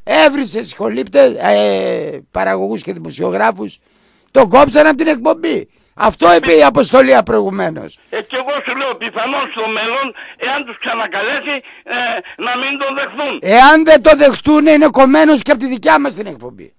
έβρισε σχολήπτες, ε, παραγωγούς και δημοσιογράφους, τον κόψαν από την εκπομπή. Αυτό είπε η Αποστολία προηγουμένως. Ε, και εγώ σου λέω πιθανόν στο μέλλον, εάν τους ξανακαλέσει, ε, να μην τον δεχθούν. Εάν δεν το δεχτούν, είναι κομμένος και από τη δικιά μας την εκπομπή.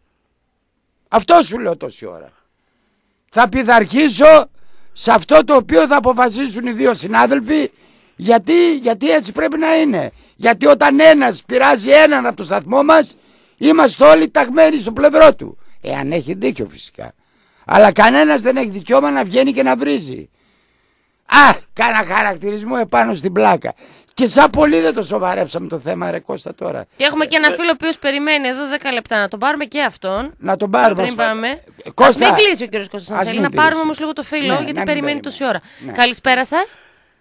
Αυτό σου λέω τόση ώρα. Θα πειθαρχήσω σε αυτό το οποίο θα αποφασίσουν οι δύο συνάδελφοι, γιατί, γιατί έτσι πρέπει να είναι. Γιατί όταν ένας πειράζει έναν από το σταθμό μας, είμαστε όλοι ταγμένοι στο πλευρό του. Εάν έχει δίκιο φυσικά. Αλλά κανένας δεν έχει δικαίωμα να βγαίνει και να βρίζει. Α, κάνα χαρακτηρισμό επάνω στην πλάκα. Και σαν πολύ δεν το σοβαρέψαμε το θέμα, ρε Κώστα, τώρα. Και έχουμε και ένα φίλο ο οποίος περιμένει εδώ δέκα λεπτά. Να τον πάρουμε και αυτόν. Να τον πάρουμε. Πριν πάμε. Κώστα. Ας μην κλείσει ο κύριος Κώστας αν θέλει. Να πάρουμε όμως λίγο το φίλο, ναι, γιατί περιμένει τόση ώρα. Ναι. Καλησπέρα σας.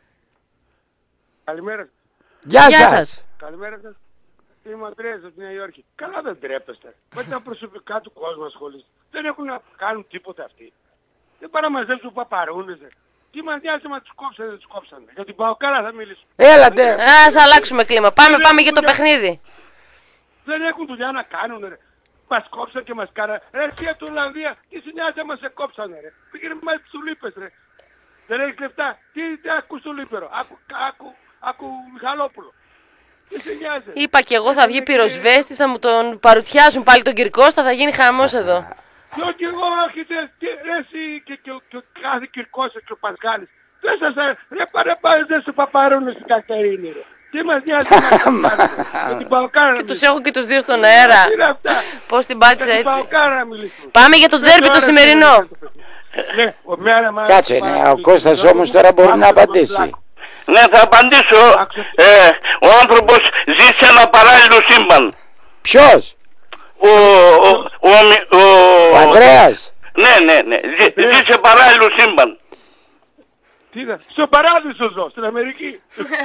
Καλημέρα. Γεια, Γεια σας. σας. Καλημέρα σας. Είμαι ο Αντρέας από τη Νέα Υόρκη. Καλά δεν τρέπεστε. Με τα προσωπικά του κόσμου ασχολείστε. Δεν έχουν να κάνουν τίποτα αυτοί. Δεν πάνε να μαζέψουν παπαρούνες. Τι μας νοιάζει να τους κόψανε, δεν τους κόψανε. Για την Παοκάρα θα μιλήσω. Έλατε. Ας αλλάξουμε κλίμα. Πάμε, πάμε για το δουλειά. Παιχνίδι. Δεν έχουν δουλειά να κάνουν, ρε. Μας κόψαν και μας κάνανε. Ρε εσύ από την Ολλανδία, τι σε νοιάζει να μας σε κόψανε, ρε. Πήγαινε με τους λίπες, ρε. Δεν έχεις λεφτά. Τι, τι ακούς το λίπερο. Άκου, άκου, άκου Μιχαλόπουλο. Τι σε νοιάζει. Είπα και εγώ θα βγει πυροσβέστης, θα μου τον παρουτιάσουν πάλι τον Κυρκώστα, θα γίνει χαμός εδώ. Και ο και εγώ άρχισε, εσύ και, και, και, και κάθε Κυρκώστα και ο Πασχάλης. Δεν σας ρε πάρε πάρε δεν σε παπαρούνε στην Κατερίνη, ρε. Τι μας νοιάζει να κάνουμε. την Παοκάρα. Και τους έχω και τους δύο στον αέρα. Τι είναι αυτά. Πώς την πάτησα έτσι. Την Παοκάρα να μιλήσουμε. Πάμε για το ντέρμπι το σημερινό. Ναι, ο μέρα μας. Κάτσε, ναι, ο Κώστας όμως τώρα μπορεί να απαντήσει. Ναι, θα απαντήσω. Ε, ο άνθρωπος ζει σε ένα παράλληλο σύμπαν. Ποιος? Ο, ο, ο, ο, ο Ανδρέας. Ναι, ναι, ναι. Ζει, ζει σε παράλληλο σύμπαν. Τι είδα, στο παράδεισο ζω, στην Αμερική.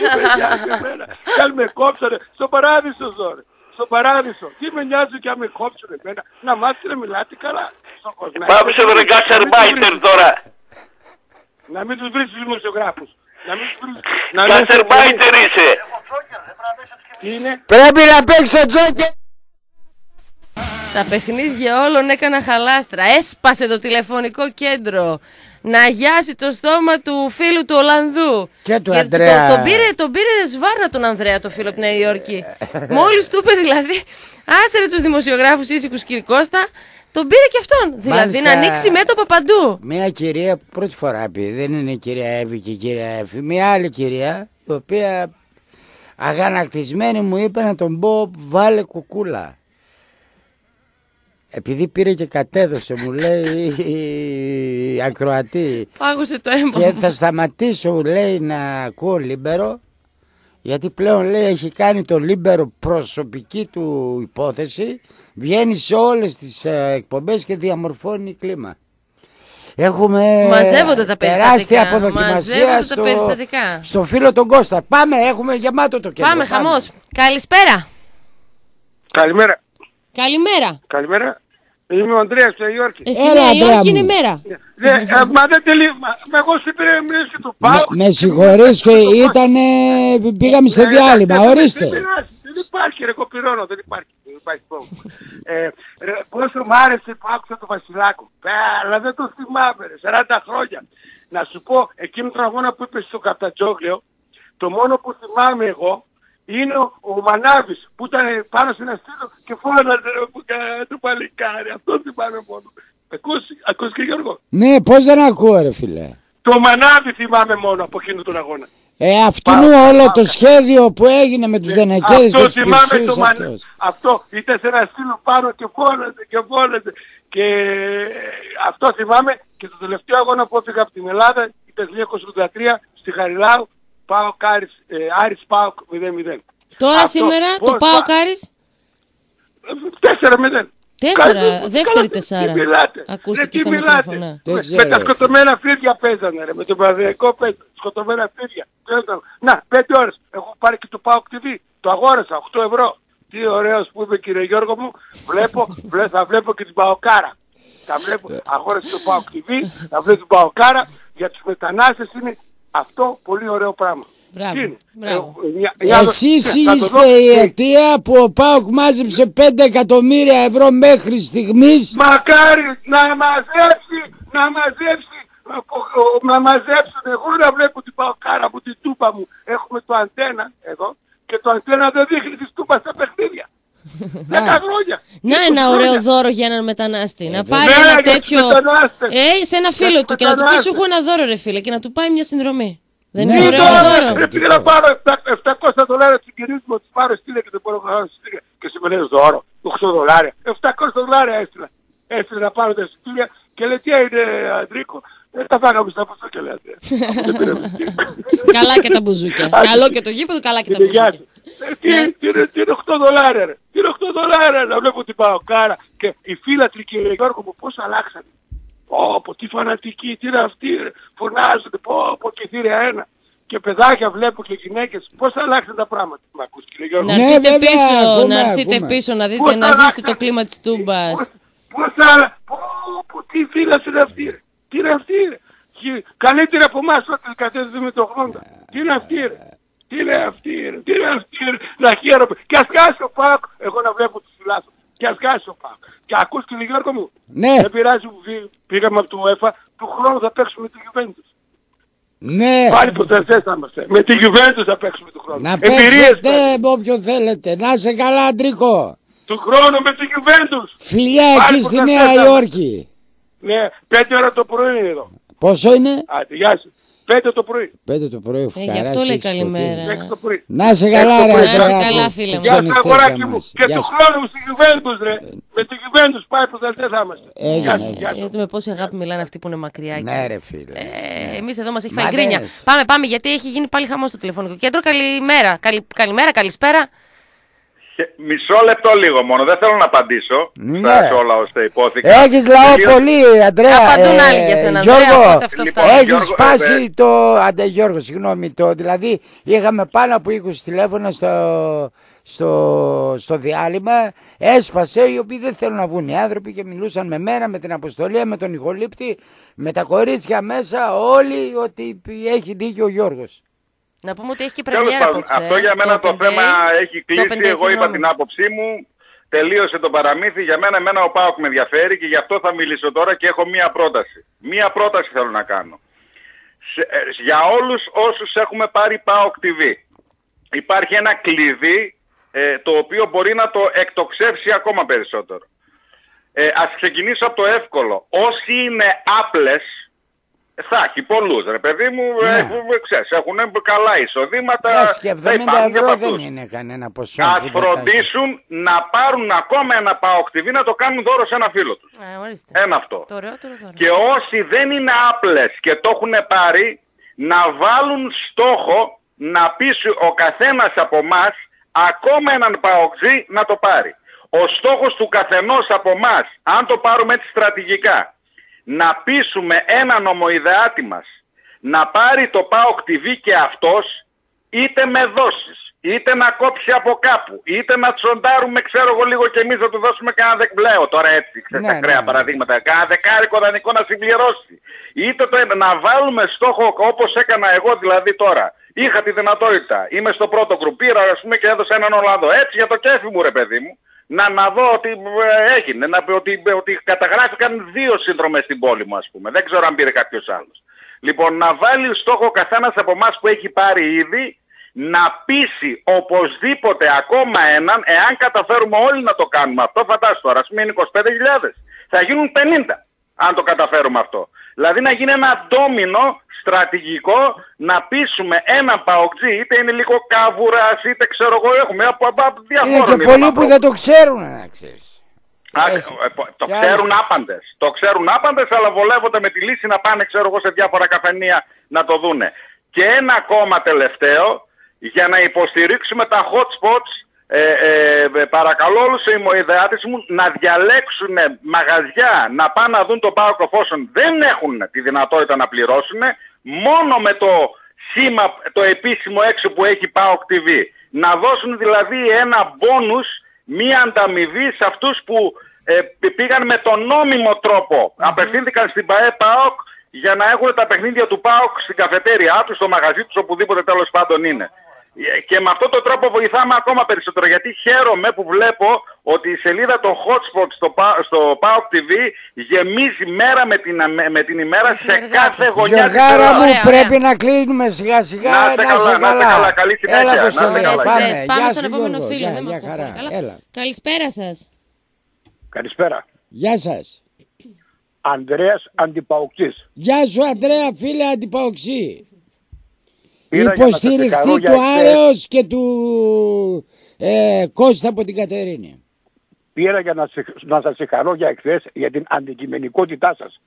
Τι με κόψανε, στο παράδεισο ζω, ρε. Στο παράδεισο. Τι με νοιάζει και αν με κόψουν εμένα. Να μάθετε να μιλάτε καλά. Πάμε σε βρε γκάστερμπάιτερ τώρα. Να μην τους βρεις τους δημοσιογράφους. Γκάστερμπάιτερ είσαι. Είναι. Πρέπει να παίξεις το τζόκερ. Στα παιχνίδια όλων έκανα χαλάστρα. Έσπασε το τηλεφωνικό κέντρο. Να γιάσει το στόμα του φίλου του Ολλανδού. Και του Ανδρέα. Το, τον, πήρε, τον πήρε σβάρνα τον Ανδρέα, το φίλο από τη Νέα Υόρκη. Μόλις του είπε δηλαδή, άσε ρε τους δημοσιογράφους ήσυχους κύριε Κώστα, τον πήρε και αυτόν. Δηλαδή μάλιστα, να ανοίξει μέτωπα παντού. Μια κυρία που πρώτη φορά πει, δεν είναι η κυρία Εύη και η κυρία Εύη, μια άλλη κυρία, η οποία αγανακτισμένη μου είπε να τον πω βάλε κουκούλα. Επειδή πήρε και κατέδωσε, μου λέει η ακροατή. Πάγωσε το αίμα. Και θα σταματήσω, μου λέει, να ακούω λίμπερο, γιατί πλέον λέει έχει κάνει το λίμπερο προσωπική του υπόθεση, βγαίνει σε όλες τις εκπομπές και διαμορφώνει κλίμα. Έχουμε μαζεύονται τα τεράστια αποδοκιμασία στο, στο φίλο τον Κώστα. Πάμε, έχουμε γεμάτο το κέντρο. Πάμε, χαμός. Καλησπέρα. Καλημέρα. Καλημέρα. Καλημέρα. Είμαι ο Ανδρέας στη Νέα Υόρκη. Στη Νέα Υόρκη είναι μέρα. Μα δεν τελείω. Εγώ στην πήρε και το πάω. Με συγχωρείς και ήτανε, πήγαμε σε διάλειμμα, ορίστε. Δεν υπάρχει ρε, κοπηρώνω, δεν υπάρχει. Δεν υπάρχει πρόβλημα. Πόσο μ' άρεσε που άκουσα το Βασιλάκο. Αλλά δεν το θυμάμαι ρε, σαράντα χρόνια. Να σου πω, εκείνο τον αγώνα που είπες στο Καπτατζόγλιο, το μόνο που θυμάμαι εγώ, είναι ο, ο Μανάβης που ήταν πάνω σε ένα στήλο και φώναζε το παλικάρι. Αυτό θυμάμαι μόνο. Ακούς, ακούς και Γιώργο. Ναι, πώς δεν ακούω ρε φίλε. Το Μανάβη θυμάμαι μόνο από εκείνο τον αγώνα. Ε, αυτού όλο το σχέδιο που έγινε με τους Δενεκέδες και τους Πυρσούς το αυτός. Αυτό ήταν σε ένα στήλο πάνω και φώναζε και φώναζε. Και αυτό θυμάμαι και το τελευταίο αγώνα που έφυγα από την Ελλάδα ήταν το χίλια εννιακόσια ογδόντα τρία στη Χαριλάου. Πάω Κάρις, ε, Άρης Πάοκ μηδέν μηδέν. Τώρα αυτό, σήμερα το Πάο Κάρις τέσσερα μηδέν. Τέσσερα, δεύτερη τεσσάρα. Ακούστηκε στα μικρόφωνα. Με τα σκοτωμένα φίδια παίζανε ρε, με τον Παναδιακό παίζανε, σκοτωμένα φίδια. Να, πέντε ώρες, έχω πάρει και το Πάοκ τι βι, το αγόρασα, οκτώ ευρώ. Τι ωραίος που είπε κύριε Γιώργο μου, βλέπω, βλέ, θα βλέπω και την Παοκάρα. Θα βλέπω, αγόρασα το Πάοκ τι βι, θα βλέπω την Παοκάρα, για τους μετανάστες είναι αυτό πολύ ωραίο πράγμα. Μπράβο. Μπράβο. Εσείς είστε η αιτία που ο ΠΑΟΚ μάζεψε πέντε εκατομμύρια ευρώ μέχρι στιγμής. Μακάρι να μαζέψει, να μαζέψει, να μαζέψουν. Εγώ να βλέπω την ΠΑΟΚάρα από την τούπα μου. Έχουμε το αντένα εδώ και το αντένα δεν δείχνει τη τούπα στα παιχνίδια. Δέκα χρόνια. Να ένα ωραίο δώρο για έναν μετανάστη. Να πάρει ένα τέτοιο. Ε, σε ένα φίλο του και να του πει σου έχω ένα δώρο ρε φίλε και να του πάει μια συνδρομή. Δεν είναι ωραίο δώρο. Πήγα να πάρω επτακόσια δολάρια στην κυρία μου, τις πάρω στείλε και δεν μπορώ να κάνω στείλε. Και σε με δώρο, οκτώ δολάρια. επτακόσια δολάρια έστειλα. Έστειλα να πάρω τα εισιτήρια και λέει τι είναι Αντρίκο. Δεν τα φάγαμε στα ποσό και λέει καλά και τα μπουζούκια. Καλό και το γήπεδο, καλά και τα μπουζούκια. Τι είναι οκτώ δολάρια ρε. Τι είναι οκτώ δολάρια να βλέπω την ΠΑΟΚάρα. Και οι φίλατροι κύριε Γιώργο μου πώς αλλάξανε. Πω πω τι φανατικοί, τι είναι αυτοί ρε. Φωνάζονται πω πω και θύρια ένα. Και παιδάκια βλέπω και γυναίκες πώς αλλάξαν τα πράγματα. Μ' ακούς κύριε Γιώργο. Να έρθετε πίσω, να έρθετε πίσω να δείτε, να ζήσετε το κλίμα της Τούμπας. Πώς άλλα, πω πω τι φίλας είναι αυτή ρε. Τι είναι αυτή ρε. Καλύτερα από εμάς όταν κατέζεται με το ογδόντα. Τι είναι αυτή ρε. Τι είναι αυτή ρε. Τι είναι αυτή ρε. Να χαίρομαι. Και ας κάσει ο ΠΑΟΚ. Εγώ να βλέπω τους φιλάθλους. Και ας κάσει ο ΠΑΟΚ. Και ακούς κύριε Γιώργο μου. Ναι. Δεν πειράζει που πήγαμε από το UEFA. Του χρόνου θα παίξουμε με τη Juventus. Ναι. Πάλι ποτέ θα είμαστε. Με τη Juventus θα παίξουμε του χρόνου. Να παίξετε με όποιον θέλετε. Να είσαι καλά Αντρίκο. Του χρόνου με τη Juventus. Φιλιά εκεί στη Νέα Υόρκη. Ναι, πέντε ώρα το πρωί είναι εδώ. Πόσο είναι? Άντε, γεια σου. Πέντε το πρωί. Πέντε το πρωί, φουκαράς. Ε, γι' αυτό λέει καλημέρα. Να σε καλά ρε. Να σε καλά φίλε μου. Γεια σου αγοράκι μου. Και του χρόνου στη Juventus ρε. Με τη Juventus πάει που δεν θα είμαστε. Γιατί με πόση αγάπη μιλάνε αυτοί που είναι μακριά. Ναι ρε φίλε. Εμείς εδώ μας έχει φάει γκρίνια. Πάμε, πάμε γιατί έχει γίνει πάλι χαμός στο τηλεφωνικό κέντρο. Καλημέρα. Καλημέρα, καλησπέρα. Μισό λεπτό λίγο μόνο, δεν θέλω να απαντήσω ναι. σε όλα όσα υπόθηκαν. Έχεις λαό Κυρίως... πολύ, Αντρέα. Απαντούν άλλοι για σένα, Γιώργο, λοιπόν, έχεις Γιώργο, σπάσει ε, το... Αντε Γιώργο, συγγνώμη, το... δηλαδή είχαμε πάνω από είκοσι τηλέφωνα στο... Στο... στο διάλειμμα, έσπασε, οι οποίοι δεν θέλουν να βγουν οι άνθρωποι και μιλούσαν με μένα, με την Αποστολία, με τον Ηχολήπτη, με τα κορίτσια μέσα, όλοι ότι έχει δίκιο ο Γιώργος. Να πούμε ότι έχει και πρεμιέρα απόψε. Αυτό για μένα το, το θέμα έχει κλείσει. Εγώ είπα την άποψή μου. Τελείωσε το παραμύθι. Για μένα, εμένα ο ΠΑΟΚ με ενδιαφέρει και γι' αυτό θα μιλήσω τώρα και έχω μία πρόταση. Μία πρόταση θέλω να κάνω. Σε, για όλους όσους έχουμε πάρει ΠΑΟΚ τι βι. Υπάρχει ένα κλειδί ε, το οποίο μπορεί να το εκτοξεύσει ακόμα περισσότερο. Ε, ας ξεκινήσω από το εύκολο. Όσοι είναι άπλες, θα έχει πολλούς ρε παιδί μου, ναι. έχουν, ξέρεις, έχουν καλά εισοδήματα. Yes, και εβδομήντα ευρώ δεν είναι κανένα ποσό. Ας φροντίσουν να πάρουν ακόμα ένα ΠΑΟΚ τι βι να το κάνουν δώρο σε ένα φίλο τους. Ε, ένα αυτό. Το ωραίο, το ωραίο. Και όσοι δεν είναι άπλες και το έχουν πάρει, να βάλουν στόχο να πείσει ο καθένας από εμάς ακόμα έναν ΠΑΟΚτζή να το πάρει. Ο στόχος του καθενός από εμάς, αν το πάρουμε έτσι στρατηγικά, να πείσουμε έναν ομοειδεάτη μας να πάρει το ΠΑΟΚ τι βι και αυτός, είτε με δόσεις, είτε να κόψει από κάπου, είτε να τσοντάρουμε ξέρω εγώ λίγο και εμείς να του δώσουμε κανένα δεκπλέο, τώρα έτσι, ξέρεις ναι, τα κρέα ναι, παραδείγματα, ναι. Κανένα δεκάρικο δανεικό να συμπληρώσει. Είτε το, να βάλουμε στόχο όπως έκανα εγώ δηλαδή τώρα. Είχα τη δυνατότητα, είμαι στο πρώτο γκρουπ, πήρα ας πούμε και έδωσα έναν Ολλανδό, έτσι για το κέφι μου ρε παιδί μου. Να, να δω ότι έγινε, να, ότι, ότι καταγράφηκαν δύο σύνδρομες στην πόλη μου ας πούμε. Δεν ξέρω αν πήρε κάποιος άλλος. Λοιπόν, να βάλει στόχο ο καθένας από εμάς που έχει πάρει ήδη να πείσει οπωσδήποτε ακόμα έναν, εάν καταφέρουμε όλοι να το κάνουμε αυτό, φαντάσου τώρα, ας πούμε είναι είκοσι πέντε χιλιάδες, θα γίνουν πενήντα αν το καταφέρουμε αυτό. Δηλαδή να γίνει ένα ντόμινο στρατηγικό να πείσουμε έναν ΠΑΟΚτζή, είτε είναι λίγο καβουράς, είτε ξέρω εγώ, έχουμε από, από, από διαφόρων. Είναι και πολλοί που δεν το ξέρουν, να ξέρεις. Α, το ξέρουν άπαντες. Το ξέρουν άπαντες, αλλά βολεύονται με τη λύση να πάνε, ξέρω εγώ, σε διάφορα καφενεία να το δούνε. Και ένα ακόμα τελευταίο, για να υποστηρίξουμε τα hot spots, ε, ε, παρακαλώ όλους οι ημοειδεάτες μου να διαλέξουν μαγαζιά, να πάνε να δουν το ΠΑΟΚ εφόσον δεν έχουν τη δυνατότητα να πληρώσουν, μόνο με το σήμα, το επίσημο έξω που έχει ΠΑΟΚ τι βι. Να δώσουν δηλαδή ένα μπόνους, μία ανταμοιβή σε αυτούς που ε, πήγαν με τον νόμιμο τρόπο, mm-hmm. απευθύνθηκαν στην ΠΑΕ ΠΑΟΚ για να έχουν τα παιχνίδια του ΠΑΟΚ στην καφετέρια τους, στο μαγαζί τους, οπουδήποτε τέλος πάντων είναι. Και με αυτόν τον τρόπο βοηθάμε ακόμα περισσότερο, γιατί χαίρομαι που βλέπω ότι η σελίδα των hotspot στο, στο ΠΑΟΚ τι βι γεμίζει μέρα με την, με την ημέρα σε κάθε γωνιά της Γιωργάρα Ελλάδας. μου, πρέπει να κλείνουμε σιγά σιγά. Να είστε καλά, να είστε καλά. Καλή συνέχεια. Έλα Αποστολή, Να είστε καλά. πάμε. Πάμε Γεια στον σου επόμενο Γιώργο. φίλο. Γεια, δεν με γεια ακούω χαρά. πολύ καλά. Έλα. Καλησπέρα σας. Καλησπέρα. Γεια σας. Ανδρέας Αντιπαοξής. Γεια σου Αντρέα, φίλε Αντιπαοξή. Πήρα για να σας Υποστηριχτή συγχαρώ για του εχθές. Άρεος και του ε, Κώστα από την Κατερίνη. Πήρα για να, σε- να σας συγχαρώ για εχθές για την αντικειμενικότητά σας.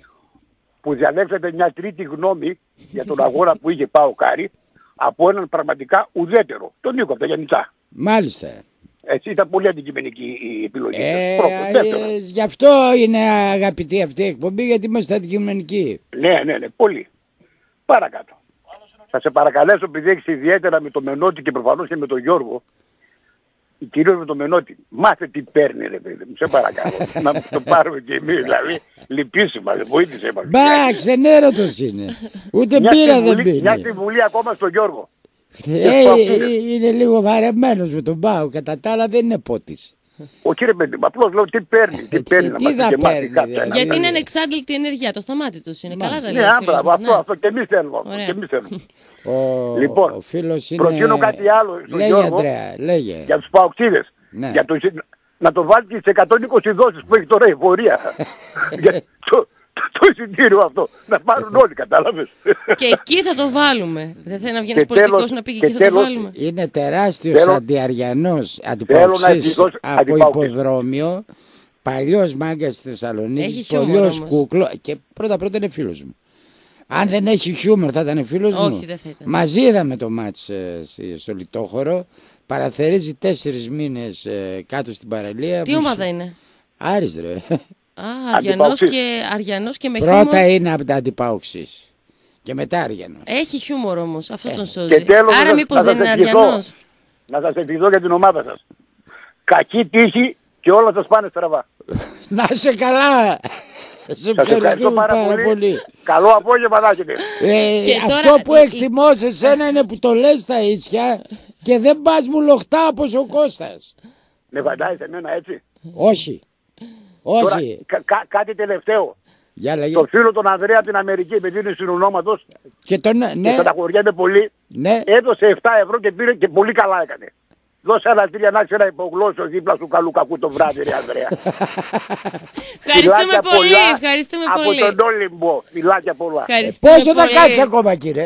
Που διαλέξατε μια τρίτη γνώμη για τον αγώνα που είχε πάω Κάρι από έναν πραγματικά ουδέτερο, τον Νίκο από τα Γιαννητσά. Μάλιστα. Έτσι ήταν πολύ αντικειμενική η επιλογή σας. Ε, Πρώτον. ε, Δεύτερον. γι' αυτό είναι αγαπητή αυτή η εκπομπή, γιατί είμαστε αντικειμενικοί. Ναι, ναι, ναι, πολύ. Παρακάτω. Θα σε παρακαλέσω, επειδή έχεις ιδιαίτερα με το Μενώτη και προφανώς και με τον Γιώργο, κυρίως με το Μενώτη, μάθε τι παίρνει ρε παιδί μου, σε παρακαλώ. Να το πάρουμε και εμείς, δηλαδή, λυπήσιμα, δεν βοήθησε μας. Μπα, ξενέρωτος είναι. Ούτε Μια πήρα δεν συμβουλή- Μια πίνει. συμβουλή ακόμα στον Γιώργο. Ε, είναι λίγο βαρεμένος με τον Πάο, κατά τα άλλα δεν είναι πότης. Ο κύριε παιδί μου, απλώς λέω τι παίρνει, τι παίρνει να τι μας θα και μάθει παίρνει, κάποια. δηλαδή. να Γιατί μην- είναι ανεξάντλητη ενέργεια, το σταμάτη τους είναι. Καλά τα λέει Ναι, ο άμπρα, φίλος μας, αυτό, ναι. αυτό και εμείς θέλουμε. αυτό, Ωραία. Και εμείς θέλουμε. Ο, Λοιπόν, ο φίλος είναι... προτείνω κάτι άλλο στον Λέγε Γιώργο. Αντρέα, λέγε. Για τους παοξίδες. Ναι. Για το, να το βάλει και στις εκατόν είκοσι δόσεις που έχει τώρα η πορεία. Για το, το, το εισιτήριο αυτό. Να πάρουν όλοι, κατάλαβες. Και εκεί θα το βάλουμε. Δεν θέλει να βγει ένας Και πολιτικός τέλος- να πει και και εκεί θα το τέλος- βάλουμε. Είναι τεράστιος Θέλω- αντιαριανός να αντιπαοξής ευχηθώ- από αντιπαοξής. υποδρόμιο, παλιός μάγκας της Θεσσαλονίκης, Έχει χιούμορ παλιός όμως. κούκλο και πρώτα πρώτα είναι φίλος μου. Αν δεν έχει χιούμορ θα ήταν φίλος μου. Όχι, δεν θα ήταν. Μαζί είδαμε το μάτς ε, στη- στο Λιτόχωρο. Παραθερίζει τέσσερις μήνες ε, κάτω στην παραλία. Τι που ομάδα σου- είναι. Άρης ρε. Α, Αριανός Αντιπαοξής. και, Αριανός και με Πρώτα χιούμορ. είναι από τα αντιπαοξής. Και μετά Άριανος. Έχει χιούμορ όμως, αυτό τον Και σώζει. τέλος, Άρα να- μήπως να δεν σας είναι ευχηθώ. Αριανός. Να σας ευχηθώ για την ομάδα σας. Κακή τύχη και όλα σας πάνε στραβά. Να σε καλά. Σε Σας ευχαριστώ ευχαριστούμε πάρα, πάρα πολύ. πολύ. Καλό απόγευμα να έχετε. Ε, Και αυτό τώρα- που η- εκτιμώ σε σένα είναι που το λες στα ίσια και δεν πας μου λοχτά όπως ο Κώστας. Με βαντάει σε μένα έτσι. Όχι. Τώρα, Όχι. κα- κα- κάτι τελευταίο. Για λέγε. Το φίλο τον Ανδρέα από την Αμερική, επειδή είναι συνονόματος Και τον, και ναι, καταχωριέται πολύ, ναι. έδωσε επτά ευρώ και πήρε και πολύ καλά έκανε. Δώσε άλλα τρία να ξέρω υπογλώσσω δίπλα σου καλού κακού το βράδυ, ρε Ανδρέα. Ευχαριστούμε Φιλάκια πολύ, πολλά ευχαριστούμε από πολύ. τον Όλυμπο. Φιλάκια πολλά. Ευχαριστούμε Πόσο θα πολύ. κάτσει ακόμα κύριε.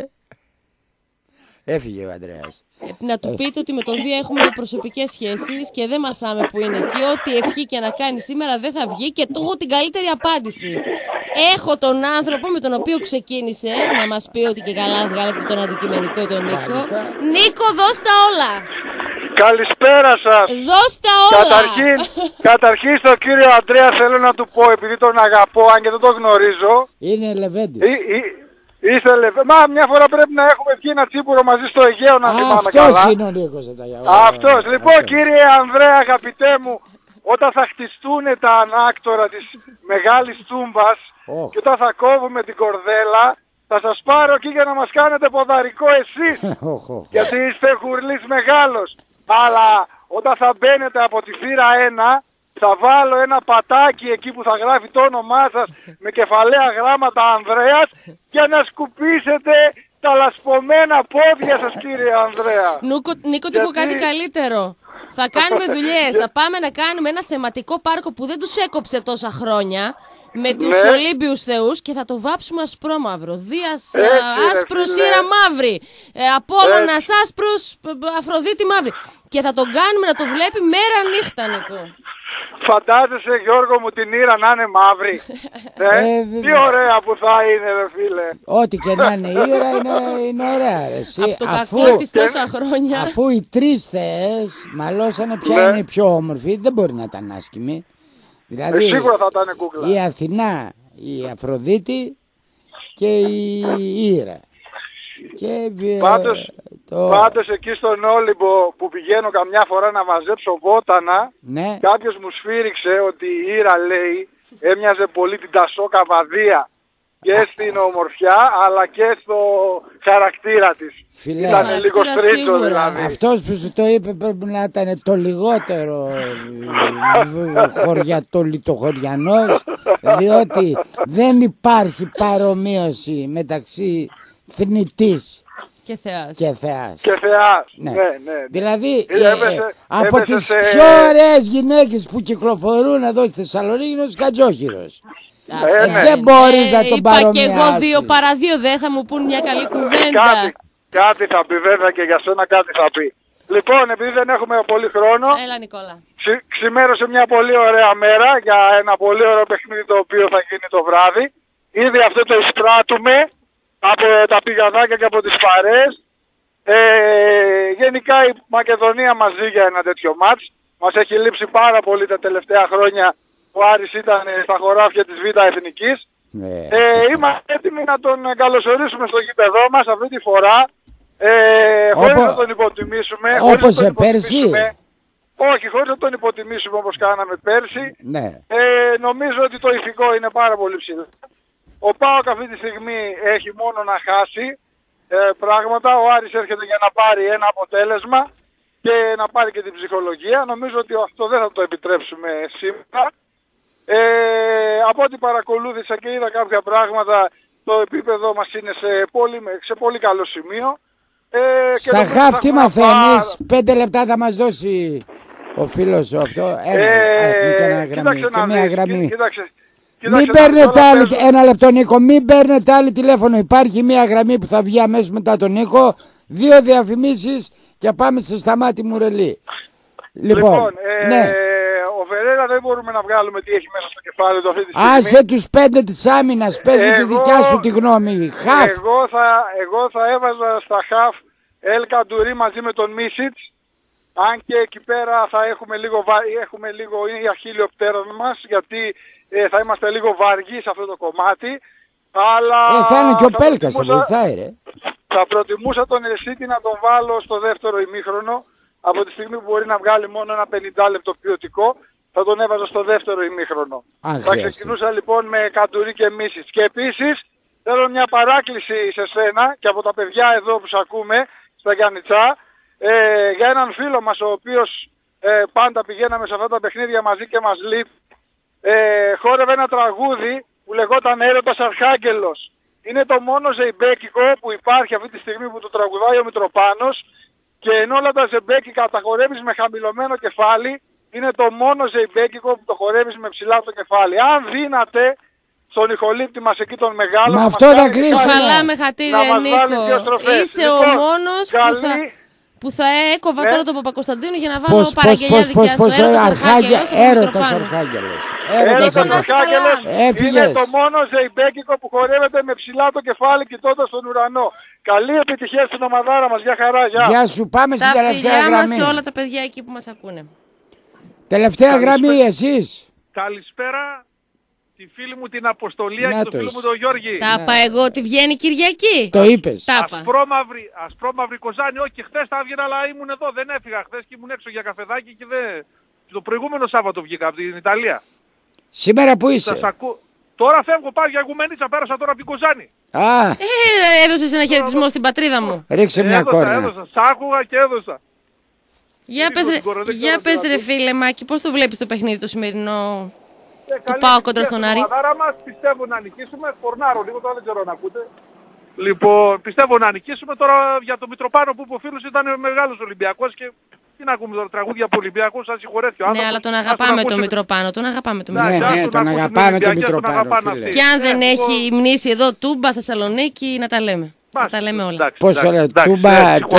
Έφυγε ο Ανδρέας. Να του πείτε ότι με τον Δία έχουμε προσωπικές σχέσεις και δεν μασάμε που είναι εκεί. Ό,τι ευχή και να κάνει σήμερα δεν θα βγει και του έχω την καλύτερη απάντηση. Έχω τον άνθρωπο με τον οποίο ξεκίνησε να μας πει ότι και καλά βγάλατε τον αντικειμενικό τον Νίκο. Μάλιστα. Νίκο, δώσ' τα όλα. Καλησπέρα σας. Δώσ' τα όλα. Καταρχήν, καταρχήν στον κύριο Αντρέα θέλω να του πω, επειδή τον αγαπώ, αν και δεν τον γνωρίζω. Είναι Λεβέντης. Ή, ή, ήθελε, μα μια φορά πρέπει να έχουμε βγει ένα τσίπουρο μαζί στο Αιγαίο να θυμάμαι καλά. Αυτός είναι ο Νίκος από τα Γιαγιά. Αυτός. Λοιπόν κύριε Ανδρέα αγαπητέ μου, όταν θα χτιστούν τα ανάκτορα της Μεγάλης Τούμπας Oh. και όταν θα κόβουμε την κορδέλα, θα σας πάρω εκεί για να μας κάνετε ποδαρικό εσείς. Γιατί είστε χουρλής μεγάλος. Αλλά όταν θα μπαίνετε από τη θύρα ένα, θα βάλω ένα πατάκι εκεί που θα γράφει το όνομά σας με κεφαλαία γράμματα Ανδρέας για να σκουπίσετε τα λασπωμένα πόδια σας κύριε Ανδρέα. Νίκο, Νίκο του έχω Γιατί- κάτι καλύτερο. Θα κάνουμε δουλειές, θα πάμε να κάνουμε ένα θεματικό πάρκο που δεν τους έκοψε τόσα χρόνια με τους Ναι. Ολύμπιους θεούς και θα το βάψουμε ασπρόμαυρο. Δίας α, Έτσι, ρε άσπρος φίλε. Ήρα μαύρη, ε, Απόλλωνας άσπρος π- π- Αφροδίτη μαύρη. Και θα τον κάνουμε να το βλέπει μέρα νύχτα Νίκο. Φαντάζεσαι Γιώργο μου την Ήρα να είναι μαύρη. ε, Ε, τι βέβαια. ωραία που θα είναι ρε φίλε. Ό,τι και να είναι η Ήρα είναι, είναι ωραία ρε. εσύ. Από το αφού, κακό της τόσα χρόνια. αφού οι τρεις θεές μαλώσανε ποια Ναι. είναι η πιο όμορφη, δεν μπορεί να ήταν άσχημη. Δηλαδή Ε, σίγουρα θα ήταν κούκλα. η Αθηνά, η Αφροδίτη και η Ήρα. Και ε, Πάντως, το... πάντως εκεί στον Όλυμπο που πηγαίνω καμιά φορά να μαζέψω βότανα, Ναι. κάποιος μου σφύριξε ότι η Ήρα λέει έμοιαζε πολύ την Τασό Καβαδία. και στην ομορφιά αλλά και στο χαρακτήρα της. Φίλε, ήταν λίγο στρίτσο δηλαδή. Αυτός που σου το είπε πρέπει να ήταν το λιγότερο χωριατολιτοχωριανός, διότι δεν υπάρχει παρομοίωση μεταξύ θνητής και θεάς. Και θεάς. Και θεάς. Ναι. Ναι, ναι. Δηλαδή Ε, ε, έπεσε, ε, από έπεσε τις σε... πιο ωραίες γυναίκες που κυκλοφορούν εδώ στη Θεσσαλονίκη είναι ο Σκατζόχυρος. Ε, ε, ναι. δεν μπορείς ε, να τον είπα παρομοιάσεις. και εγώ δύο παρά δύο, δεν θα μου πούν μια καλή κουβέντα. Κάτι, κάτι θα πει βέβαια και για σένα κάτι θα πει. Λοιπόν, επειδή δεν έχουμε πολύ χρόνο, Έλα Νικόλα. ξη, ξημέρωσε μια πολύ ωραία μέρα για ένα πολύ ωραίο παιχνίδι το οποίο θα γίνει το βράδυ. Ήδη αυτό το εισπράττουμε από τα πηγαδάκια και από τις παρέες. Ε, γενικά η Μακεδονία μας ζει για ένα τέτοιο μάτς. Μας έχει λείψει πάρα πολύ τα τελευταία χρόνια. Ο Άρης ήταν στα χωράφια της Β' Εθνικής. Ναι. Ε, είμαστε έτοιμοι να τον καλωσορίσουμε στο γήπεδό μας αυτή τη φορά. Ε, χωρίς Οπό... να τον υποτιμήσουμε. Όπως σε πέρσι. Όχι, χωρίς να τον υποτιμήσουμε όπως κάναμε πέρσι. Ναι. Ε, νομίζω ότι το ηθικό είναι πάρα πολύ ψηλό. Ο ΠΑΟΚ αυτή τη στιγμή έχει μόνο να χάσει ε, πράγματα. Ο Άρης έρχεται για να πάρει ένα αποτέλεσμα και να πάρει και την ψυχολογία. Νομίζω ότι αυτό δεν θα το επιτρέψουμε σήμερα. Ε, από ό,τι παρακολούθησα και είδα κάποια πράγματα, το επίπεδο μας είναι σε πολύ, σε πολύ καλό σημείο. Ε, Στα χαφ τι μαθαίνεις, πέντε λεπτά θα μας δώσει ο φίλος σου αυτό, ένα, ε, και ένα γραμμή, και μια δεις, γραμμή. Κοίταξε, Μην παίρνετε άλλη, ένα λεπτό Νίκο, μην παίρνετε άλλη τηλέφωνο, υπάρχει μια γραμμή που θα βγει αμέσως μετά τον Νίκο, δύο διαφημίσεις και πάμε σε Σταμάτη Μουρελή. Λοιπόν, λοιπόν ε, ναι. ο Φερέρα δεν μπορούμε να βγάλουμε τι έχει μέσα στο κεφάλι του αυτή τη στιγμή. Άσε τους πέντε της άμυνας, πες μου τη δικιά σου τη γνώμη. Χαφ. Εγώ θα, εγώ θα έβαζα στα χαφ Ελ Καντουρί μαζί με τον Μίσιτς. Αν και εκεί πέρα θα έχουμε λίγο, έχουμε λίγο είναι η αχίλιο πτέρας μας, γιατί ε, θα είμαστε λίγο βαργοί σε αυτό το κομμάτι. Αλλά ε, θα είναι και ο θα Πέλκας, θα βοηθάει ρε. Θα προτιμούσα τον Εσίτη να τον βάλω στο δεύτερο ημίχρονο. Από τη στιγμή που μπορεί να βγάλει μόνο ένα πενήντα λεπτό ποιοτικό, θα τον έβαζα στο δεύτερο ημίχρονο. Αν θα ξεκινούσα λοιπόν με Καντουρί και Μίσιτς. Και επίσης θέλω μια παράκληση σε σένα και από τα παιδιά εδώ που σ' ακούμε, στα Γιάννητσά, ε, για έναν φίλο μας ο οποίος ε, πάντα πηγαίναμε σε αυτά τα παιχνίδια μαζί και μας λείπει. Ε, χόρευε ένα τραγούδι που λεγόταν Έρωτας Αρχάγγελος. Είναι το μόνο ζεϊμπέκικο που υπάρχει αυτή τη στιγμή που το τραγουδάει ο Μητροπάνος, και ενώ όλα τα ζεϊμπέκικα τα χορεύεις με χαμηλωμένο κεφάλι, είναι το μόνο ζεϊμπέκικο που το χορεύεις με ψηλά το κεφάλι. Αν δίνατε στον ηχολήπτη μας εκεί τον μεγάλο... Με αυτό θα κλείσουμε. Καλά με χατήρια Νίκο. Είσαι λοιπόν ο μόνος καλή... που θα... που θα έκοβα ναι. τώρα τον Παπακοσταντίνο για να βάλω παραγγελιά δικιά σου. Έρωτας Αρχάγγελος. Έρωτας Αρχάγγελος είναι το μόνο ζεϊμπέκικο που χορεύεται με ψηλά το κεφάλι κοιτώντας τον ουρανό. Καλή επιτυχία στην ομαδάρα μας. Γεια χαρά. Γεια, γεια σου. Πάμε στην τελευταία γραμμή. Τα φιλιά μας σε όλα τα παιδιά εκεί που μας ακούνε. Τελευταία γραμμή εσείς. Καλησπέρα. Τη φίλη μου την Αποστολία και το φίλο μου τον Γιώργη. Τα είπα εγώ, τη βγαίνει Κυριακή. Το είπες. Ασπρόμαυρη, ασπρόμαυρη Κοζάνη, όχι χθες θα έβγαινα αλλά ήμουν εδώ, δεν έφυγα χθες και ήμουν έξω για καφεδάκι και δεν... Το προηγούμενο Σάββατο βγήκα από την Ιταλία. Σήμερα που είσαι? Ακού... Τώρα φεύγω, πάω για Γουμενίτσα, πέρασα τώρα από την Κοζάνη. Α. Ε, έδωσες ένα χαιρετισμό τώρα... στην πατρίδα μου. Ρίξε μια έδωσα, κόρνα. Έδωσα, σ' άκουγα και έδωσα. Για πες, ρε, για πες ρε φίλε Μάκη, πώς το βλέπεις το παιχνίδι το σημερινό? Ε, του πάω κοντά στον Άρη. Μας, πιστεύω να νικήσουμε. Φορνάρω λίγο, τώρα δεν ξέρω να ακούτε. Λοιπόν, πιστεύω να νικήσουμε. Τώρα για το Μητροπάνο που είπε ο φίλος ήταν μεγάλος Ολυμπιακός και τι να ακούμε τώρα, τραγούδια από Ολυμπιακούς, σαν συγχωρέθει ο άνθρωπος. Ναι, αλλά τον αγαπάμε τον Μητροπάνο, τον αγαπάμε τον Μητροπάνο. Ναι, ναι, τον αγαπάμε τον Μητροπάνο. Και αν δεν έχει μνήση εδώ Τούμπα, Θεσσαλονίκη, να τα λέμε. Να τα λέμε όλα. Πώς το λέω, Τούμπα,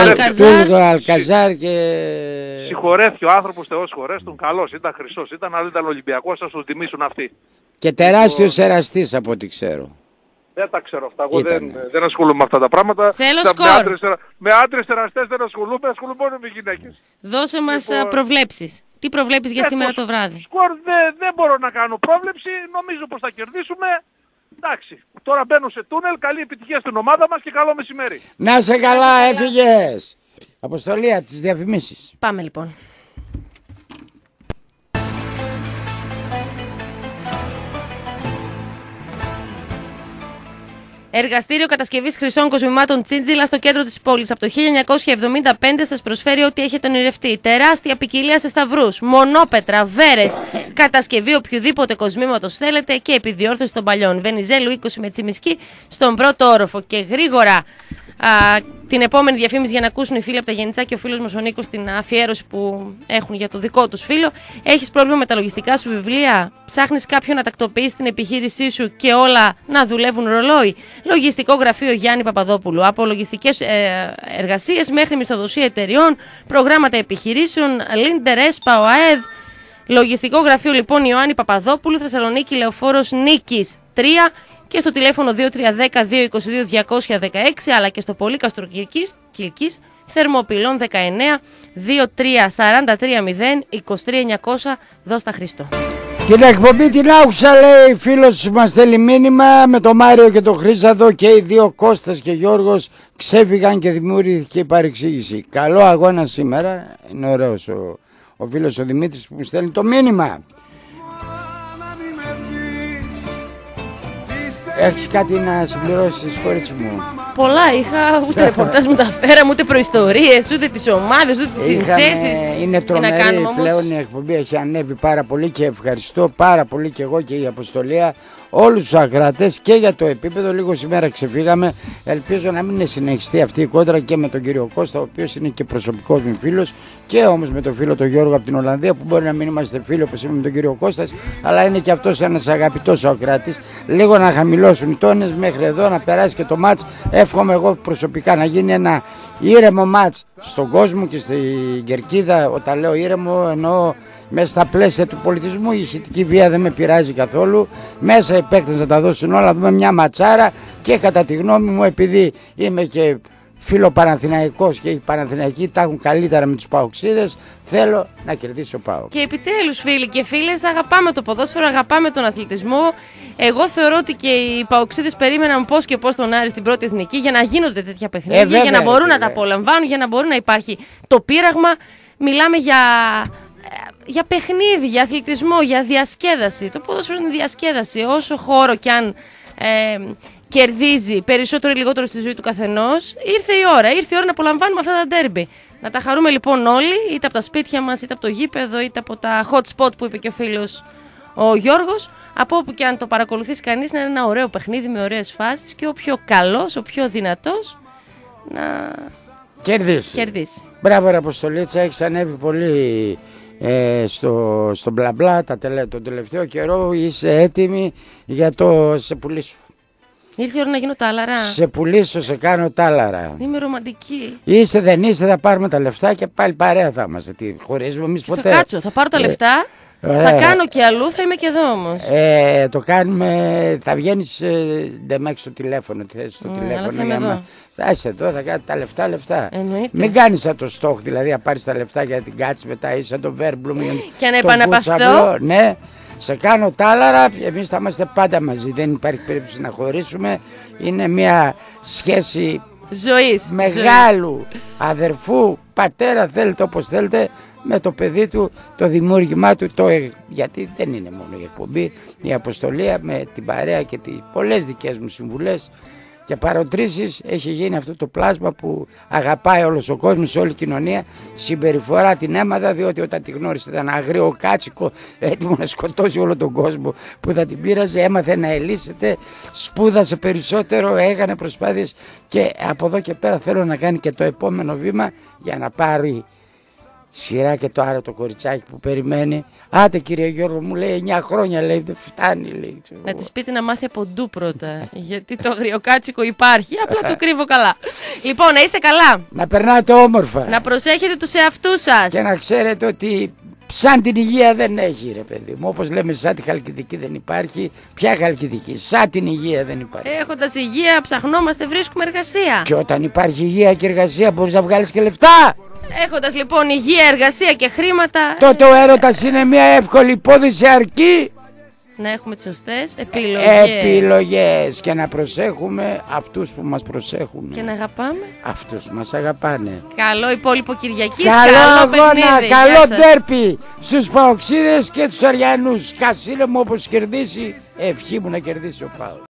Αλκαζάρ και... Συγχωρέθη ο άνθρωπος, Θεός χωρέστον, καλός, ήταν χρυσός, ήταν, αλλά ήταν Ολυμπιακός, θα τον τιμήσουν αυτοί. Και τεράστιος εραστής από ό,τι ξέρω. Δεν τα ξέρω αυτά, εγώ δεν, δεν ασχολούμαι με αυτά τα πράγματα. Θέλω τα, σκορ. Με άντρες, με άντρες εραστές δεν ασχολούμαι, ασχολούμαι μόνο με γυναίκες. Δώσε μας λοιπόν, προβλέψεις. Τι προβλέπεις για ε, σήμερα το, το βράδυ? Σκορ δεν, δεν μπορώ να κάνω πρόβλεψη, νομίζω πως θα κερδίσουμε. Εντάξει, τώρα μπαίνω σε τούνελ, καλή επιτυχία στην ομάδα μας και καλό μεσημέρι. Να σε καλά, έφυγες. Αποστολία, τις διαφημίσεις. Πάμε λοιπόν. Εργαστήριο κατασκευής χρυσών κοσμημάτων Τσίντζιλα στο κέντρο της πόλης. Από το χίλια εννιακόσια εβδομήντα πέντε σας προσφέρει ό,τι έχετε ονειρευτεί. Τεράστια ποικιλία σε σταυρούς, μονόπετρα, βέρες, κατασκευή οποιοδήποτε κοσμήματος θέλετε και επιδιόρθωση των παλιών. Βενιζέλου είκοσι με Τσιμισκή στον πρώτο όροφο. Και γρήγορα α, την επόμενη διαφήμιση για να ακούσουν οι φίλοι από τα Γενιτσά και ο φίλος μας ο Νίκος την αφιέρωση που έχουν για το δικό τους φίλο. Έχεις πρόβλημα με τα λογιστικά σου βιβλία, ψάχνεις κάποιον να τακτοποιήσει την επιχείρησή σου και όλα να δουλεύουν ρολόι. Λογιστικό γραφείο Γιάννη Παπαδόπουλου. Από λογιστικές ε, εργασίες μέχρι μισθοδοσία εταιριών, προγράμματα επιχειρήσεων, Λίντερ, ΕΣΠΑ, ΟΑΕΔ. Λογιστικό γραφείο λοιπόν Ιωάννη Παπαδόπουλου, Θεσσαλονίκη, Λεωφόρος Νίκης τρία και στο τηλέφωνο δύο τρία ένα μηδέν δύο δύο δύο διακόσια δεκαέξι, αλλά και στο Πολύκαστρο Κιλκής, Θερμοπυλών δεκαεννέα δύο τρία τέσσερα τρία μηδέν είκοσι τρία εννιακόσια. Δώστα Χριστό. Την εκπομπή την άκουσα, λέει φίλος μας, θέλει μήνυμα. Με τον Μάριο και τον Χρύσαδο και οι δύο Κώστας και Γιώργος ξέφυγαν και δημιουργήθηκε η παρεξήγηση. Καλό αγώνα σήμερα. Είναι ωραίος ο, ο φίλος ο Δημήτρης που μου στέλνει το μήνυμα. Έχεις κάτι να συμπληρώσεις, κορίτσι μου? Πολλά είχα, ούτε ρεπορτάζ μεταφέραμε, ούτε προϊστορίες, ούτε τις ομάδες, ούτε τις συνθέσεις. Είναι τρομερή πλέον, η εκπομπή έχει ανέβει πάρα πολύ και ευχαριστώ πάρα πολύ και εγώ και η Αποστολία όλους τους ακροατές και για το επίπεδο. Λίγο σήμερα ξεφύγαμε, ελπίζω να μην συνεχιστεί αυτή η κόντρα και με τον κύριο Κώστα, ο οποίος είναι και προσωπικός μου φίλος, και όμως με τον φίλο τον Γιώργο από την Ολλανδία, που μπορεί να μην είμαστε φίλοι όπως είμαι με τον κύριο Κώστας, αλλά είναι και αυτός ένας αγαπητός ακροατής. Λίγο να χαμηλώσουν οι τόνες μέχρι εδώ, να περάσει και το μάτς. Εύχομαι εγώ προσωπικά να γίνει ένα ήρεμο μάτς στον κόσμο και στην Κερκίδα. Όταν λέω ήρεμο εννοώ μέσα στα πλαίσια του πολιτισμού. Η ηχητική βία δεν με πειράζει καθόλου. Μέσα οι παίκτες να τα δώσουν όλα, δούμε μια ματσάρα. Και κατά τη γνώμη μου, επειδή είμαι και φίλο Παναθηναϊκός και οι Παναθηναϊκοί τα έχουν καλύτερα με τους Παοξίδες, θέλω να κερδίσει ο ΠΑΟΚ. Και επιτέλους, φίλοι και φίλες, αγαπάμε το ποδόσφαιρο, αγαπάμε τον αθλητισμό. Εγώ θεωρώ ότι και οι Παοξίδες περίμεναν πώς και πώς τον Άρη στην πρώτη εθνική για να γίνονται τέτοια παιχνίδια, ε, βέβαια, για να μπορούν βέβαια. να τα απολαμβάνουν, για να μπορεί να υπάρχει το πείραγμα. Μιλάμε για, για παιχνίδι, για αθλητισμό, για διασκέδαση. Το ποδόσφαιρο είναι διασκέδαση. Όσο χώρο κι αν ε, κερδίζει περισσότερο ή λιγότερο στη ζωή του καθενός, ήρθε η ώρα. Ήρθε η ώρα να απολαμβάνουμε αυτά τα ντέρμπι. Να τα χαρούμε λοιπόν όλοι, είτε από τα σπίτια μας, είτε από το γήπεδο, είτε από τα hot spot που είπε και ο φίλος ο Γιώργος. Από όπου και αν το παρακολουθήσει κανείς, να είναι ένα ωραίο παιχνίδι με ωραίες φάσεις και ο πιο καλός, ο πιο δυνατός να κερδίσει. κερδίσει. Μπράβο ρε Αποστολίτσα, έχεις ανέβει πολύ ε, στο, στο μπλα μπλα τα τελε, τον τελευταίο καιρό. Είσαι έτοιμη για το σε πουλήσω. Ήρθε η ώρα να γίνω τάλαρα. Σε πουλήσω, σε κάνω τάλαρα. Είμαι ρομαντική. Είσαι, δεν είσαι, θα πάρουμε τα λεφτά και πάλι παρέα θα είμαστε. Τι χωρίζουμε εμείς ποτέ. Θα κάτσω, θα πάρω τα λεφτά. Ε, θα κάνω και αλλού, θα είμαι και εδώ όμως. Ε, το κάνουμε, θα βγαίνεις ε, ντεμέξ στο τηλέφωνο, τι θες στο mm, τηλέφωνο. Για μα... Θα είσαι εδώ, θα κάνεις τα λεφτά, λεφτά. Εννοείται. Μην κάνεις σαν το στόχ, δηλαδή να πάρεις τα λεφτά για την κάτση μετά, είσαι σαν το Βέρμπλουμ. Και να επαναπαυθώ. Ναι, σε κάνω τάλαρα, εμείς θα είμαστε πάντα μαζί, δεν υπάρχει περίπτωση να χωρίσουμε. Είναι μια σχέση ζωής, μεγάλου ζωή. Αδερφού, πατέρα, θέλετε όπως θέλετε, με το παιδί του, το δημιούργημά του, το, γιατί δεν είναι μόνο η εκπομπή, η αποστολία με την παρέα και τις πολλές δικές μου συμβουλές και παροτρήσεις έχει γίνει αυτό το πλάσμα που αγαπάει όλος ο κόσμος, όλη η κοινωνία. Συμπεριφορά την έμαθα, διότι όταν τη γνώρισε ήταν αγρίο κάτσικο, έτοιμο να σκοτώσει όλο τον κόσμο που θα την πείραζε. Έμαθε να ελίσσεται, σπούδασε περισσότερο, έκανε προσπάθειες και από εδώ και πέρα θέλω να κάνει και το επόμενο βήμα για να πάρει σειρά και το άλλο το κοριτσάκι που περιμένει. Άτε κύριε Γιώργο, μου λέει εννιά χρόνια, λέει δεν φτάνει, λέει. Να της πείτε να μάθει από ντου πρώτα, γιατί το αγριοκάτσικο υπάρχει, απλά το κρύβω καλά. Λοιπόν, να είστε καλά. Να περνάτε όμορφα. Να προσέχετε τους εαυτούς σας. Και να ξέρετε ότι σαν την υγεία δεν έχει ρε παιδί μου. Όπως λέμε σαν τη Χαλκιδική δεν υπάρχει. Ποια Χαλκιδική, σαν την υγεία δεν υπάρχει. Έχοντας υγεία ψαχνόμαστε, βρίσκουμε εργασία. Και όταν υπάρχει υγεία και εργασία μπορείς να βγάλεις και λεφτά. Έχοντας λοιπόν υγεία, εργασία και χρήματα, τότε ο έρωτας είναι μια εύκολη υπόθεση, αρκεί να έχουμε τις σωστές επιλογές. Επιλογές και να προσέχουμε αυτούς που μας προσέχουν. Και να αγαπάμε αυτούς μας αγαπάνε. Καλό υπόλοιπο Κυριακής. Καλό, καλό αγώνα, καλό ντέρπι στους Παοξίδες και τους Αριανούς. Κασίλε μου όπως κερδίσει, ευχή μου να κερδίσει ο ΠΑΟΚ.